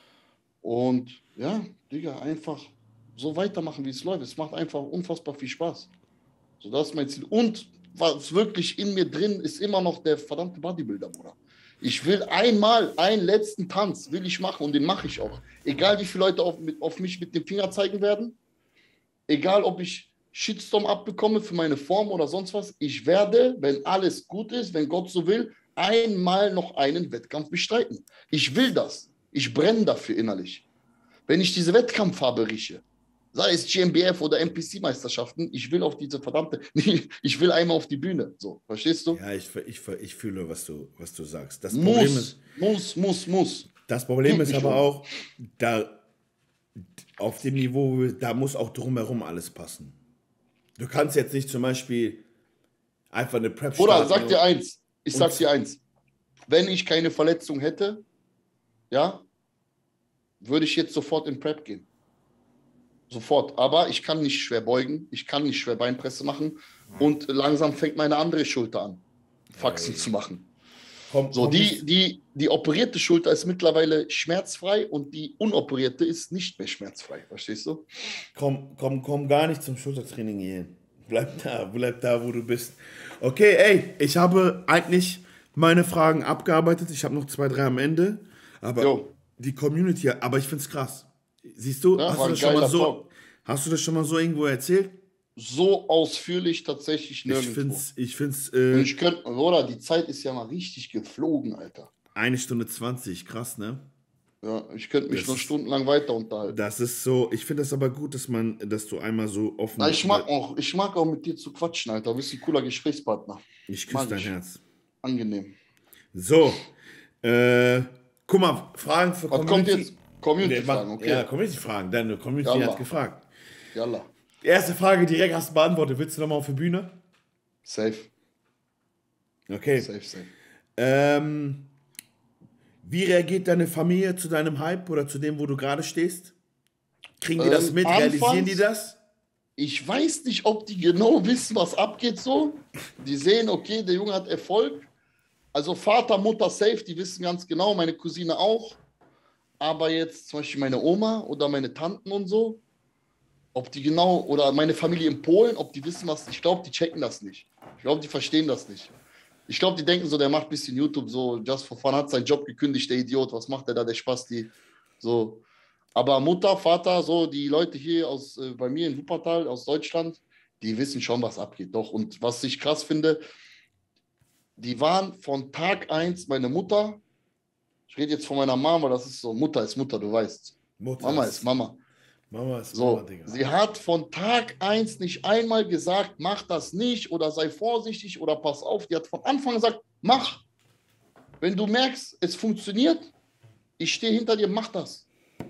Und ja, Digga, einfach so weitermachen, wie es läuft. Es macht einfach unfassbar viel Spaß. So, das ist mein Ziel. Und was wirklich in mir drin ist, immer noch der verdammte Bodybuilder, Bruder. Ich will einmal einen letzten Tanz, will ich machen und den mache ich auch. Egal, wie viele Leute auf, mit, auf mich mit dem Finger zeigen werden, egal, ob ich Shitstorm abbekomme für meine Form oder sonst was, ich werde, wenn alles gut ist, wenn Gott so will, einmal noch einen Wettkampf bestreiten. Ich will das. Ich brenne dafür innerlich. Wenn ich diese Wettkampffarbe rieche, sei es G M B F oder N P C-Meisterschaften, ich will auf diese verdammte, ich will einmal auf die Bühne. So, verstehst du? Ja, ich, ich, ich fühle, was du, was du sagst. Das muss, Problem ist, muss, muss, muss. Das Problem ist aber auch, da auf dem Niveau, da muss auch drumherum alles passen. Du kannst jetzt nicht zum Beispiel einfach eine Prep starten. Oder sag dir eins, ich sag dir eins, wenn ich keine Verletzung hätte, ja, würde ich jetzt sofort in Prep gehen. Sofort. Aber ich kann nicht schwer beugen, ich kann nicht schwer Beinpresse machen und langsam fängt meine andere Schulter an, Faxen hey. zu machen. Komm, so, komm die, die, die operierte Schulter ist mittlerweile schmerzfrei und die unoperierte ist nicht mehr schmerzfrei. Verstehst du? Komm, komm, komm gar nicht zum Schultertraining hier. Bleib da, bleib da, wo du bist. Okay, ey, ich habe eigentlich meine Fragen abgearbeitet. Ich habe noch zwei, drei am Ende. Aber jo. die Community, aber ich finde es krass. Siehst du, ja, hast, du das schon mal so, hast du das schon mal so irgendwo erzählt? So ausführlich tatsächlich nirgendwo. Ich find's, ich find's, äh, ich könnte, oder die Zeit ist ja mal richtig geflogen, Alter. Eine Stunde zwanzig, krass, ne? Ja, ich könnte mich das, noch stundenlang weiter unterhalten. Das ist so, ich finde das aber gut, dass man, dass du einmal so offen... Na, ich mag auch, ich mag auch mit dir zu quatschen, Alter. Du bist ein cooler Gesprächspartner. Ich küsse dein Herz. Angenehm. So, äh, guck mal, Fragen für Was Community. kommt jetzt? Community-Fragen, okay. Ja, Community-Fragen. Deine Community Yalla. hat gefragt. Yalla. Erste Frage direkt hast du beantwortet. Willst du nochmal auf die Bühne? Safe. Okay. Safe, safe. Ähm, wie reagiert deine Familie zu deinem Hype oder zu dem, wo du gerade stehst? Kriegen die ähm, das mit? Anfangs, realisieren die das? Ich weiß nicht, ob die genau wissen, was abgeht so. Die sehen, okay, der Junge hat Erfolg. Also Vater, Mutter safe, die wissen ganz genau, meine Cousine auch. Aber jetzt zum Beispiel meine Oma oder meine Tanten und so, ob die genau, oder meine Familie in Polen, ob die wissen was, ich glaube, die checken das nicht. Ich glaube, die verstehen das nicht. Ich glaube, die denken so, der macht ein bisschen YouTube, so just for fun, hat seinen Job gekündigt, der Idiot, was macht der da, der Spasti, so. Aber Mutter, Vater, so die Leute hier aus, äh, bei mir in Wuppertal, aus Deutschland, die wissen schon, was abgeht, doch. Und was ich krass finde, die waren von Tag eins, meine Mutter, ich rede jetzt von meiner Mama, weil das ist so, Mutter ist Mutter, du weißt. Mutter Mama ist Mama. Mama ist so, Mama, Digga. Sie hat von Tag eins nicht einmal gesagt, mach das nicht oder sei vorsichtig oder pass auf. Die hat von Anfang gesagt, mach. Wenn du merkst, es funktioniert, ich stehe hinter dir, mach das.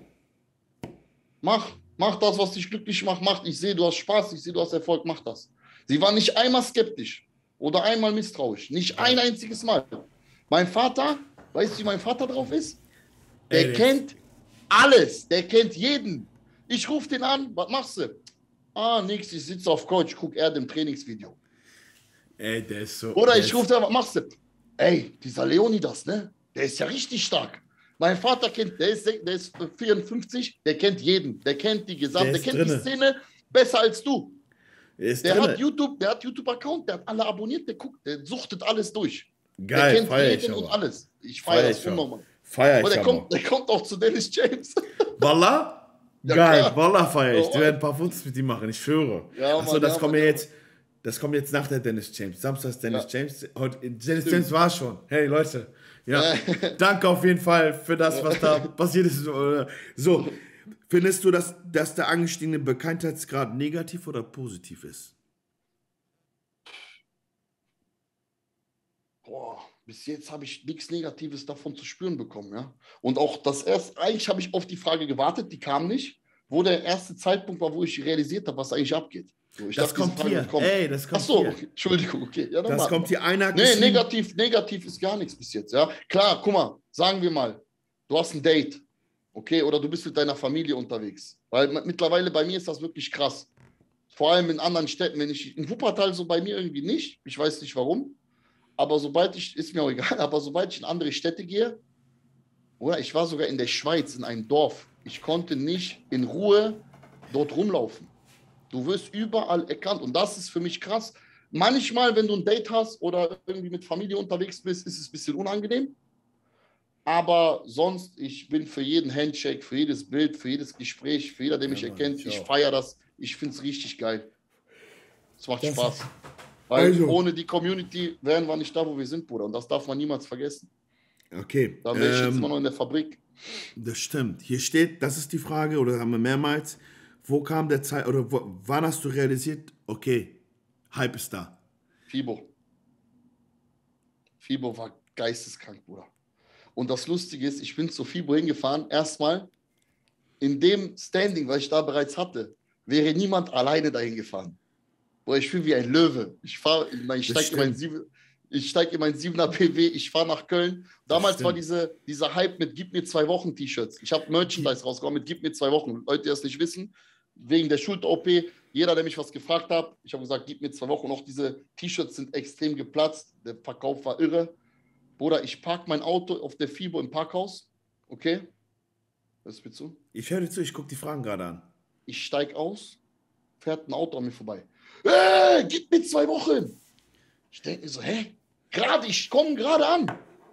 Mach, mach das, was dich glücklich macht, mach. Ich sehe, du hast Spaß, ich sehe, du hast Erfolg, mach das. Sie war nicht einmal skeptisch oder einmal misstrauisch, nicht ein einziges Mal. Mein Vater, weißt du, wie mein Vater drauf ist? Der Ey, kennt alles, der kennt jeden. Ich rufe den an, was machst du? Ah, nix, ich sitze auf Couch, guck er dem Trainingsvideo. Ey, der ist so... Oder ich rufe den an, was machst du? Ey, dieser Leonidas, ne? Der ist ja richtig stark. Mein Vater kennt, der ist, der ist vierundfünfzig, der kennt jeden. Der kennt die gesamte, der, der kennt drinne. die Szene besser als du. Der, der hat YouTube, der hat YouTube-Account, der hat alle abonniert, der guckt, der suchtet alles durch. Geil, der kennt jeden und aber. alles. Ich feiere das unnormal. Feier ich der kommt, der kommt auch zu Dennis James. Wallah? Ja, Geil, Wallah feier ich. Oh, wir werden ein paar Fotos mit ihm machen, ich schwöre. Ja, Achso, Mann, das ja, kommt Mann, jetzt, das kommt jetzt nach der Dennis James. Samstag ist Dennis ja. James. Heute, Dennis Stimmt. James war schon. Hey Leute, ja, danke auf jeden Fall für das, was da passiert ist. So, findest du, dass, dass der angestiegene Bekanntheitsgrad negativ oder positiv ist? Boah, bis jetzt habe ich nichts Negatives davon zu spüren bekommen, ja. Und auch das erste, eigentlich habe ich auf die Frage gewartet, die kam nicht, wo der erste Zeitpunkt war, wo ich realisiert habe, was eigentlich abgeht. So, ich das, dachte, kommt hier. Ey, das kommt Ach so, hier. Okay. Entschuldigung, okay. Ja, das mal. kommt hier einer. Nee, negativ, negativ ist gar nichts bis jetzt, ja. Klar, guck mal, sagen wir mal, du hast ein Date, okay, oder du bist mit deiner Familie unterwegs. Weil mittlerweile bei mir ist das wirklich krass. vor allem in anderen Städten, wenn ich, in Wuppertal so bei mir irgendwie nicht, ich weiß nicht warum, aber sobald ich, ist mir auch egal, aber sobald ich in andere Städte gehe, oder ich war sogar in der Schweiz, in einem Dorf, ich konnte nicht in Ruhe dort rumlaufen. Du wirst überall erkannt und das ist für mich krass. Manchmal, wenn du ein Date hast oder irgendwie mit Familie unterwegs bist, ist es ein bisschen unangenehm. Aber sonst, ich bin für jeden Handshake, für jedes Bild, für jedes Gespräch, für jeder, der mich ja, erkennt. Ich, ich feiere das. Ich finde es richtig geil. Es macht das Spaß. Weil also, ohne die Community wären wir nicht da, wo wir sind, Bruder. Und das darf man niemals vergessen. Okay. Dann wäre ich ähm, jetzt immer noch in der Fabrik. Das stimmt. Hier steht, das ist die Frage, oder haben wir mehrmals, wo kam der Zeit, oder wo, wann hast du realisiert, okay, Hype ist da? Fibo. Fibo war geisteskrank, Bruder. Und das Lustige ist, ich bin zu Fibo hingefahren, erstmal in dem Standing, was ich da bereits hatte, wäre niemand alleine dahin gefahren. Boah, ich fühle wie ein Löwe. Ich fahre, ich steige in mein Sieben, ich steig in mein Siebener B W, ich fahre nach Köln. Damals war diese, dieser Hype mit Gib mir zwei Wochen T-Shirts. Ich habe Merchandise rausgehauen mit Gib mir zwei Wochen. Leute, die das nicht wissen, wegen der Schulter-O P, jeder, der mich was gefragt hat, ich habe gesagt, gib mir zwei Wochen. Und auch diese T-Shirts sind extrem geplatzt. Der Verkauf war irre. Bruder, ich parke mein Auto auf der Fibo im Parkhaus. Okay? Hörst du mir zu? Ich höre dir zu, ich gucke die Fragen gerade an. Ich steige aus, fährt ein Auto an mir vorbei. Hey, gib mir zwei Wochen. Ich denke mir so, hä? Gerade, ich komme gerade an.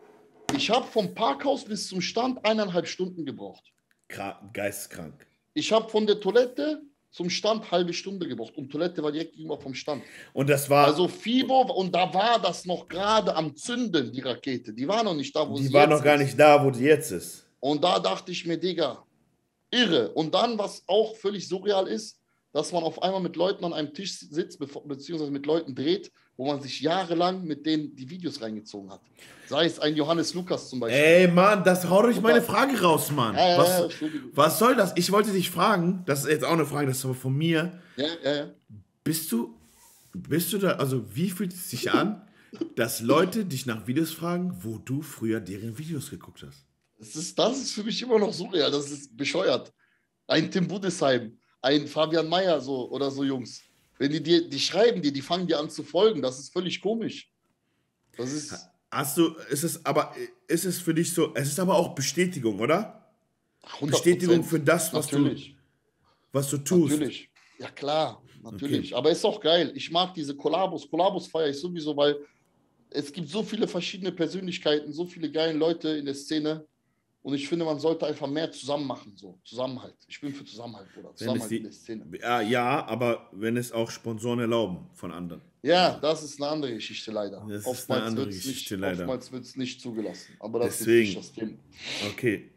Ich habe vom Parkhaus bis zum Stand eineinhalb Stunden gebraucht. Geisteskrank. Ich habe von der Toilette zum Stand halbe Stunde gebraucht. Und Toilette war direkt gegenüber vom Stand. Und das war... Also Fibo, und da war das noch gerade am Zünden, die Rakete. Die war noch nicht da, wo die sie war jetzt noch gar ist. nicht da, wo die jetzt ist. Und da dachte ich mir, Digga, irre. Und dann, was auch völlig surreal ist, dass man auf einmal mit Leuten an einem Tisch sitzt, beziehungsweise mit Leuten dreht, wo man sich jahrelang mit denen die Videos reingezogen hat. Sei es ein Johannes Lukas zum Beispiel. Ey, Mann, das haut euch meine Frage raus, Mann. Ja, ja, was, ja, was soll das? Ich wollte dich fragen, das ist jetzt auch eine Frage, das ist aber von mir. Ja, ja, ja. Bist du, bist du da, also wie fühlt es sich an, dass Leute dich nach Videos fragen, wo du früher deren Videos geguckt hast? Das ist, das ist für mich immer noch surreal, das ist bescheuert. Ein Tim Budesheim, ein Fabian Mayer so, oder so Jungs. Wenn die dir, die schreiben dir, die fangen dir an zu folgen, das ist völlig komisch. Das ist... Hast du, ist es aber, ist es für dich so, es ist aber auch Bestätigung, oder? hundert Prozent. Bestätigung für das, was natürlich. du, was du tust. Natürlich, ja klar, natürlich. Okay. Aber ist auch geil. Ich mag diese Kollabos. Kollabos feiere ich sowieso, weil es gibt so viele verschiedene Persönlichkeiten, so viele geile Leute in der Szene. Und ich finde, man sollte einfach mehr zusammen machen, so Zusammenhalt. Ich bin für Zusammenhalt, Bruder. Zusammenhalt die, in der Szene. Ja, ja, aber wenn es auch Sponsoren erlauben von anderen. Ja, das ist eine andere Geschichte leider. Das oftmals ist eine andere wird's Geschichte nicht, leider. Oftmals wird es nicht zugelassen. Aber das Deswegen. ist nicht das Thema. Okay.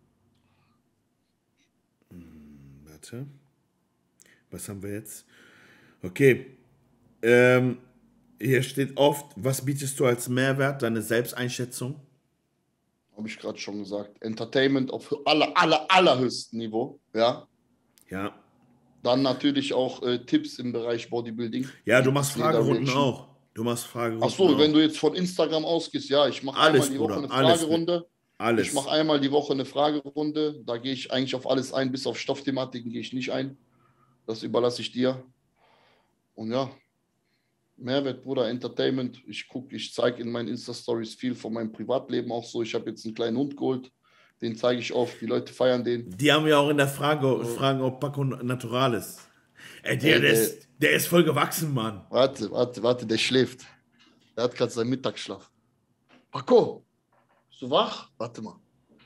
Hm, warte. Was haben wir jetzt? Okay. Ähm, hier steht oft, was bietest du als Mehrwert, deine Selbsteinschätzung? Habe ich gerade schon gesagt. Entertainment auf aller, aller, allerhöchstem Niveau. Ja. Ja. Dann natürlich auch äh, Tipps im Bereich Bodybuilding. Ja, du machst Fragerunden auch. Du machst Fragerunden Ach so, auch. wenn du jetzt von Instagram ausgehst, ja, ich mache einmal die Woche eine Fragerunde. Alles. Ich mache einmal die Woche eine Fragerunde. Da gehe ich eigentlich auf alles ein, bis auf Stoffthematiken gehe ich nicht ein. Das überlasse ich dir. Und ja, Mehrwert, Bruder, Entertainment. Ich gucke, ich zeige in meinen Insta-Stories viel von meinem Privatleben auch so. Ich habe jetzt einen kleinen Hund geholt. Den zeige ich oft. Die Leute feiern den. Die haben ja auch in der Frage, oh. fragen, ob Paco natural ist. Ey, der, Ey, der, der, ist, der ist voll gewachsen, Mann. Warte, warte, warte, der schläft. Der hat gerade seinen Mittagsschlaf. Paco, bist du wach? Warte mal.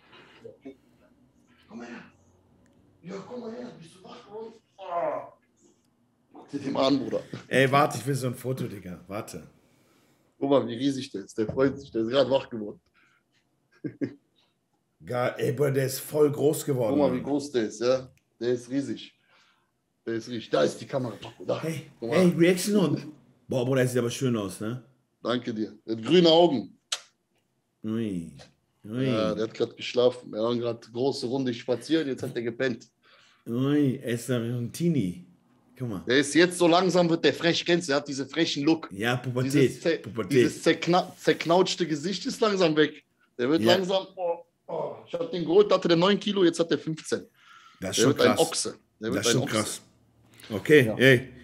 Komm mal her. Ja, komm mal her. Bist du wach, Bro? Oh. Guck dir den mal an, Bruder. Ey, warte, ich will so ein Foto, Digga. Warte. Guck mal, wie riesig der ist. Der freut sich. Der ist gerade wach geworden. Geil. Ey, Bruder, der ist voll groß geworden. Guck mal, wie groß der ist, ja. Der ist riesig. Der ist riesig. Da ist die Kamera. Da. Hey, hey, Reaction und. Boah, Bruder, der sieht aber schön aus, ne? Danke dir. Der hat grüne Augen. Ui. Ui. Ja, der hat gerade geschlafen. Wir haben gerade große Runde spaziert. Jetzt hat er gepennt. Ui, er ist ein Teenie. Guck mal. Der ist jetzt so langsam, wird der frech, kennst du? Der hat diesen frechen Look. Ja, Pubertät. Dieses, zer Pubertät. dieses zerkna zerknautschte Gesicht ist langsam weg. Der wird ja. langsam. Oh, oh. Ich habe den geholt, hatte der neun Kilo, jetzt hat der fünfzehn. Das ist der schon wird krass. ein Ochse. Der das wird ist schon Ochse. krass. Okay, ja. Ey,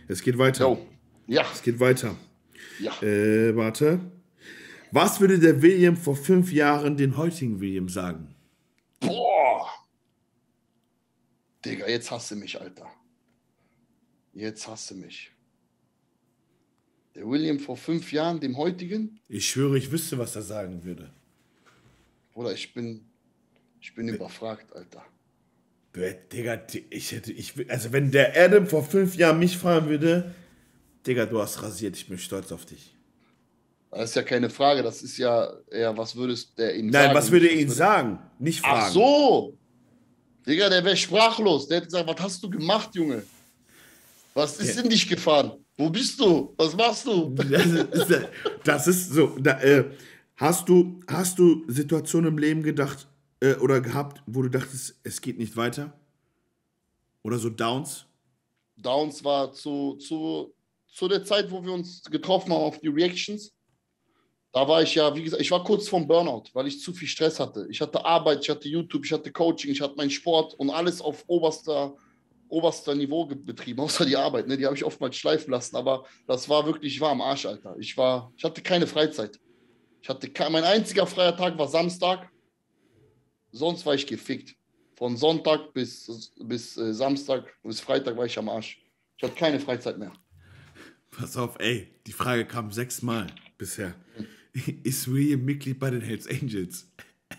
Es geht weiter. Jo. Ja. Es geht weiter. Ja. Äh, warte. Was würde der William vor fünf Jahren den heutigen William sagen? Boah. Digga, jetzt hast du mich, Alter. Jetzt hast du mich. Der William vor fünf Jahren, dem heutigen? Ich schwöre, ich wüsste, was er sagen würde. Oder ich bin, ich bin überfragt, Alter. Digga, ich hätte, ich, also wenn der Adam vor fünf Jahren mich fragen würde, Digga, du hast rasiert, ich bin stolz auf dich. Das ist ja keine Frage, das ist ja eher, was würdest der ihm Nein, sagen? Nein, was würde er ihm würde... sagen? Nicht fragen. Ach so! Digga, der wäre sprachlos. Der hätte gesagt, was hast du gemacht, Junge? Was ist ja. in dich gefahren? Wo bist du? Was machst du? Das ist, das ist so. Da, äh, hast du, hast du Situationen im Leben gedacht äh, oder gehabt, wo du dachtest, es geht nicht weiter? Oder so Downs? Downs war zu, zu, zu der Zeit, wo wir uns getroffen haben auf die Reactions. Da war ich ja, wie gesagt, ich war kurz vorm Burnout, weil ich zu viel Stress hatte. Ich hatte Arbeit, ich hatte YouTube, ich hatte Coaching, ich hatte meinen Sport und alles auf oberster, oberster Niveau betrieben, außer die Arbeit. Ne? Die habe ich oftmals schleifen lassen, aber das war wirklich, ich war am Arsch, Alter. Ich, war, ich hatte keine Freizeit. Ich hatte kein, mein einziger freier Tag war Samstag, sonst war ich gefickt. Von Sonntag bis, bis äh, Samstag, bis Freitag war ich am Arsch. Ich hatte keine Freizeit mehr. Pass auf, ey, die Frage kam sechsmal bisher. Ist William Mitglied bei den Hells Angels?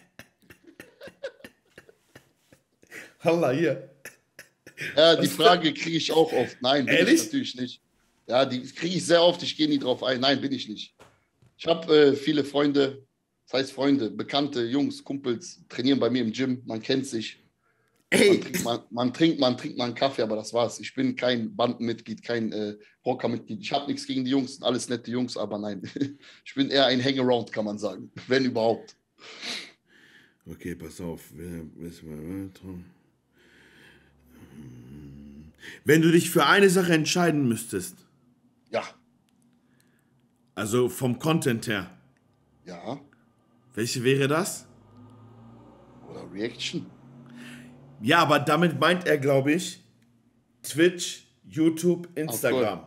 Halla, hier. Ja, die Frage kriege ich auch oft. Nein, bin Ehrlich? ich natürlich nicht. Ja, die kriege ich sehr oft. Ich gehe nie drauf ein. Nein, bin ich nicht. Ich habe äh, viele Freunde, das heißt Freunde, bekannte Jungs, Kumpels, trainieren bei mir im Gym. Man kennt sich. Ey. Man trinkt, man, man trinkt, man trinkt mal einen Kaffee, aber das war's. Ich bin kein Bandenmitglied, kein äh, Rockermitglied. Ich habe nichts gegen die Jungs, sind alles nette Jungs, aber nein. Ich bin eher ein Hangaround, kann man sagen, wenn überhaupt. Okay, pass auf. Wenn du dich für eine Sache entscheiden müsstest. Ja. Also vom Content her. Ja. Welche wäre das? Oder Reaction. Ja, aber damit meint er, glaube ich, Twitch, YouTube, Instagram.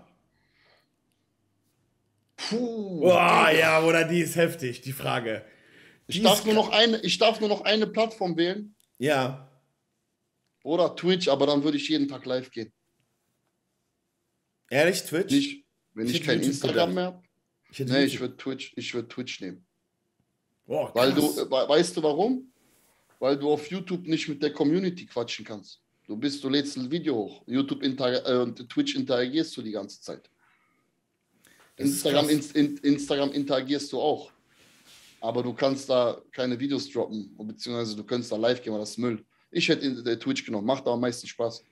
Puh. Boah, ja, oder die ist heftig, die Frage. Die ich, darf nur noch eine, ich darf nur noch eine Plattform wählen. Ja. Oder Twitch, aber dann würde ich jeden Tag live gehen. Ehrlich, Twitch? Nicht, wenn ich, ich kein YouTube Instagram gedacht. mehr habe. Ich nee, ich würde Twitch, ich würd Twitch nehmen. Boah, Weil du, weißt du warum? Weil du auf YouTube nicht mit der Community quatschen kannst. Du bist, du lädst ein Video hoch. YouTube äh, und Twitch interagierst du die ganze Zeit. Instagram, in, in, Instagram interagierst du auch. Aber du kannst da keine Videos droppen, beziehungsweise du könntest da live gehen, weil das ist Müll. Ich hätte der Twitch genommen, macht aber am meisten Spaß.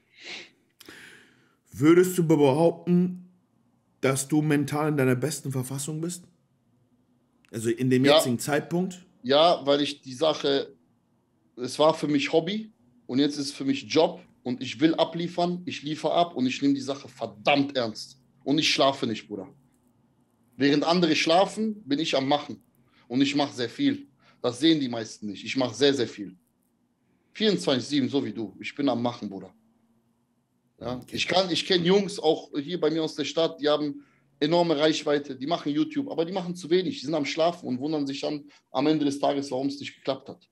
Würdest du behaupten, dass du mental in deiner besten Verfassung bist? Also in dem ja, jetzigen Zeitpunkt? Ja, weil ich die Sache, es war für mich Hobby und jetzt ist es für mich Job und ich will abliefern, ich liefere ab und ich nehme die Sache verdammt ernst. Und ich schlafe nicht, Bruder. Während andere schlafen, bin ich am Machen. Und ich mache sehr viel. Das sehen die meisten nicht. Ich mache sehr, sehr viel. vierundzwanzig sieben, so wie du. Ich bin am Machen, Bruder. Ja? Okay. Ich kann, ich kenne Jungs, auch hier bei mir aus der Stadt, die haben enorme Reichweite, die machen YouTube, aber die machen zu wenig. Die sind am Schlafen und wundern sich dann am Ende des Tages, warum es nicht geklappt hat.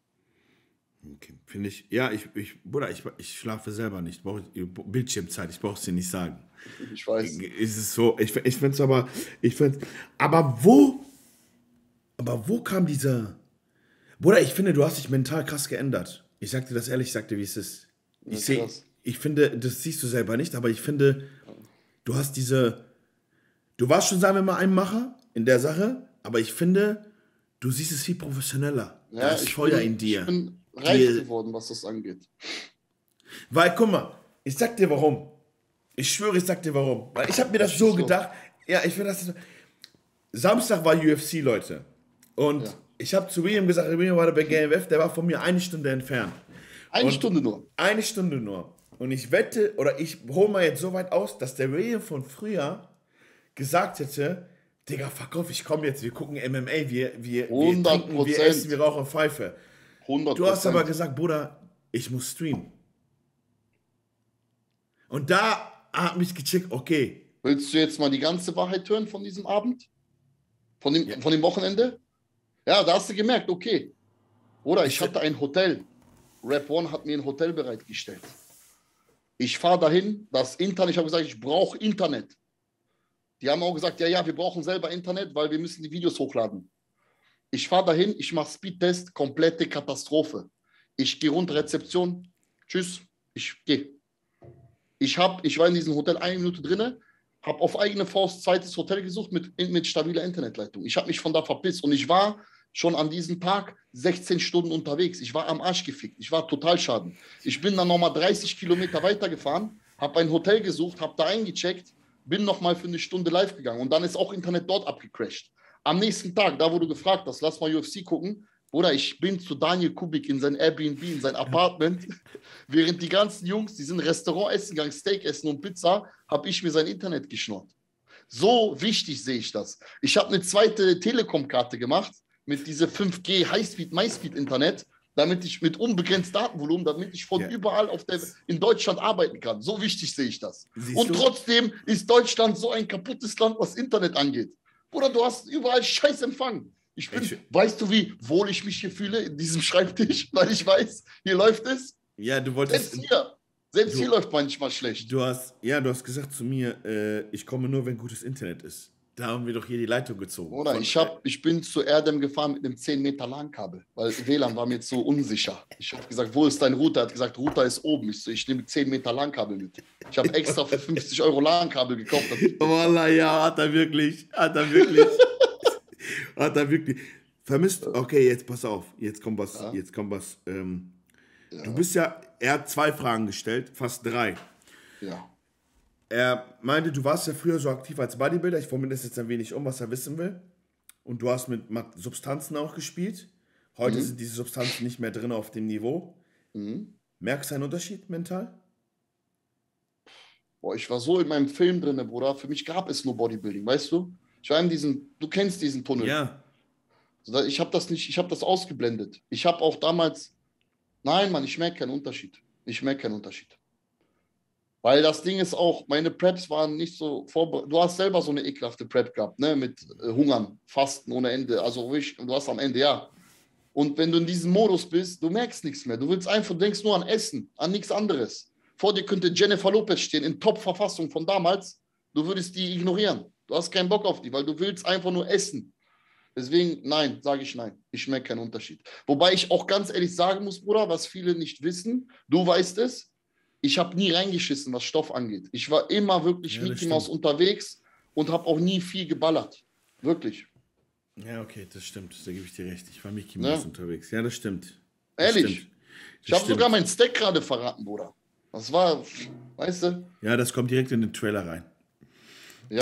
Okay, finde ich. Ja, ich, ich, Bruder, ich, ich schlafe selber nicht. Ich brauche Bildschirmzeit, ich brauche es dir nicht sagen. Ich weiß. Ist es so, ich, ich finde es aber, ich finde, aber wo, aber wo kam dieser, Bruder, ich finde, du hast dich mental krass geändert. Ich sag dir das ehrlich, ich sag dir, wie es ist. Ich, ja, seh, ich finde, das siehst du selber nicht, aber ich finde, du hast diese, du warst schon, sagen wir mal, ein Macher in der Sache, aber ich finde, du siehst es viel professioneller. Ja, da ist Feuer bin, in dir. Ich bin reif die, geworden, was das angeht. Weil, guck mal, ich sag dir warum. Ich schwöre, ich sag dir warum. Weil ich habe mir das so gedacht. Ja, ich finde das so. Samstag war U F C, Leute. Und ja. ich habe zu William gesagt, William war bei G M F, der war von mir eine Stunde entfernt. Eine und Stunde nur? Eine Stunde nur. Und ich wette, oder ich hole mal jetzt so weit aus, dass der William von früher gesagt hätte, Digga, fuck off, ich komme jetzt, wir gucken M M A, wir, wir, wir trinken, wir essen, wir rauchen Pfeife. hundert Prozent. Du hast aber gesagt, Bruder, ich muss streamen. Und da hat mich gecheckt, okay. Willst du jetzt mal die ganze Wahrheit hören von diesem Abend? Von dem, ja. von dem Wochenende? Ja, da hast du gemerkt, okay. Oder ich hatte ein Hotel. Rap One hat mir ein Hotel bereitgestellt. Ich fahre dahin, das Internet, ich habe gesagt, ich brauche Internet. Die haben auch gesagt, ja, ja, wir brauchen selber Internet, weil wir müssen die Videos hochladen. Ich fahre dahin, ich mache Speedtest, komplette Katastrophe. Ich gehe runter, Rezeption, tschüss, ich gehe. Ich, hab, ich war in diesem Hotel eine Minute drin, habe auf eigene Faust zweites Hotel gesucht mit, mit stabiler Internetleitung. Ich habe mich von da verpisst und ich war schon an diesem Tag sechzehn Stunden unterwegs. Ich war am Arsch gefickt, ich war total schaden. Ich bin dann nochmal dreißig Kilometer weitergefahren, habe ein Hotel gesucht, habe da eingecheckt, bin nochmal für eine Stunde live gegangen und dann ist auch Internet dort abgecrashed. Am nächsten Tag, da wo du gefragt hast, lass mal U F C gucken, Bruder, ich bin zu Daniel Kubik in sein Airbnb, in sein Apartment, während die ganzen Jungs, die sind Restaurant essen gegangen, Steak essen und Pizza, habe ich mir sein Internet geschnurrt. So wichtig sehe ich das. Ich habe eine zweite Telekom-Karte gemacht mit dieser fünf G Highspeed, MySpeed-Internet, damit ich mit unbegrenzt Datenvolumen, damit ich von ja. überall auf der, in Deutschland arbeiten kann. So wichtig sehe ich das. Siehst und du? Trotzdem ist Deutschland so ein kaputtes Land, was Internet angeht. Bruder, du hast überall scheiß Empfang. Ich bin, ich, weißt du, wie wohl ich mich hier fühle in diesem Schreibtisch, weil ich weiß, hier läuft es. Ja, du wolltest. Selbst hier, selbst du, hier läuft manchmal schlecht. Du hast, ja, du hast gesagt zu mir, äh, ich komme nur, wenn gutes Internet ist. Da haben wir doch hier die Leitung gezogen. Oder Von, ich, hab, ich bin zu Erdem gefahren mit einem zehn Meter LAN-Kabel, weil W L A N war mir zu unsicher. Ich habe gesagt, wo ist dein Router? Er hat gesagt, Router ist oben. Ich so, ich nehme zehn Meter LAN-Kabel mit. Ich habe extra für fünfzig Euro LAN-Kabel gekauft. Wallah, ja, hat er wirklich. Hat er wirklich. hat er wirklich. Vermisst, okay, jetzt pass auf, jetzt kommt was, ja. jetzt kommt was. Ähm, ja. Du bist ja, er hat zwei Fragen gestellt, fast drei. Ja. Er meinte, du warst ja früher so aktiv als Bodybuilder, ich formuliere das jetzt ein wenig um, was er wissen will. Und du hast mit Substanzen auch gespielt. Heute mhm. sind diese Substanzen nicht mehr drin auf dem Niveau. Mhm. Merkst du einen Unterschied mental? Boah, ich war so in meinem Film drin, Bruder, für mich gab es nur Bodybuilding, weißt du? Ich war in diesem, du kennst diesen Tunnel. Ja. Ich habe das nicht, ich habe das ausgeblendet. Ich habe auch damals, nein, Mann, ich merke keinen Unterschied. Ich merke keinen Unterschied. Weil das Ding ist auch, meine Preps waren nicht so vorbereitet. Du hast selber so eine ekelhafte Prep gehabt, ne? Mit äh, Hungern, Fasten ohne Ende. Also ich, du hast am Ende, ja. Und wenn du in diesem Modus bist, du merkst nichts mehr. Du willst einfach, du denkst nur an Essen, an nichts anderes. Vor dir könnte Jennifer Lopez stehen, in Top-Verfassung von damals. Du würdest die ignorieren. Du hast keinen Bock auf die, weil du willst einfach nur essen. Deswegen, nein, sage ich nein. Ich merke keinen Unterschied. Wobei ich auch ganz ehrlich sagen muss, Bruder, was viele nicht wissen, du weißt es, ich habe nie reingeschissen, was Stoff angeht. Ich war immer wirklich ja, Mickey Mouse unterwegs und habe auch nie viel geballert. Wirklich. Ja, okay, das stimmt. Da gebe ich dir recht. Ich war Mickey Mouse ja. unterwegs. Ja, das stimmt. Das Ehrlich? Stimmt. Ich habe sogar meinen Stack gerade verraten, Bruder. Das war, weißt du? Ja, das kommt direkt in den Trailer rein. Ja?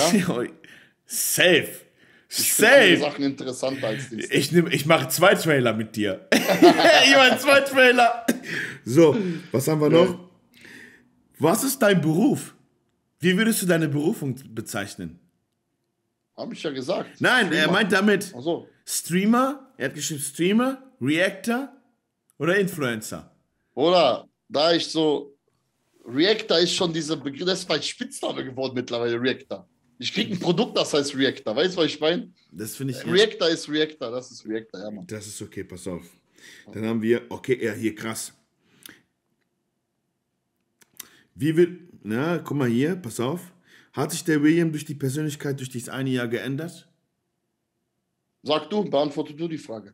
Safe. Ich finde Sachen interessanter als dies. Ich, ich mache zwei Trailer mit dir. Ich mache zwei Trailer. So, was haben wir noch? Ja. Was ist dein Beruf? Wie würdest du deine Berufung bezeichnen? Habe ich ja gesagt. Nein, Streamer. Er meint damit Ach so. Streamer, er hat geschrieben Streamer, Reactor oder Influencer. Oder, da ich so, Reactor ist schon dieser Begriff, das ist mein Spitzname geworden mittlerweile, Reactor. Ich kriege ein Produkt, das heißt Reactor. Weißt du, was ich meine? Das finde ich. Reactor ist Reactor, das ist Reactor, ja, Mann. Das ist okay, pass auf. Dann haben wir, okay, ja, hier, krass. Wie wird, na, guck mal hier, pass auf. Hat sich der William durch die Persönlichkeit durch dieses eine Jahr geändert? Sag du, beantworte du die Frage.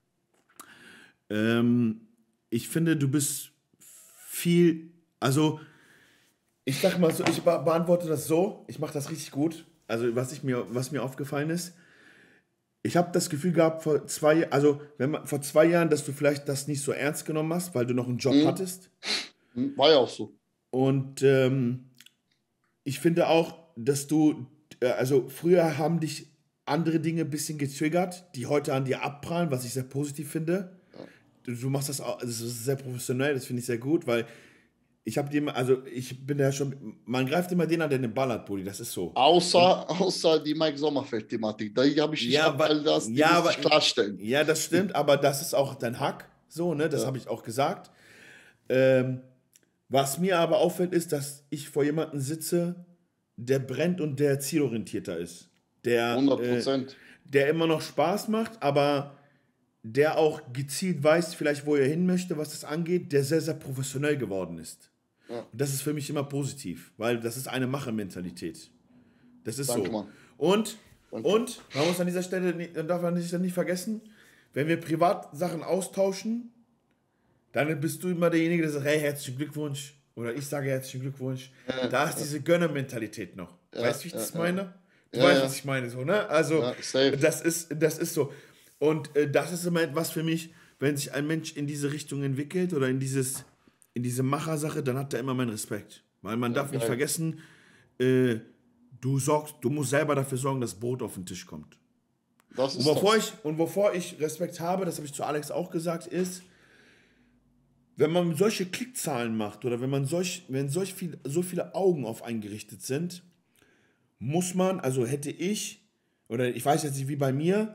Ähm, ich finde, du bist viel, also, ich sag mal so, ich be- beantworte das so, ich mache das richtig gut. Also, was, ich mir, was mir aufgefallen ist, ich habe das Gefühl gehabt, vor zwei, also, wenn man, vor zwei Jahren, dass du vielleicht das nicht so ernst genommen hast, weil du noch einen Job mhm. hattest. War ja auch so. Und ähm, ich finde auch, dass du, äh, also früher haben dich andere Dinge ein bisschen getriggert, die heute an dir abprallen, was ich sehr positiv finde. Ja. Du, du machst das auch, das ist sehr professionell, das finde ich sehr gut, weil ich habe dir, also ich bin ja schon, man greift immer den an, der den Ball hat, Buddy, das ist so. Außer, Und, außer die Mike Sommerfeld-Thematik, da habe ich nicht ja, ab, all das, ja, aber, klarstellen. Ja, das stimmt, aber das ist auch dein Hack, so, ne, das ja. habe ich auch gesagt. Ähm, Was mir aber auffällt, ist, dass ich vor jemandem sitze, der brennt und der zielorientierter ist. Der, hundert Prozent. Äh, der immer noch Spaß macht, aber der auch gezielt weiß, vielleicht wo er hin möchte, was das angeht, der sehr, sehr professionell geworden ist. Ja. Und das ist für mich immer positiv, weil das ist eine Machermentalität. Das ist Danke, so. Mann. Und, Danke. und, man muss an dieser Stelle, nicht, dann darf man sich dann nicht vergessen, wenn wir Privatsachen austauschen, dann bist du immer derjenige, der sagt, hey, herzlichen Glückwunsch. Oder ich sage herzlichen Glückwunsch. Ja, da ist ja. diese Gönnermentalität noch. Ja, weißt du, wie ich ja, das meine? Du ja, weißt, ja. was ich meine, so, ne? Also, ja, das, ist, das ist so. Und äh, das ist immer etwas für mich, wenn sich ein Mensch in diese Richtung entwickelt oder in, dieses, in diese Machersache, dann hat er immer meinen Respekt. Weil man ja, darf geil. nicht vergessen, äh, du, sorgst, du musst selber dafür sorgen, dass Brot auf den Tisch kommt. Das ist und, wovor das. Ich, und wovor ich Respekt habe, das habe ich zu Alex auch gesagt, ist, wenn man solche Klickzahlen macht oder wenn man solch, wenn solch viel, so viele Augen auf einen gerichtet sind, muss man, also hätte ich, oder ich weiß jetzt nicht wie bei mir,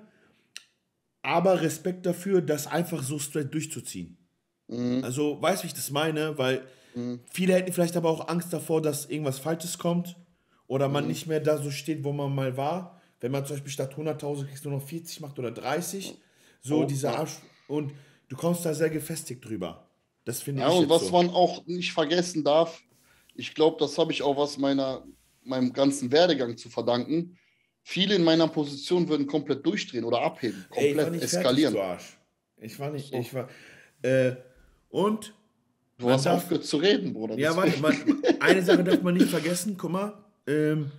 aber Respekt dafür, das einfach so straight durchzuziehen. Mhm. Also, weißt du, wie ich das meine? Weil mhm. viele hätten vielleicht aber auch Angst davor, dass irgendwas Falsches kommt oder man mhm. nicht mehr da so steht, wo man mal war. Wenn man zum Beispiel statt hunderttausend kriegst du nur noch vierzig macht oder dreißig. So, oh, dieser ja. Arsch. Und du kommst da sehr gefestigt drüber. Das finde ja, ich. Ja, und was so. man auch nicht vergessen darf, ich glaube, das habe ich auch was meiner, meinem ganzen Werdegang zu verdanken. Viele in meiner Position würden komplett durchdrehen oder abheben, komplett Ey, ich war nicht eskalieren. Fertig, du Arsch. Ich war nicht, so. ich war. Äh, und. Du hast darf, aufgehört zu reden, Bruder. Ja, warte, man, eine Sache darf man nicht vergessen, guck mal. Ähm,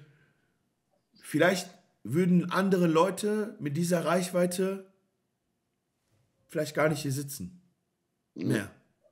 vielleicht würden andere Leute mit dieser Reichweite vielleicht gar nicht hier sitzen. Mhm. Mehr.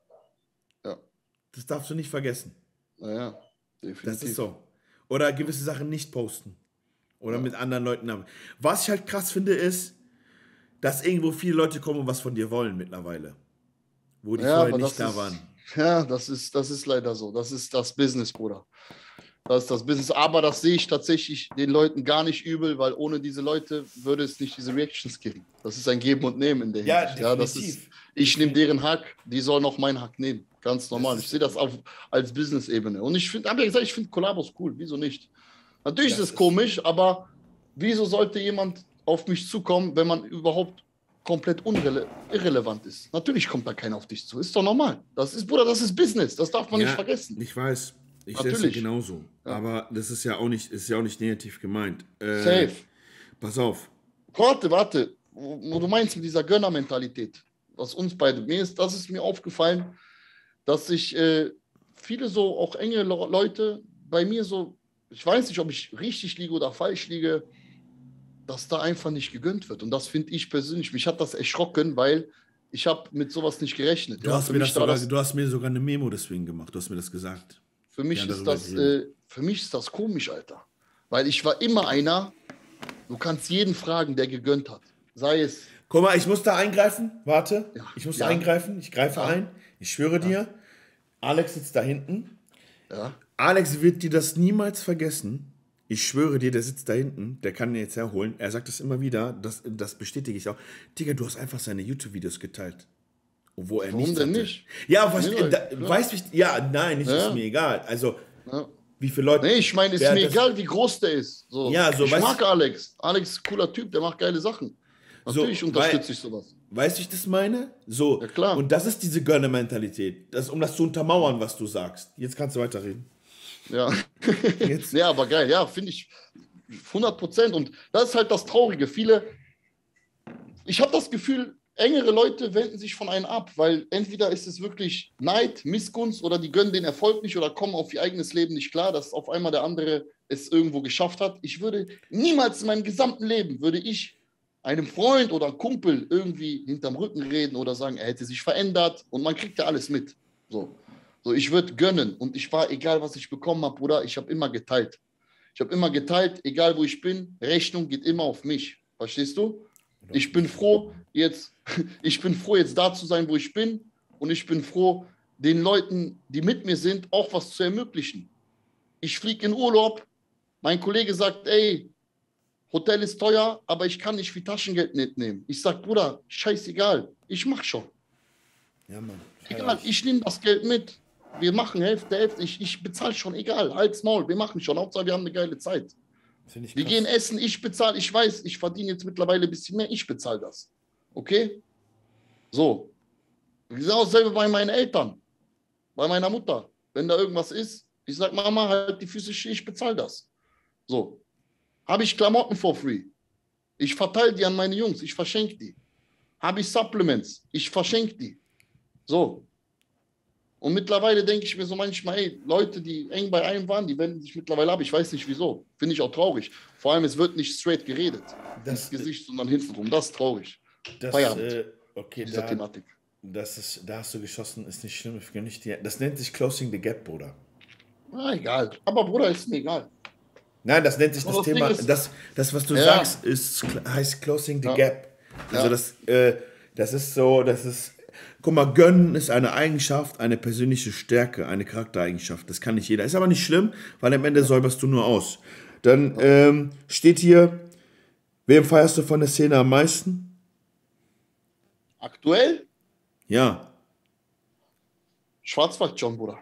Ja. Das darfst du nicht vergessen. Naja, definitiv. Das ist so. Oder gewisse Sachen nicht posten. Oder ja. mit anderen Leuten haben. Was ich halt krass finde, ist, dass irgendwo viele Leute kommen und was von dir wollen mittlerweile. Wo die ja, vorher nicht da ist, waren. Ja, das ist, das ist leider so. Das ist das Business, Bruder. Das ist das Business. Aber das sehe ich tatsächlich den Leuten gar nicht übel, weil ohne diese Leute würde es nicht diese Reactions geben. Das ist ein Geben und Nehmen in der Hinsicht. Ja, ja, das ist, ich nehme deren Hack, die sollen auch meinen Hack nehmen. Ganz normal. Ich sehe das auf, als Business-Ebene. Und ich finde, habe ja gesagt, ich finde Kollabos cool. Wieso nicht? Natürlich das ist es komisch, aber wieso sollte jemand auf mich zukommen, wenn man überhaupt komplett unrele- irrelevant ist? Natürlich kommt da keiner auf dich zu. Ist doch normal. Das ist, Bruder, das ist Business. Das darf man ja, nicht vergessen. Ich weiß. Ich sehe es genauso. Ja. Aber das ist ja auch nicht, ist ja auch nicht negativ gemeint. Äh, Safe. Pass auf. Warte, warte. Wo du meinst mit dieser Gönnermentalität, was uns beide, mir ist, das ist mir aufgefallen, dass sich äh, viele so, auch enge Leute bei mir so, ich weiß nicht, ob ich richtig liege oder falsch liege, dass da einfach nicht gegönnt wird. Und das finde ich persönlich, mich hat das erschrocken, weil ich habe mit sowas nicht gerechnet. Du, ja, hast mir das sogar, das, du hast mir sogar eine Memo deswegen gemacht, du hast mir das gesagt. Für mich, ja, ist das, äh, für mich ist das komisch, Alter. Weil ich war immer einer, du kannst jeden fragen, der gegönnt hat. Sei es... Guck mal, ich muss da eingreifen. Warte, ja. ich muss ja. da eingreifen. Ich greife ja. ein. Ich schwöre ja. dir, Alex sitzt da hinten. Ja. Alex wird dir das niemals vergessen. Ich schwöre dir, der sitzt da hinten. Der kann ihn jetzt herholen. Er sagt das immer wieder. Das, das bestätige ich auch. Digga, du hast einfach seine YouTube-Videos geteilt. Wo er Warum denn hatte. nicht? Ja, was, nee, da, weißt du, ja, nein, nicht, ja. ist mir egal. Also, ja. wie viele Leute... Nee, ich meine, ist mir egal, wie groß der ist. So. Ja, so, ich mag Alex. Alex ist ein cooler Typ, der macht geile Sachen. Natürlich so, unterstütze ich sowas. Weißt du, wie ich das meine? So, ja, klar. Und das ist diese Gönner-Mentalität. Das, um das zu untermauern, was du sagst. Jetzt kannst du weiterreden. Ja. Jetzt. Ja, aber geil. Ja, finde ich hundert Prozent. Und das ist halt das Traurige. Viele... Ich habe das Gefühl... Engere Leute wenden sich von einem ab, weil entweder ist es wirklich Neid, Missgunst oder die gönnen den Erfolg nicht oder kommen auf ihr eigenes Leben nicht klar, dass auf einmal der andere es irgendwo geschafft hat. Ich würde niemals in meinem gesamten Leben, würde ich einem Freund oder Kumpel irgendwie hinterm Rücken reden oder sagen, er hätte sich verändert und man kriegt ja alles mit. So, so ich würde gönnen und ich war, egal was ich bekommen habe, Bruder, ich habe immer geteilt. Ich habe immer geteilt, egal wo ich bin, Rechnung geht immer auf mich. Verstehst du? Ich bin froh, jetzt, ich bin froh, jetzt da zu sein, wo ich bin. Und ich bin froh, den Leuten, die mit mir sind, auch was zu ermöglichen. Ich fliege in Urlaub. Mein Kollege sagt, ey, Hotel ist teuer, aber ich kann nicht viel Taschengeld mitnehmen. Ich sage, Bruder, scheißegal, ich mach schon. Ja, Mann. Egal, ich nehme das Geld mit. wir machen Hälfte, Hälfte, ich, ich bezahle schon, egal, halt's Maul, wir machen schon, Hauptsache wir haben eine geile Zeit. Wir gehen essen, ich bezahle, ich weiß, ich verdiene jetzt mittlerweile ein bisschen mehr, ich bezahle das. Okay? So. Genau dasselbe bei meinen Eltern, bei meiner Mutter. Wenn da irgendwas ist, ich sage, Mama, halt die Füße still, ich bezahle das. So. Habe ich Klamotten for free? Ich verteile die an meine Jungs, ich verschenke die. Habe ich Supplements? Ich verschenke die. So. Und mittlerweile denke ich mir so manchmal, ey, Leute, die eng bei einem waren, die wenden sich mittlerweile ab. Ich weiß nicht wieso. Finde ich auch traurig. Vor allem, es wird nicht straight geredet. Das ins Gesicht, sondern hinten rum. Das ist traurig. Das, äh, okay, da, Thematik. Das ist, da hast du geschossen, ist nicht schlimm. Nicht die, das nennt sich Closing the Gap, Bruder. Na, egal. Aber Bruder, ist mir egal. Nein, das nennt sich das, das Thema. Das, das, was du ja. sagst, ist, heißt Closing the ja. Gap. Also ja. das, äh, das ist so, das ist. Guck mal, gönnen ist eine Eigenschaft, eine persönliche Stärke, eine Charaktereigenschaft. Das kann nicht jeder. Ist aber nicht schlimm, weil am Ende säuberst du nur aus. Dann ähm, steht hier, wem feierst du von der Szene am meisten? Aktuell? Ja. Schwarzwald-John, Bruder.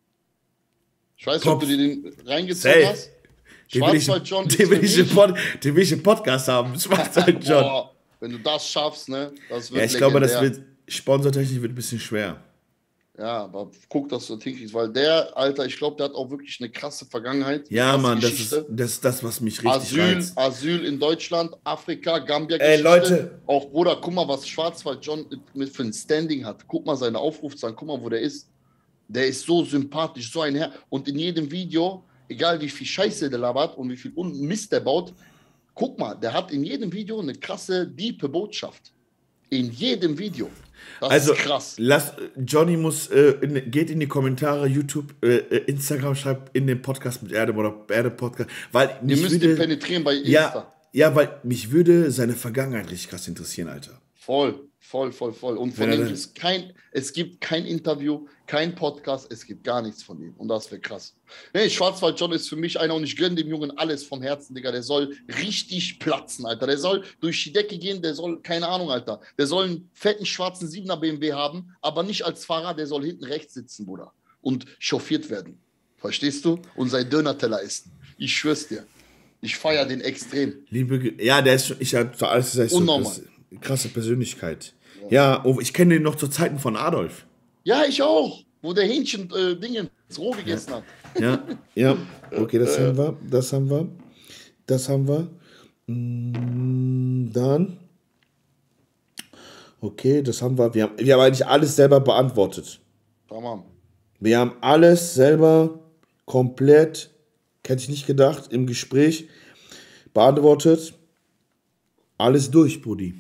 Ich weiß nicht, ob du dir den reingezogen hast. Schwarzwald-John ist für mich... Den will ich im Podcast haben. Schwarzwald-John. Wenn du das schaffst, ne? Das wird ja, ich legendär. glaube, das wird... Sponsortechnisch wird ein bisschen schwer. Ja, aber guck, dass du das hinkriegst, weil der, Alter, ich glaube, der hat auch wirklich eine krasse Vergangenheit. Ja, krasse Mann, das ist, das ist das, was mich richtig Asyl, reizt. Asyl in Deutschland, Afrika, Gambia. Ey, Leute. Auch, Bruder, guck mal, was Schwarzwald-John mit für ein Standing hat. Guck mal seine Aufrufzahlen, guck mal, wo der ist. Der ist so sympathisch, so ein Herr. Und in jedem Video, egal wie viel Scheiße der labert und wie viel Mist der baut, guck mal, der hat in jedem Video eine krasse, diepe Botschaft. In jedem Video. Das also, ist krass. Lass, Johnny muss, äh, in, geht in die Kommentare, YouTube, äh, Instagram, schreibt in den Podcast mit Erde oder Erde Podcast. Weil Ihr müsst würde, ihn penetrieren bei Insta. Ja, ja, weil mich würde seine Vergangenheit richtig krass interessieren, Alter. Voll, voll, voll, voll. Und von ihm ist kein, es gibt kein Interview, kein Podcast, es gibt gar nichts von ihm. Und das wäre krass. Nee, Schwarzwald-John ist für mich einer und ich gönne dem Jungen alles vom Herzen, Digga. Der soll richtig platzen, Alter. Der soll durch die Decke gehen, der soll, keine Ahnung, Alter. Der soll einen fetten schwarzen siebener B M W haben, aber nicht als Fahrer, der soll hinten rechts sitzen, Bruder. Und chauffiert werden. Verstehst du? Und sein Döner-Teller essen. Ich schwör's dir. Ich feiere den extrem. Liebe, ja, der ist, ich habe für alles gesagt, Unnormal. So, krasse Persönlichkeit. Ja, ja, oh, ich kenne den noch zu Zeiten von Adolf. Ja, ich auch. Wo der Hähnchen äh, Dinge ins Roh gegessen ja. hat. Ja, ja. Okay, das haben wir. Das haben wir. Das haben wir. Dann. Okay, das haben wir. Wir haben, wir haben eigentlich alles selber beantwortet. Tamam. Wir haben alles selber komplett, hätte ich nicht gedacht, im Gespräch beantwortet. Alles durch, Brudi.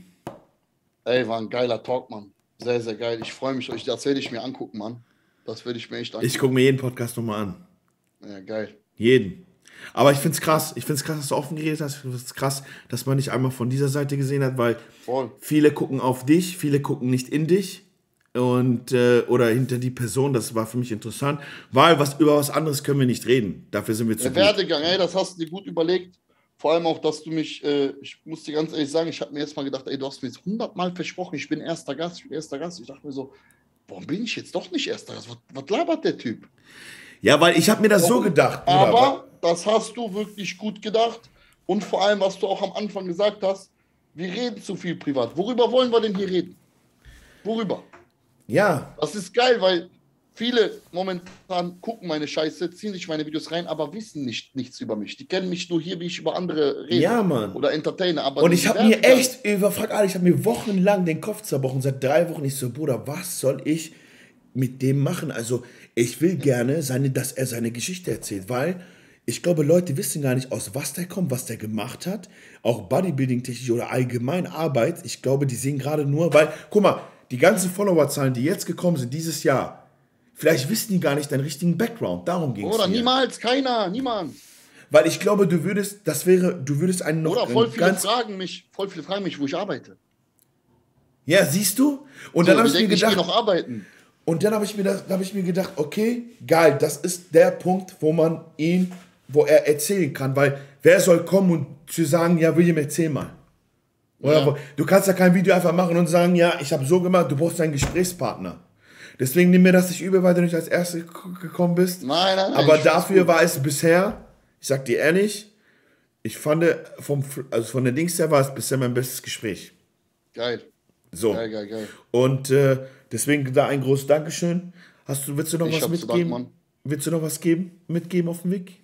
Ey, war ein geiler Talk, Mann. Sehr, sehr geil. Ich freue mich, euch das werde ich mir angucken, Mann. Das werde ich mir echt angucken. Ich gucke mir jeden Podcast nochmal an. Ja, geil. Jeden. Aber ich finde es krass. Ich finde es krass, dass du offen geredet hast. Ich finde es krass, dass man nicht einmal von dieser Seite gesehen hat, weil Voll. viele gucken auf dich, viele gucken nicht in dich und äh, oder hinter die Person. Das war für mich interessant, weil was über was anderes können wir nicht reden. Dafür sind wir zu Der Werdegang, ey, das hast du dir gut überlegt. Vor allem auch, dass du mich, äh, ich muss dir ganz ehrlich sagen, ich habe mir jetzt mal gedacht, ey, du hast mir jetzt hundertmal versprochen, ich bin erster Gast, ich bin erster Gast. Ich dachte mir so, warum bin ich jetzt doch nicht erster Gast? Was, was labert der Typ? Ja, weil ich habe mir das warum? so gedacht. Bruder. Aber das hast du wirklich gut gedacht. Und vor allem, was du auch am Anfang gesagt hast, wir reden zu viel privat. Worüber wollen wir denn hier reden? Worüber? Ja. Das ist geil, weil viele momentan gucken meine Scheiße, ziehen sich meine Videos rein, aber wissen nicht, nichts über mich. Die kennen mich nur hier, wie ich über andere rede. Ja, Mann. Oder entertaine. Aber und ich habe mir echt, überfragt, ich habe mir wochenlang den Kopf zerbrochen. Seit drei Wochen ich so, Bruder, was soll ich mit dem machen? Also ich will gerne, seine, dass er seine Geschichte erzählt, weil ich glaube, Leute wissen gar nicht, aus was der kommt, was der gemacht hat. Auch Bodybuilding-technisch oder allgemein Arbeit. Ich glaube, die sehen gerade nur, weil, guck mal, die ganzen Followerzahlen, die jetzt gekommen sind, dieses Jahr, vielleicht wissen die gar nicht deinen richtigen Background. Darum ging es. Oder niemals, keiner, niemand. Weil ich glaube, du würdest, das wäre, du würdest einen noch. Oder voll viele fragen mich, voll viele fragen mich, wo ich arbeite. Ja, siehst du? Und so, dann habe ich mir gedacht, ich gehe noch arbeiten. Und dann habe ich mir das, habe ich mir gedacht, okay, geil, das ist der Punkt, wo man ihn, wo er erzählen kann, weil wer soll kommen und zu sagen, ja, William, erzähl mal. Oder ja. Du kannst ja kein Video einfach machen und sagen, ja, ich habe so gemacht, du brauchst einen Gesprächspartner. Deswegen nimm mir das nicht übel, weil du nicht als Erster gekommen bist. Nein, nein, nein. Aber dafür war es bisher, ich sag dir ehrlich, ich fand, vom, also von der Dings her war es bisher mein bestes Gespräch. Geil. So. Geil, geil, geil. Und äh, deswegen da ein großes Dankeschön. Hast du, willst du noch ich was mitgeben? Dank, willst du noch was geben, mitgeben auf dem Weg?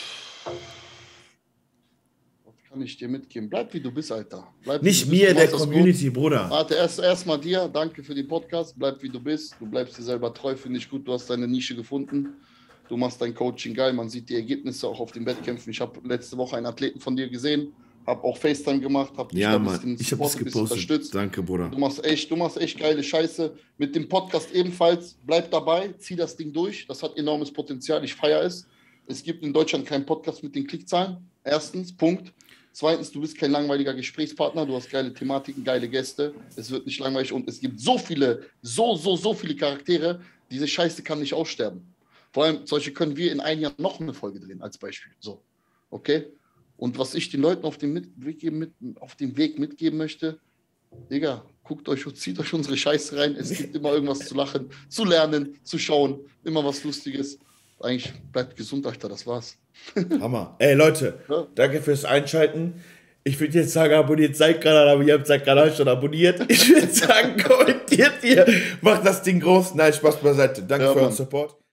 Was kann ich dir mitgeben? Bleib wie du bist, Alter. Bleib, Nicht mir, der Community, Bruder. Warte, erst erstmal dir. Danke für den Podcast. Bleib wie du bist. Du bleibst dir selber treu, finde ich gut. Du hast deine Nische gefunden. Du machst dein Coaching geil. Man sieht die Ergebnisse auch auf den Wettkämpfen. Ich habe letzte Woche einen Athleten von dir gesehen. Habe auch FaceTime gemacht, habe dich ja, da ein bisschen ich habe es gepostet. Unterstützt. Danke, Bruder. Du machst echt, du machst echt geile Scheiße. Mit dem Podcast ebenfalls. Bleib dabei, zieh das Ding durch. Das hat enormes Potenzial. Ich feiere es. Es gibt in Deutschland keinen Podcast mit den Klickzahlen. Erstens, Punkt. Zweitens, du bist kein langweiliger Gesprächspartner. Du hast geile Thematiken, geile Gäste. Es wird nicht langweilig und es gibt so viele, so, so, so viele Charaktere. Diese Scheiße kann nicht aussterben. Vor allem, solche können wir in einem Jahr noch eine Folge drehen, als Beispiel. So, okay? Und was ich den Leuten auf dem, mit, Weg, mit, auf dem Weg mitgeben möchte, Digga, guckt euch und zieht euch unsere Scheiße rein. Es gibt immer irgendwas zu lachen, zu lernen, zu schauen. Immer was Lustiges. Eigentlich bleibt gesund, Alter, das war's. Hammer. Ey, Leute, ja. Danke fürs Einschalten. Ich würde jetzt sagen, abonniert seinen Kanal, aber ihr habt seinen Kanal schon abonniert. Ich würde sagen, kommentiert ihr, macht das Ding groß. Nein, Spaß beiseite. Danke ja, für euren Support.